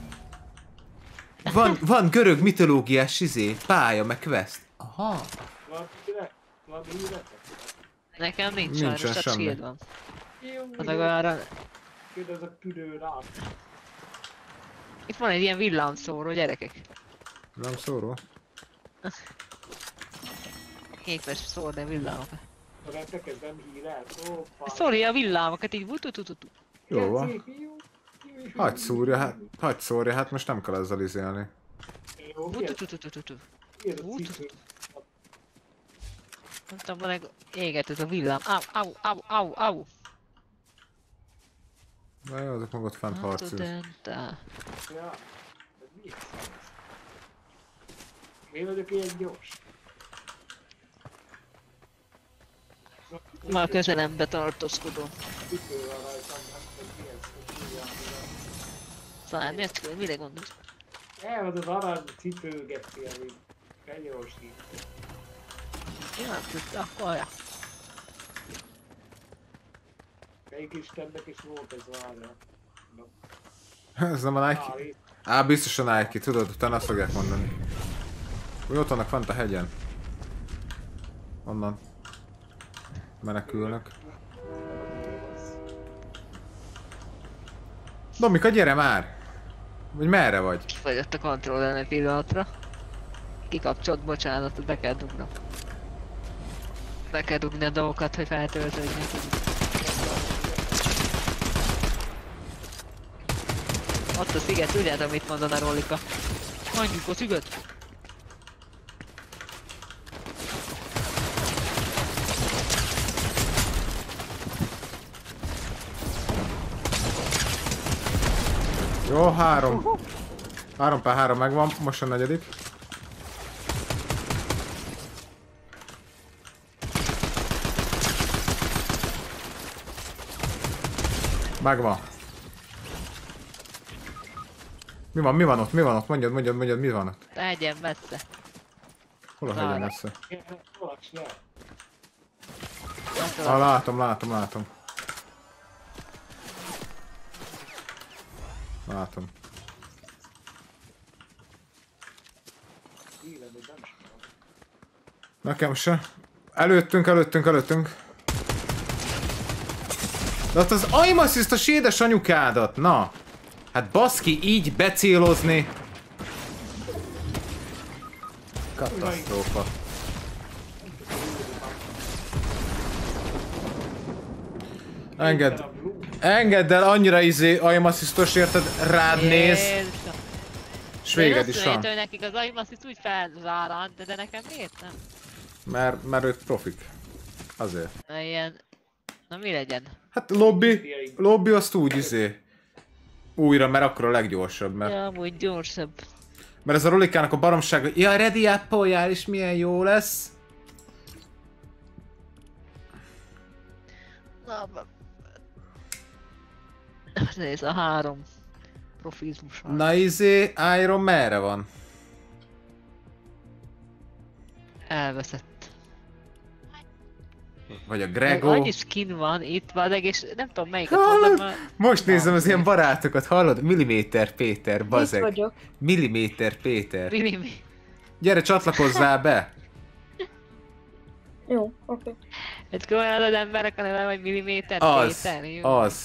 Van görög mitológiás pálya, meg quest. Aha. Van kinek? Van híretek? Nekem nincs Nincsen sajnos, csak semmi. shield van. Az arra... Kérdez a tüdő rám. Itt van egy ilyen villámszóró, gyerekek. Nem szóró. Képes szórni a villámokat. Nektek ez nem híret? Ó, fasz. Szórja a villámokat, így vututututu. Jó van. Geci, fiú. Hagy szórja, hát most nem kell ezzel izélni. Jó, Vutututututu. mi ez a cipő? Mondtam, van egy éget ez a villám. Au. Na jó, azok meg ott fent harcos. Tudenta. Ja, ez mi ez? Miért vagyok ilyen gyors? Ma a közelembe tartózkodom. Cipő van rajtam, nem tudom mi ez, hogy hívják. Szóval mi ezt mire gondolsz? Az az arany cipőgeti, ami fenyósít. Én nem tudtam, hallja. Melyik istennek is volt ez várja? Ez nem a Nike? Á, biztos a Nike, tudod, utána azt fogják mondani. Úgy ott vannak fent a hegyen. Onnan. Menekülnek. Domika, gyere már! Vagy merre vagy? Kifagyott a kontroller egy pillanatra. Kikapcsolt, bocsánat, be kell dugnom. Be kell dugni a dolgokat, hogy feltöltődjek. Ott a sziget, tudjátok mit mondana Rolika? Mondjuk a sziget! Jó, 3. 3x3 megvan, most a negyedik. Megvan. Mi van ott? Mondjad, mi van ott? Te hegyen messze. Hol a hegyen messze? Valacs le. Ah, látom. Látom. Nekem se. Előttünk. De ott az aim assist a sédes anyukádat, na! Hát baszki, így becélozni. Katasztrófa. Engedd el, annyira aim assistos érted, rád néz. S véged is van. Én nekik az aim assist úgy felzárant, de nekem miért nem? Mert ők profik. Azért. Na ilyen... Na mi legyen? Hát lobby azt úgy újra, mert akkor a leggyorsabb, mert... Ja, amúgy gyorsabb. Mert ez a Rolikának a baromsága, ja, ready up-oljál is milyen jó lesz. Na, nézd, a 3 profizmus van. Na Iron merre van? Elveszett. Vagy a Grego. Annyi skin van itt, vadeg, és nem tudom melyiket mondom már. Most nézem az ilyen barátokat, hallod? Milliméter Péter, bazeg. Itt vagyok. Milliméter Péter. Milliméter. Gyere, csatlakozzál be! Jó, oké. Hát komolyan az emberek a neve, vagy Milliméter Az, Péter. Jó? az.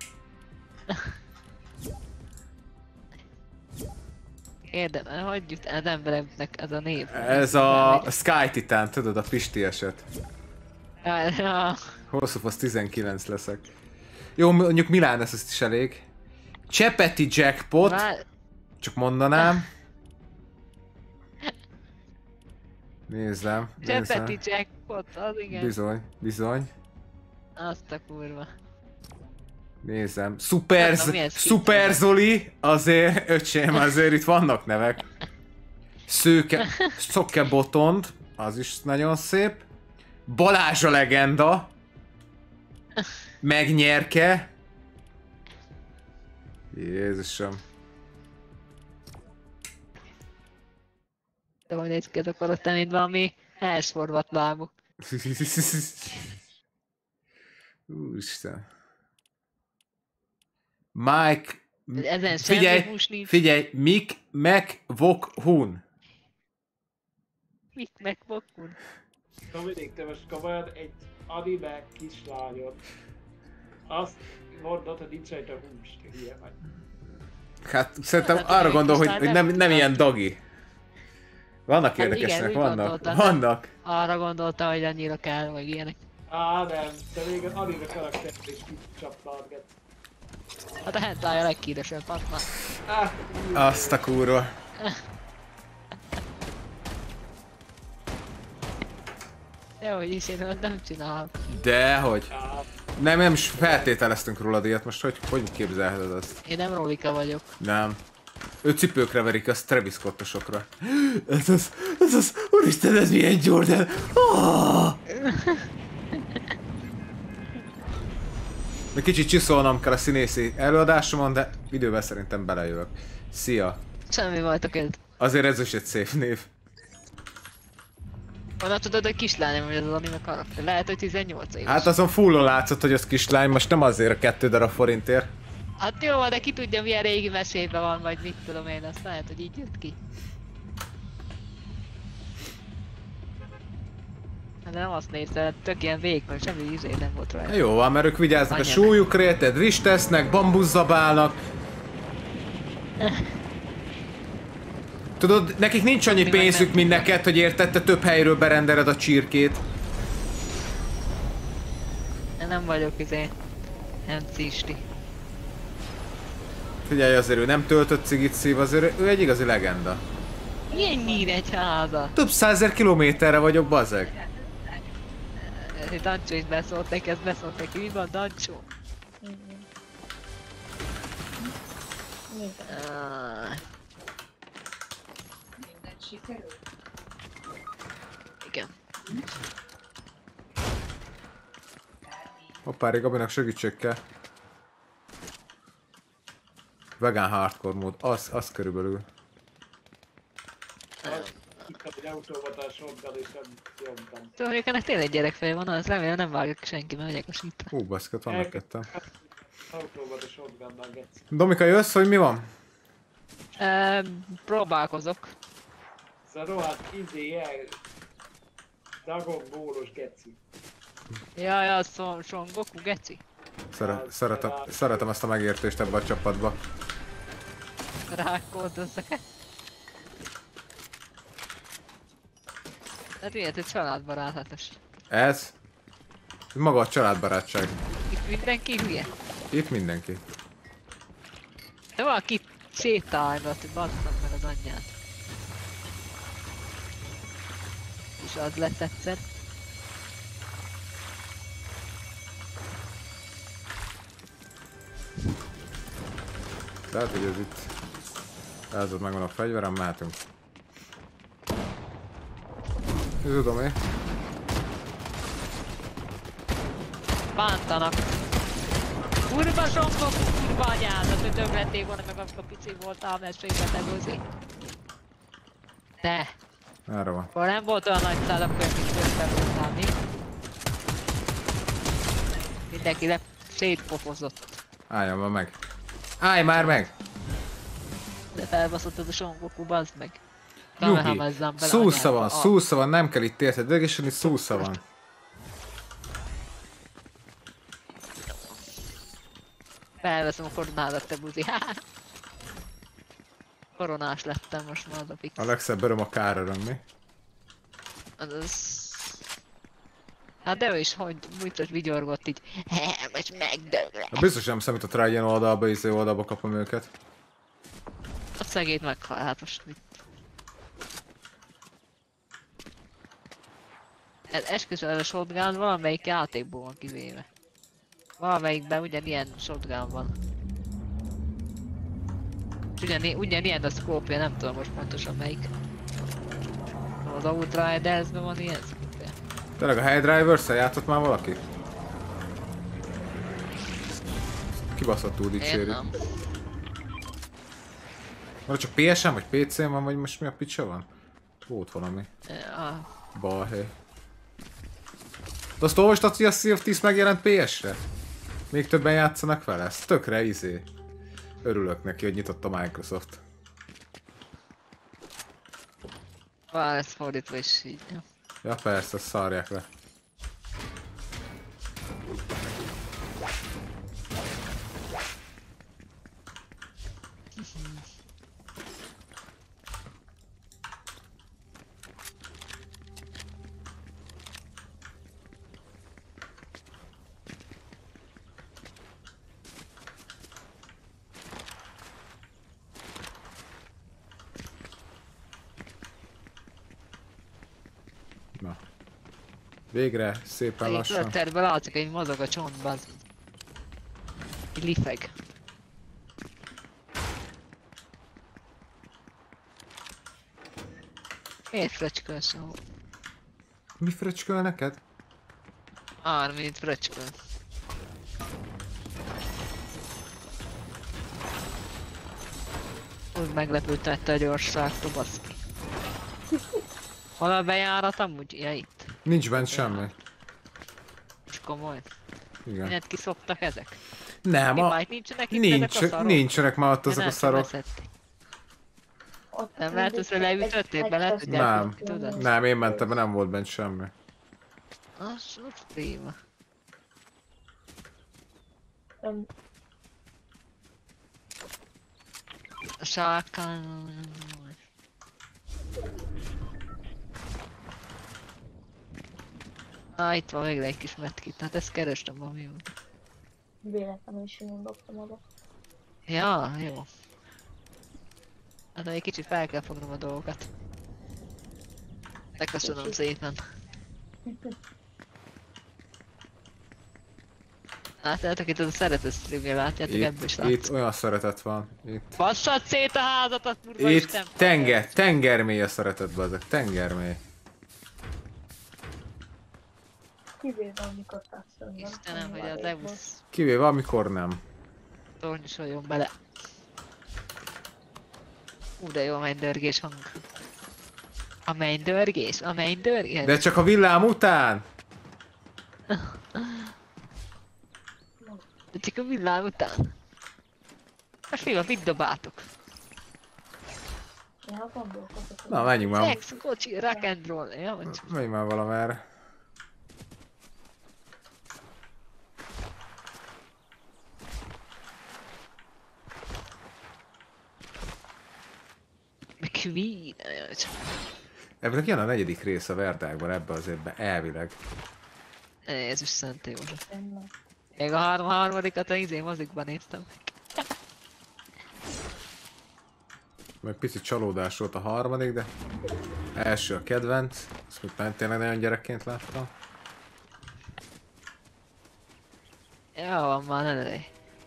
Érdemel, hagyjuk az embereknek ez a név. Ez a Sky Titan, tudod, a Pisti eset. Ja. Hosszú az 19 leszek. Jó, mondjuk Milán ez is elég. Csepeti jackpot. Csak mondanám. Nézzem. Csepeti jackpot, az igen. Bizony. Azt a kurva. Nézzem. Super Zoli, azért, öcsém, azért itt vannak nevek. Szokke Botond, az is nagyon szép. Balázs a legenda. Megnyerke. Jézusom. De hogy néz ki ez akkor ott, mint valami elsforvat lábuk. Úristen. Mike... Ezen figyelj, Mick McVokhun. Mick McVokhun. Dominik, te most komolyan egy anime kislányod. Azt mondod, hogy nincs rajta hús, te hülye vagy. Hát szerintem arra gondol, hogy nem ilyen dagi. Vannak érdekesnek, vannak. Arra gondolta, hogy annyira kell, vagy ilyenek. Nem, te még az anime karaktert is kicsaptálgat. Hát a hentai a legkíresebb, patna. Azt a kurva. Jó, hogy is én nem csinálom. Dehogy. Nem is feltételeztünk róla ilyet, most hogy képzelheted azt? Én nem Rolika vagyok. Nem. Ő cipőkre verik, az Travis Scottosokra. Ez az, úristen, ez milyen Jordan! De kicsit csiszolnom kell a színészi előadásomon, de időben szerintem belejövök. Szia! Semmi voltak ez. Azért ez is egy szép név. Honnan tudod, hogy kislányom, hogy ez az anime karakter? Lehet, hogy 18 éves. Hát azon fullon látszott, hogy az kislány, most nem azért a 2 darab forintért. Hát jó, de ki tudja, milyen régi mesében van, vagy mit tudom én, azt lehet, hogy így jött ki. De nem azt nézted, tök ilyen vékony, semmi izé nem volt rá. Jó van, mert ők vigyáznak a súlyukra, érted, rizs tesznek, bambuszabálnak. Tudod, nekik nincs annyi pénzük, mint neked, hogy érted, te több helyről berendeled a csirkét. Én nem vagyok nem cisti. Figyelj, azért ő nem töltött cigit szív, azért ő egy igazi legenda. Milyen Nyíregyháza? Több 100 000 kilométerre vagyok, bazeg. Dancsó is beszólt neki, ez beszólt neki. Mi van, Dancsó? Minden sikerül? Igen. Hoppá, Gabinak segítség kell. Vegán hardcore mód, az körülbelül. Itt egy autóvatás rontal és nem nyomtam. Szóval ennek tényleg gyerekfej van, az remélem nem vágja senki, mert megyek a sítra. Baszkat, vannak ketten. Megpróbáld a shotgunnal, geci. Domika, jössz, hogy mi van? Próbálkozok. Ez a rohadt Dragon Ball-os geci. Ja, Son Goku, geci. Szeretem ezt a megértést ebbe a csapatba. Rákódozzak. Hát ilyet, egy családbarátatos. Ez? Maga a családbarátság. Itt mindenki hülye. Itt mindenki. De valaki sétálgat, hogy basszam meg az anyját. És az lesz egyszer. Tehát, hogy ez itt... Ez ott megvan a fegyverem, mehetünk. Tudom én. Bántanak. Kurva sonkok, kurva anyádat, hogy többlették volna meg amikor pici voltál, mert sébe tegózi. De. Erre van. Akkor nem volt olyan nagy szál, akkor mint közben voltál, mi? Mindenki szétpofozott. Álljon már meg. Állj már meg! De felbaszottad a Son Goku, bazd meg. Nyugi! Szúsza van, nem kell itt érted, egészsen itt szúsza van. Felveszem a koronádat, te buzi. Koronás lettem most már, az a fix. A legszebb öröm a káröröm, mi? Az... Hát de ő is, hogy úgy vigyorgott így. Most megdöglek. Biztos nem számított rá ilyen oldalba kapom őket. A szegét meghal, hát most mit? Esküszöm, a shotgun valamelyik játékból van kivéve. Valamelyikben ugyanilyen shotgun van. És ugyanilyen a scope-ja, nem tudom most pontosan melyik. Az Outriders-ben van ilyen scope-ja. Tényleg a Highdrivers-szel játszott már valaki? Kibaszottul dicséri. Vagy csak PSN vagy PC-n van, vagy most mi a picsa van? Volt valami. Ja. Balhely. De azt olvastad, hogy a Sea of Thieves megjelent PS-re? Még többen játszanak vele? Ez tökre izé. Örülök neki, hogy nyitott a Microsoft. Ez fordítva is így. Ja persze, szarják le. Na. Végre, szépen lassan. Egy tervben látszik, hogy mozog a csontban. Egy lifeg. Miért fröcskölsz ahol? Mi fröcsköl neked? Mint fröcsköl. Úgy meglepődtette a gyorságtól, baszki. Hol a bejárat amúgy? Ja, itt. Nincs bent semmi. Most komoly. Igen. Mindent kiszoptak ezek? Nem, nincsenek már ott azok a szarok. Nem lehet, hogy leütöttél be, lehet, hogy nem, nem, én mentem be, nem volt bent semmi. Az téma. A sárkány... Itt van végre egy kis medkit, hát ezt kerestem a mi. Véletlenül is én dobtam oda. Ja, jó. Hát egy kicsit fel kell fognom a dolgokat. Megköszönöm szépen. Látjátok itt az a szeretet streamje, látjátok, ebből is látsz. Itt olyan szeretet van. Itt. Basszad szét a házatat, kurva itt Isten! tengermély a szeretetben ezek, tengermély. Kivéve amikor társadalom. Istenem, hogy az EUSZ Kivéve amikor nem. tornyosoljon bele. De jó a mennydörgés hang. A mennydörgés? A mennydörgés? De csak a villám után! Csak a villám után. A film, mit dobáltok? Ja, gondolkozok. Na, menjünk már. Sex, kocsi, rock and roll. Ja, vagy csak. Menjünk már valamerre. Queen. Ja, csak. Ebből jön a 4. rész a Verdágban ebbe az évben, elvileg. Jézus Szent József. Még a harmadikat a mozikban néztem. Meg picit csalódás volt a 3., de első a kedvenc. Azt még tényleg nagyon gyerekként láttam. Ja, van már, ne lej.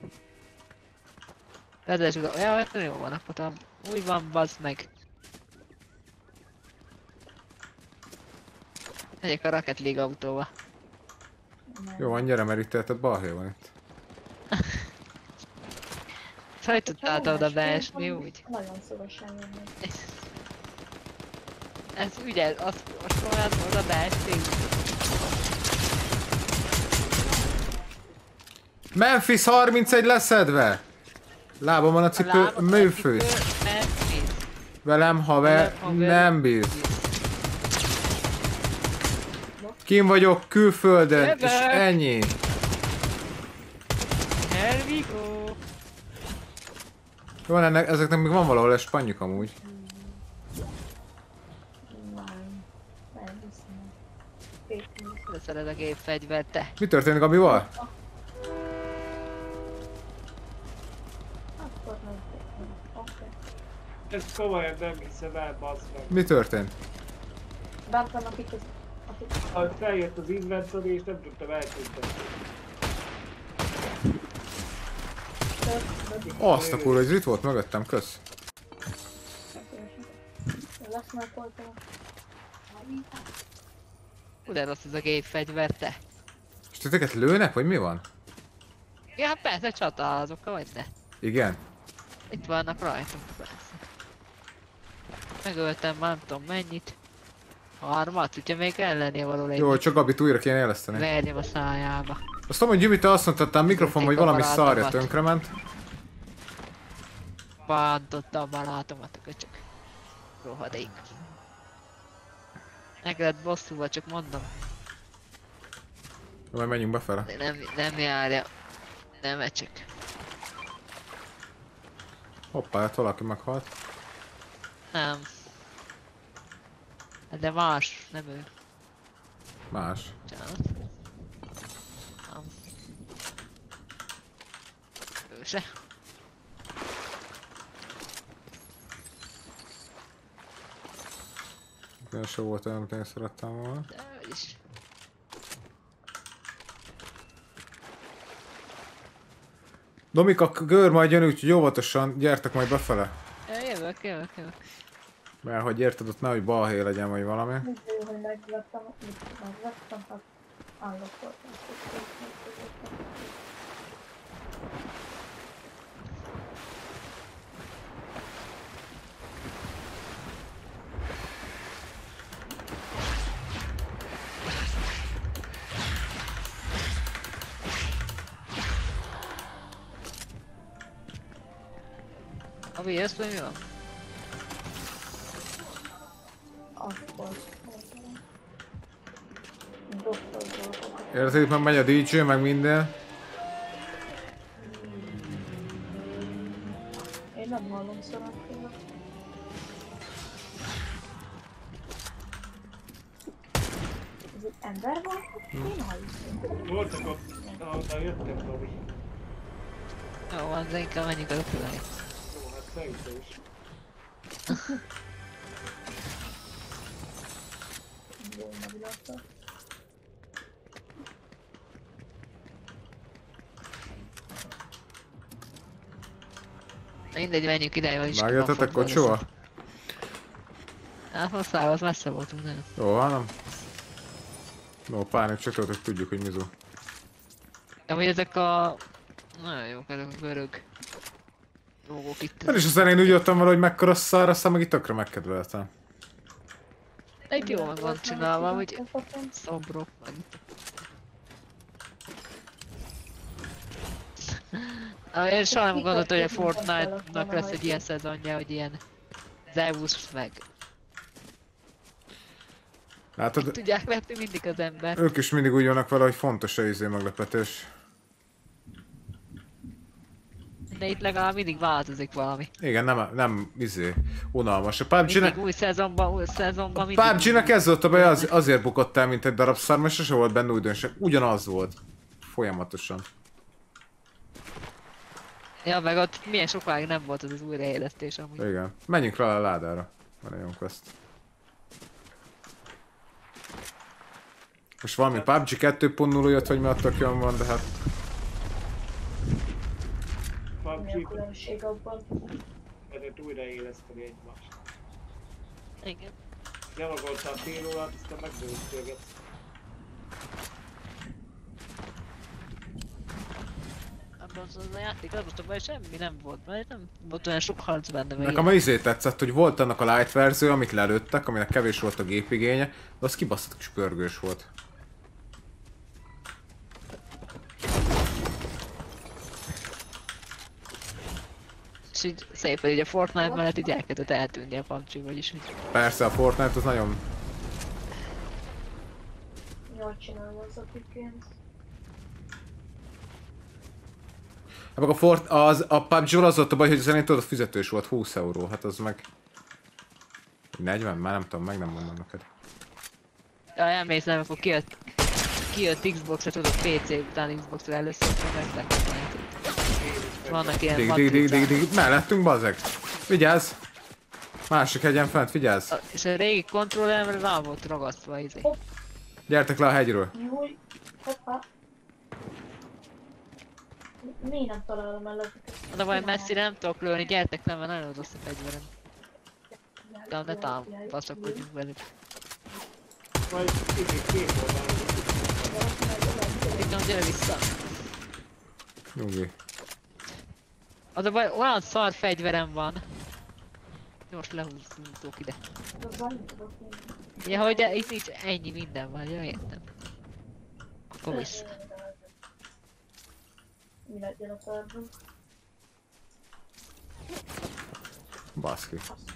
Kedves uram, ja, jó van, akkor úgy van, bazd meg. Megyek a Rocket League autóba. Jó van, gyere, mert itt te balhé van itt. Hogy tudtál oda beesni úgy? Nagyon szívesen jönnék. Ez ügyes, azt olyan oda beesni. Memphis 31 leszedve! Lábam van a cipő, műfős. Velem haver nem bíz. Kim vagyok külföldön, és ennyi. Here we go. Van ennek, ezeknek még van valahol egy spanyjuk amúgy. Nem hiszem. Leszeled a gépfegyvert, te. Mi történik Gabival? Akkor nem tudom. Oké. Ez komolyan nem hiszem el, bazd meg. Mi történt? Bent vannak itt az... Ahogy feljött az inventory és nem tudtam eltűnteni. Azt a kurva, hogy itt volt mögöttem, kösz. Lesz már poltolom. De rossz ez a gépfegyver, te. És titeket lőnek, vagy mi van? Ja, hát persze csatázok, vagy ne. Igen. Itt vannak rajtunk, persze. Megöltem már nem tudom mennyit. 3, úgyhogy még kell lennie való egy. Jó, csak Gabit újra kéne éleszteni. Verjem a szájába. Azt tudom, hogy Gyumi, te azt mondtad, a mikrofon, hogy valami barátomat. szarja tönkrement. Bántottam a barátomat a köcsök. Rohadék. Meg lett bosszúval, csak mondom. Majd menjünk befele. De nem járja. Nem ecsek. Hoppá, hát valaki meghalt. Nem. De más, nem ő. Más. Csinálod. Nem. Ő se. Olyan se volt olyan, amit én szerettem volna. De ő is. Domika, Gőr majd jön, úgyhogy óvatosan gyertek majd befele. Jövök. Mert hogy érted, ott nehogy balhé legyen, vagy valami. Úgy jó, hogy megvettem, hát állok voltam. Abi, ezt vagy mi van? Akkor... Doktor dolgokat. Érted, itt már megy a DJ, meg minden. Én nem hallom szarabként. Ez egy ember van? Én hallom. Voltak ott, ahonnan jöttem, Robi. Jó van, de inkább menjünk a repülni. Jó, hát szerintem is. Jó meglátta. Mindegy, menjünk ide, hogy is Vágjatok kocsival? Hát hosszához messze voltunk, nem? Jó, hanem. No, pánik, csak hogy tudjuk, hogy mizu. Amúgy ezek a... Nagyon jók ezek a görög logók itt. Én is az elején úgy jöttem vele, hogy mekkora szar, aztán meg itt tökre megkedveltem. Egy jó meg van csinálva, hogy szobrok meg. Én soha nem gondoltam, hogy a Fortnite-nak lesz egy ilyen szezonja, hogy ilyen Zeus meg. Látod? Tudják vetni mindig az ember. Ők is mindig úgy vannak vele, hogy fontos a meglepetés. De itt legalább mindig változik valami. Igen, nem unalmas. A PUBG-nek... Mindig új szezonban mindig... A PUBG-nek ez volt a baj, azért bukott el, mint egy darab szar, mert sose volt benne újdonság. Ugyanaz volt. Folyamatosan. Ja, meg ott milyen sokáig nem volt az újraélesztés amúgy. Igen. Menjünk rá a ládára. Van egy quest. Most valami PUBG 2.0 jött, hogy mi a tökön van, de hát... Mi a különbség abban? Mert újraéleszteni egymást. Igen. Elagoltál fél órát, aztán megbőztőgetsz. Abban az a játék, abban semmi nem volt, mert nem volt olyan sok harc benne. Nekem a izé tetszett, hogy volt annak a light verzió, amit lelőttek, aminek kevés volt a gépigénye, de az kibaszott kis pörgős volt. És így szépen így a Fortnite mellett így elkezdett eltűnni a PUBG, vagyis úgy. Persze a Fortnite az nagyon... Jól csinálva az Epic Games. Hát a PUBG-val az volt a baj, hogy szerint ott fizetős volt 20 euró, hát az meg... 40? Már nem tudom, meg nem mondom neked. Ja, emlékszem, amikor kijött Xbox-ra, tudod, PC után Xbox-ra először megvettek. Vannak ilyen Dig, mellettünk bazzeg. Vigyázz! Másik hegyen fent, vigyázz! És a régi kontrolleremre rá volt ragasztva izé. Gyertek le a hegyről. Júj, hoppá. Miért nem találom el ezeket? De vagy messzire nem tudok lőni, gyertek le, mert nagyon rossz a fegyverem. De ne támaszkodjunk velük. Vagy két oldalon. Itt gyere vissza. Nyugi. Az a baj, olyan szar fegyverem van. Most lehúzzunk ide. Ja, hogy itt nincs ennyi minden van, ja értem. Akkor vissza. Mi legyen a szarban? Baszki.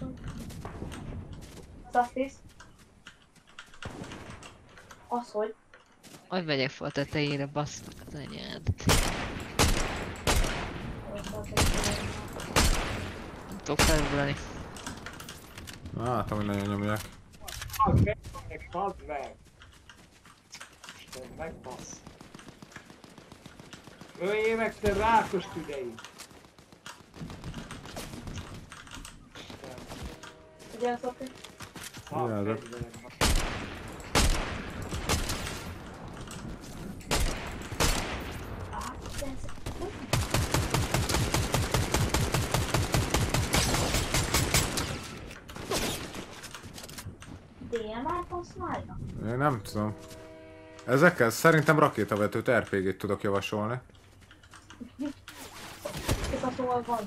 Szafisz? Az hogy? Hogy megyek fel a tetejére, bassznak az anyád. Nem tudok felugrani. Látom, hogy nagyon nyomják. Bazd meg! Isten, megbasz. Öljél meg te rákos tüdei! Ugye, Szafi? Vigyázzak. DMR-t használja? Én nem tudom. Ezekkel szerintem rakétavetőt RPG-t tudok javasolni. Ez szóval van.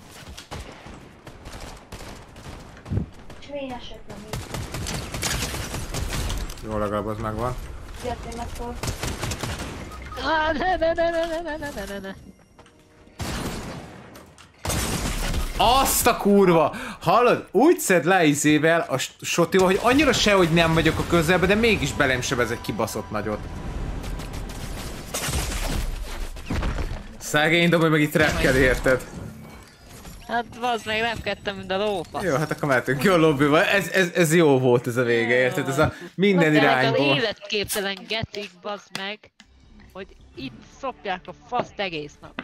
És mi esetleg mi? Jó, legalább az megvan. Gyertél meg fel. Ne. Azt a kurva! Hallod? Úgy szed le izével a sotival, hogy annyira sehogy nem vagyok a közelben, de mégis belém sebez egy kibaszott nagyot. Szegény doboly meg itt repked, érted? Hát bazd meg, repkedtem, mint a lófasz. Jó, hát akkor mehetünk ki a lobbyba. Ez jó volt ez a vége, érted? Ez a minden irányból. Az életképtelen getik, bazd meg, hogy itt szopják a faszt egész nap.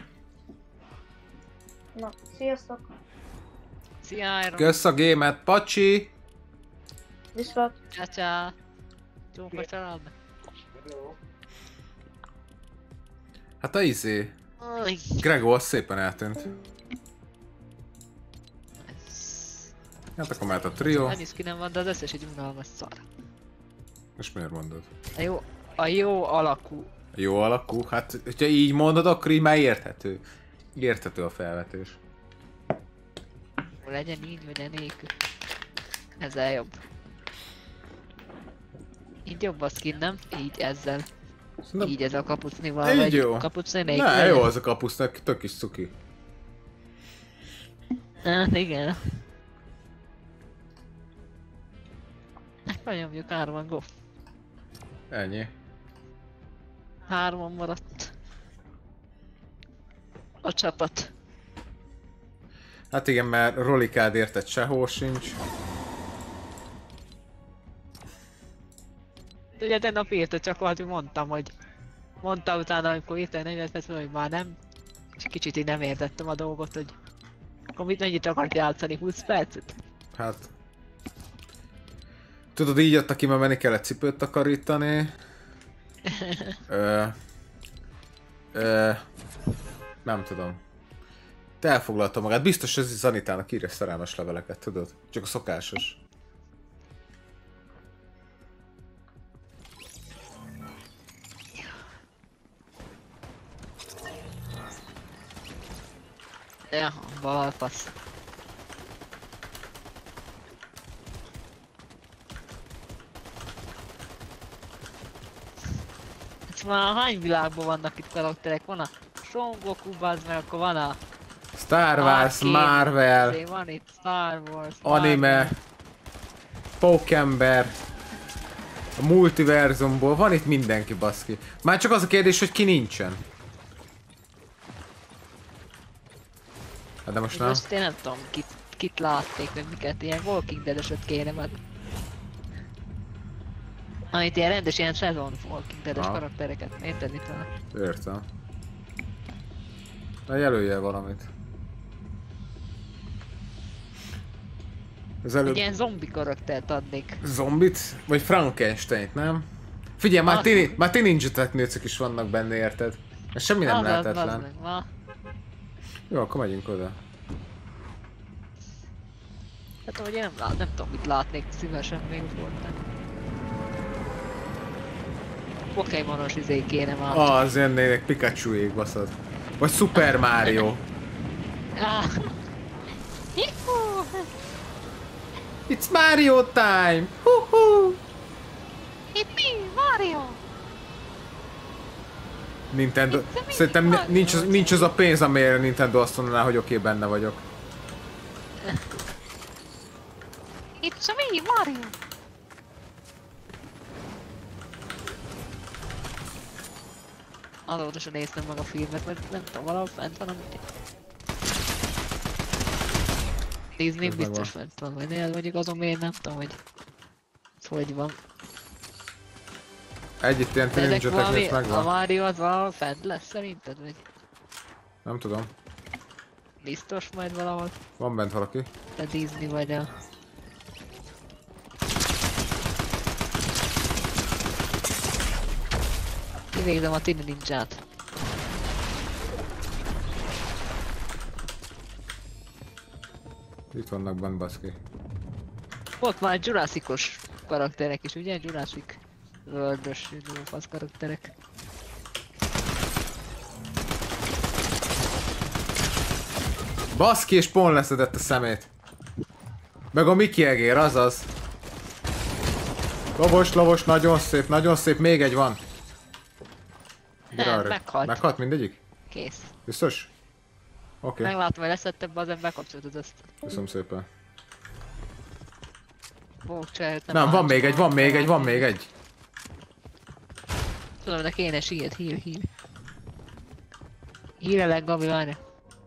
Na, sziasztok! Szia, Iron. Kösz a gémet, pacsi! Viszlát! Csácsá. Csók családnak. Hát a izé. Gregor szépen eltűnt. Hát akkor mehet a trió. Nem is ki nem van, de az összes egy unalmas szar. Most miért mondod? A jó alakú. Jó alakú? Hát, hogyha így mondod, akkor így már érthető. Érthető a felvetés. Legyen így, vagy nélkül. Ezzel jobb. Így jobb a skin, nem? Így ezzel. Szerintem... Így ez a kapucnival, így vagy jó. kapucni nélkül. Ne, jó az a kapucni, tök is cuki. Hát igen. Megnyomjuk 3-an, go. Ennyi. 3-an maradt. A csapat. Hát igen, mert Rolikád érted sehol sincs. Ugye tegnap írta, csak valahogy mondtam, hogy... Mondta utána, amikor írta, hogy 40 perc, hogy már nem. És kicsit így nem értettem a dolgot, hogy... Akkor mennyit akart játszani? 20 percet? Hát... Tudod, így jött, aki már menni kellett cipőt takarítani. Nem tudom. Te elfoglalta magát. Biztos ez Zanitának írja szerelmes leveleket, tudod? Csak a szokásos. Ja, balfasz. Ez már hány világban vannak itt karakterek? Van a Son Goku, bazd meg, akkor van a... Star Wars, Marvel, van itt Star Wars, anime, Pókember, a multiverzumból, van itt mindenki, baszki. Már csak az a kérdés, hogy ki nincsen. Hát de most nem. Most én nem tudom, kit látték, vagy miket, ilyen Walking Dead-eset kéne, mert... Amit ilyen rendes, ilyen sezon Walking Dead-es karaktereket, érted mit van? Értem. Na jelölje valamit. Ez előbb... Egy ilyen zombi karaktert adnék. Zombit? Vagy Frankensteint, nem? Figyelj, már ti Ninja Technőcök is vannak benne, érted? Ez semmi nem lehetetlen. Jó, akkor megyünk oda. Hát ahogy én nem tudom mit látnék szívesen még voltam. Pokémonos izé kéne már. Az jönnének Pikachuék, baszod. Vagy Super Mario. It's Mario time! Hoo-hoo! It's me, Mario! Nintendo... Szerintem nincs az a pénz, amire Nintendo azt mondaná, hogy oké, benne vagyok. It's me, Mario! Azóta sem néztem meg a filmet, mert nem tudom, valahol fent van, amit... Disney biztos fent van, vagy nézd, mondjuk azon miért nem tudom, hogy van. Együtt ilyen Ninja Technőc megvan. A Mario az valahol fent lesz szerinted, vagy? Nem tudom. Biztos majd valahol. Van bent valaki. A Disney vagy a... Kivégzem a Tini Ninját. Itt vannak bent, baszki. Ott már Jurassic-os karakterek is, ugye? Jurassic World-ös fasz karakterek. Baszki, és pont leszedett a szemét. Meg a Mickey egér, azaz. Lovos, nagyon szép, még egy van. Nem, meghalt. Meghalt mindegyik? Kész. Biztos? Oké. Meglátom, hogy leszettem, bazen bekapcsolt az ezt. Köszönöm szépen. Nem, van még egy. Tudom, de kéne sírt, hír. Hírelek, Gabi, várja.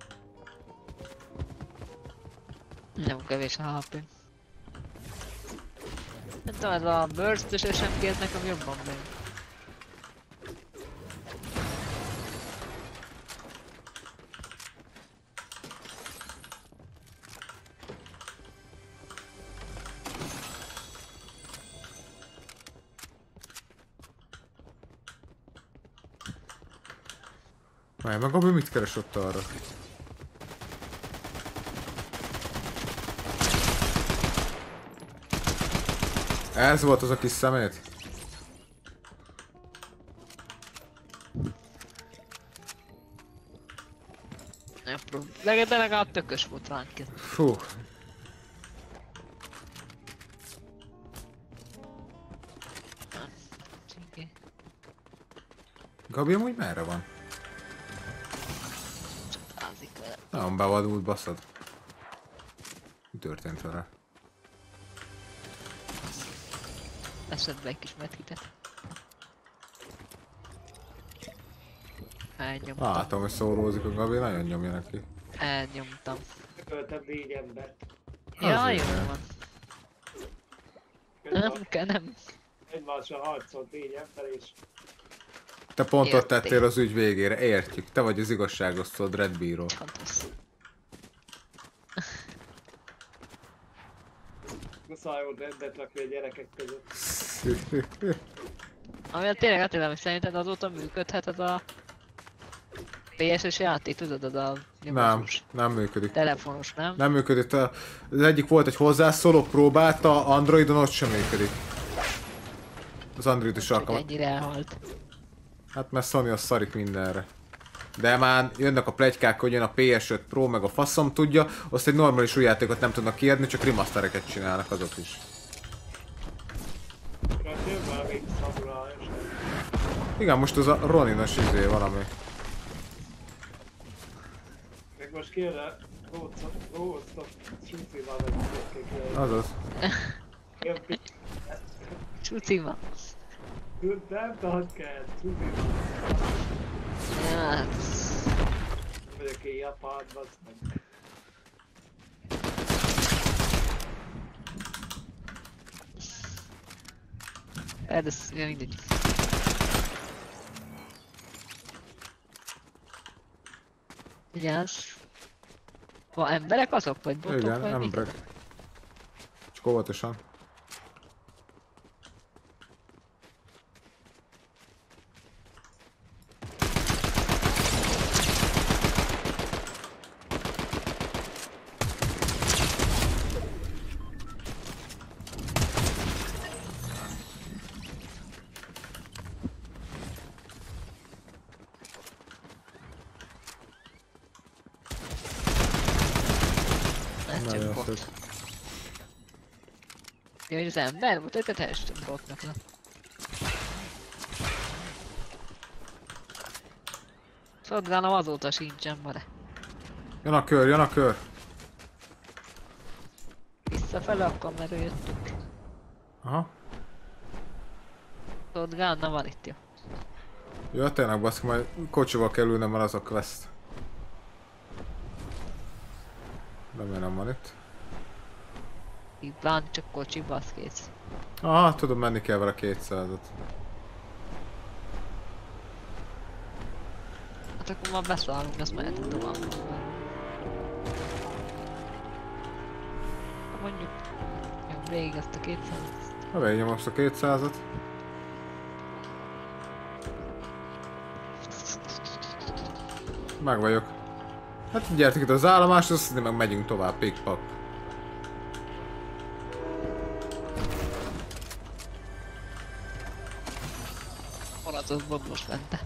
Nem kevés a HP. Nem tudom, ez a burst-ös SMG, ez nekem jobban megy. Várj, meg Gabi mit keres ott arra? Ez volt az a kis szemét? Nem probléma. De legalább tökös volt ránk. Fú. Gabi amúgy merre van? Csatlázik vele. Nagyon bevadult, baszod. Mi történt vele? Esett be egy kis medkitet. Elnyomtam. Látom, hogy szórózik a Gabi, nagyon nyomja neki. Elnyomtam. Öltem 4 embert. Ja, jó Azért. van. Nem kell, nem. Egymással harcolt 4 ember és... Te pont ott Érték. tettél az ügy végére, értjük. Te vagy az igazságosztó Dread bíró. Fontos. Muszáj volt rendet rakni a gyerekek között. Ami tényleg Attila, hogy szerinted azóta működhet az a PS-es játék, tudod, az a Nem, nyomozós, nem működik. telefonos, nem? Nem működik. Az egyik volt egy hozzászóló, próbálta, Androidon ott sem működik. Az Androidos Hogy alkalmat. ennyire elhalt. Hát mert Sony az szarik mindenre. De már jönnek a pletykák, hogy jön a PS5 Pro, meg a faszom tudja, azt egy normális új játékot nem tudnak kiadni, csak remastereket csinálnak azok is. Mert jön már még szamurájos. Igen, most az a Roninos izé valami. Meg most kéne Ghost-ot Tsushima meg Azaz. Csucima. Nem tart kell, Tsushima. Hát... Vagyok én Japán, bassz meg. Ez mindegy. Vigyázz. Van emberek azok, vagy botok, Igen, vagy mi? emberek. Csak óvatosan. Ez Nagyon csak bot. szép. Ja, hogy az ember volt, őket teljesen botnak le. Szodgálom azóta sincsen, bare. Jön a kör, jön a kör. Visszafele akkor merről jöttünk. Aha. Szodgálna van itt, jó. Jó, tényleg baszki, majd kocsival kell ülnem, mert az a quest. Remélem van itt. Így van, csak kocsi, basz kész. Aha, tudom, menni kell vele 200-at. Hát akkor már beszállunk, azt mehetünk tovább. Ha mondjuk, jó, végig ezt a 200. Ha végignyom azt a 200-at. Meg vagyok. Hát gyertek itt az állomásra, azt meg megyünk tovább, pikpak. Maradsz az babos bente.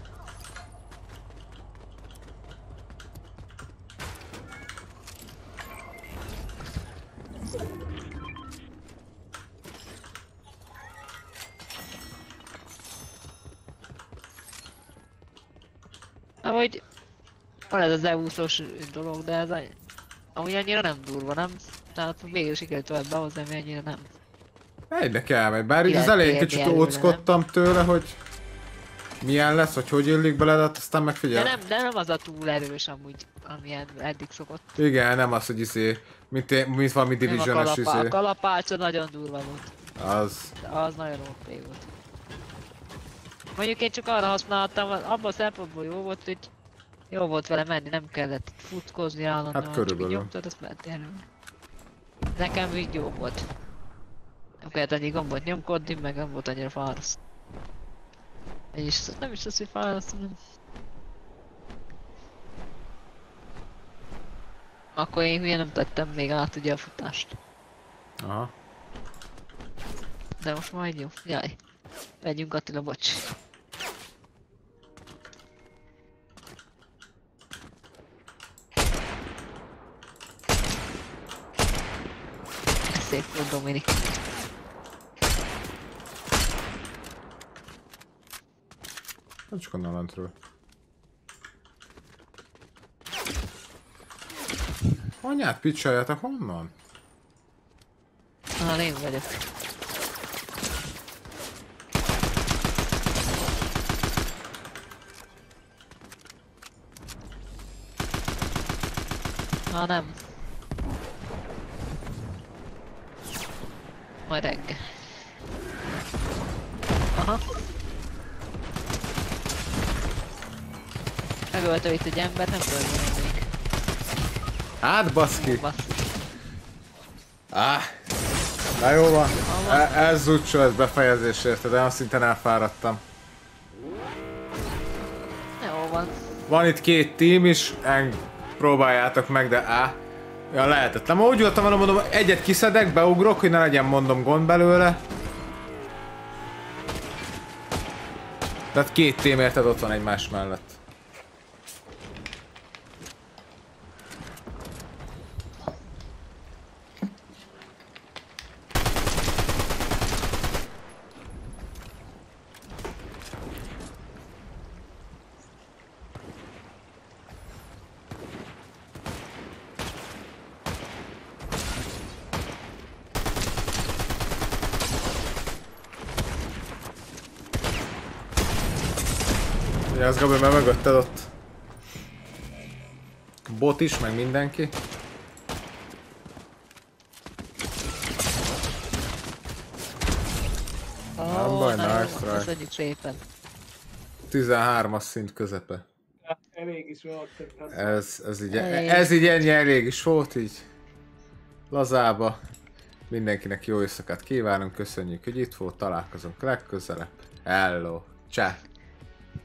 Ahogy van ez az elúszós dolog, de ez amúgy annyira nem durva, nem? Tehát végül sikerült tovább behozni, ami annyira nem. Egynek elmegy, bár így az Lehet elején térni kicsit előre, óckodtam tőle, hogy milyen lesz, vagy hogy illik bele, de aztán megfigyel. De nem az a túl erős amúgy, amilyen eddig szokott. Igen, nem az, hogy izé, mint valami Nem a Division-es izé. a kalapálca nagyon durva volt. Az. De az nagyon OP volt. Mondjuk én csak arra használtam, abban a szempontból jó volt, hogy jó volt vele menni, nem kellett itt futkozni állandóan, Hát csak körülbelül. így nyomtad, azt mentél előre. Nekem így jó volt. Nem kellett annyi gombot nyomkodni, meg nem volt annyira fáraszt. És nem is az, hogy fáraszt, hanem... Akkor én hülye nem tettem még át ugye a futást. Aha. De most majd jó. Jaj. Megyünk Attila, bocs. Szép volt, Dominik. Hát csak onnan lentről. Anyát picsájátok honnan? Én vagyok. Nem. Majd reggel. Aha. Megölte itt egy ember, nem tudom még. Hát baszki! Na jó van. Ez úgy ez befejezés, érted? De olyan szinten elfáradtam. Jó van. Van itt 2 tím is, próbáljátok meg, de ja, lehetetlen. Ma úgy voltam vele, mondom, egyet kiszedek, beugrok, hogy ne legyen, mondom, gond belőle. Tehát 2 tím, érted, ott van egymás mellett. Az Gabi, mert mögötted ott. Bot is, meg mindenki. Nem baj, nice try. Köszönjük szépen. 13-as szint közepe. Elég is volt. Ez így ennyi elég is volt, így lazába. Mindenkinek jó éjszakát kívánunk, köszönjük, hogy itt volt, találkozunk legközelebb. Hello, csá!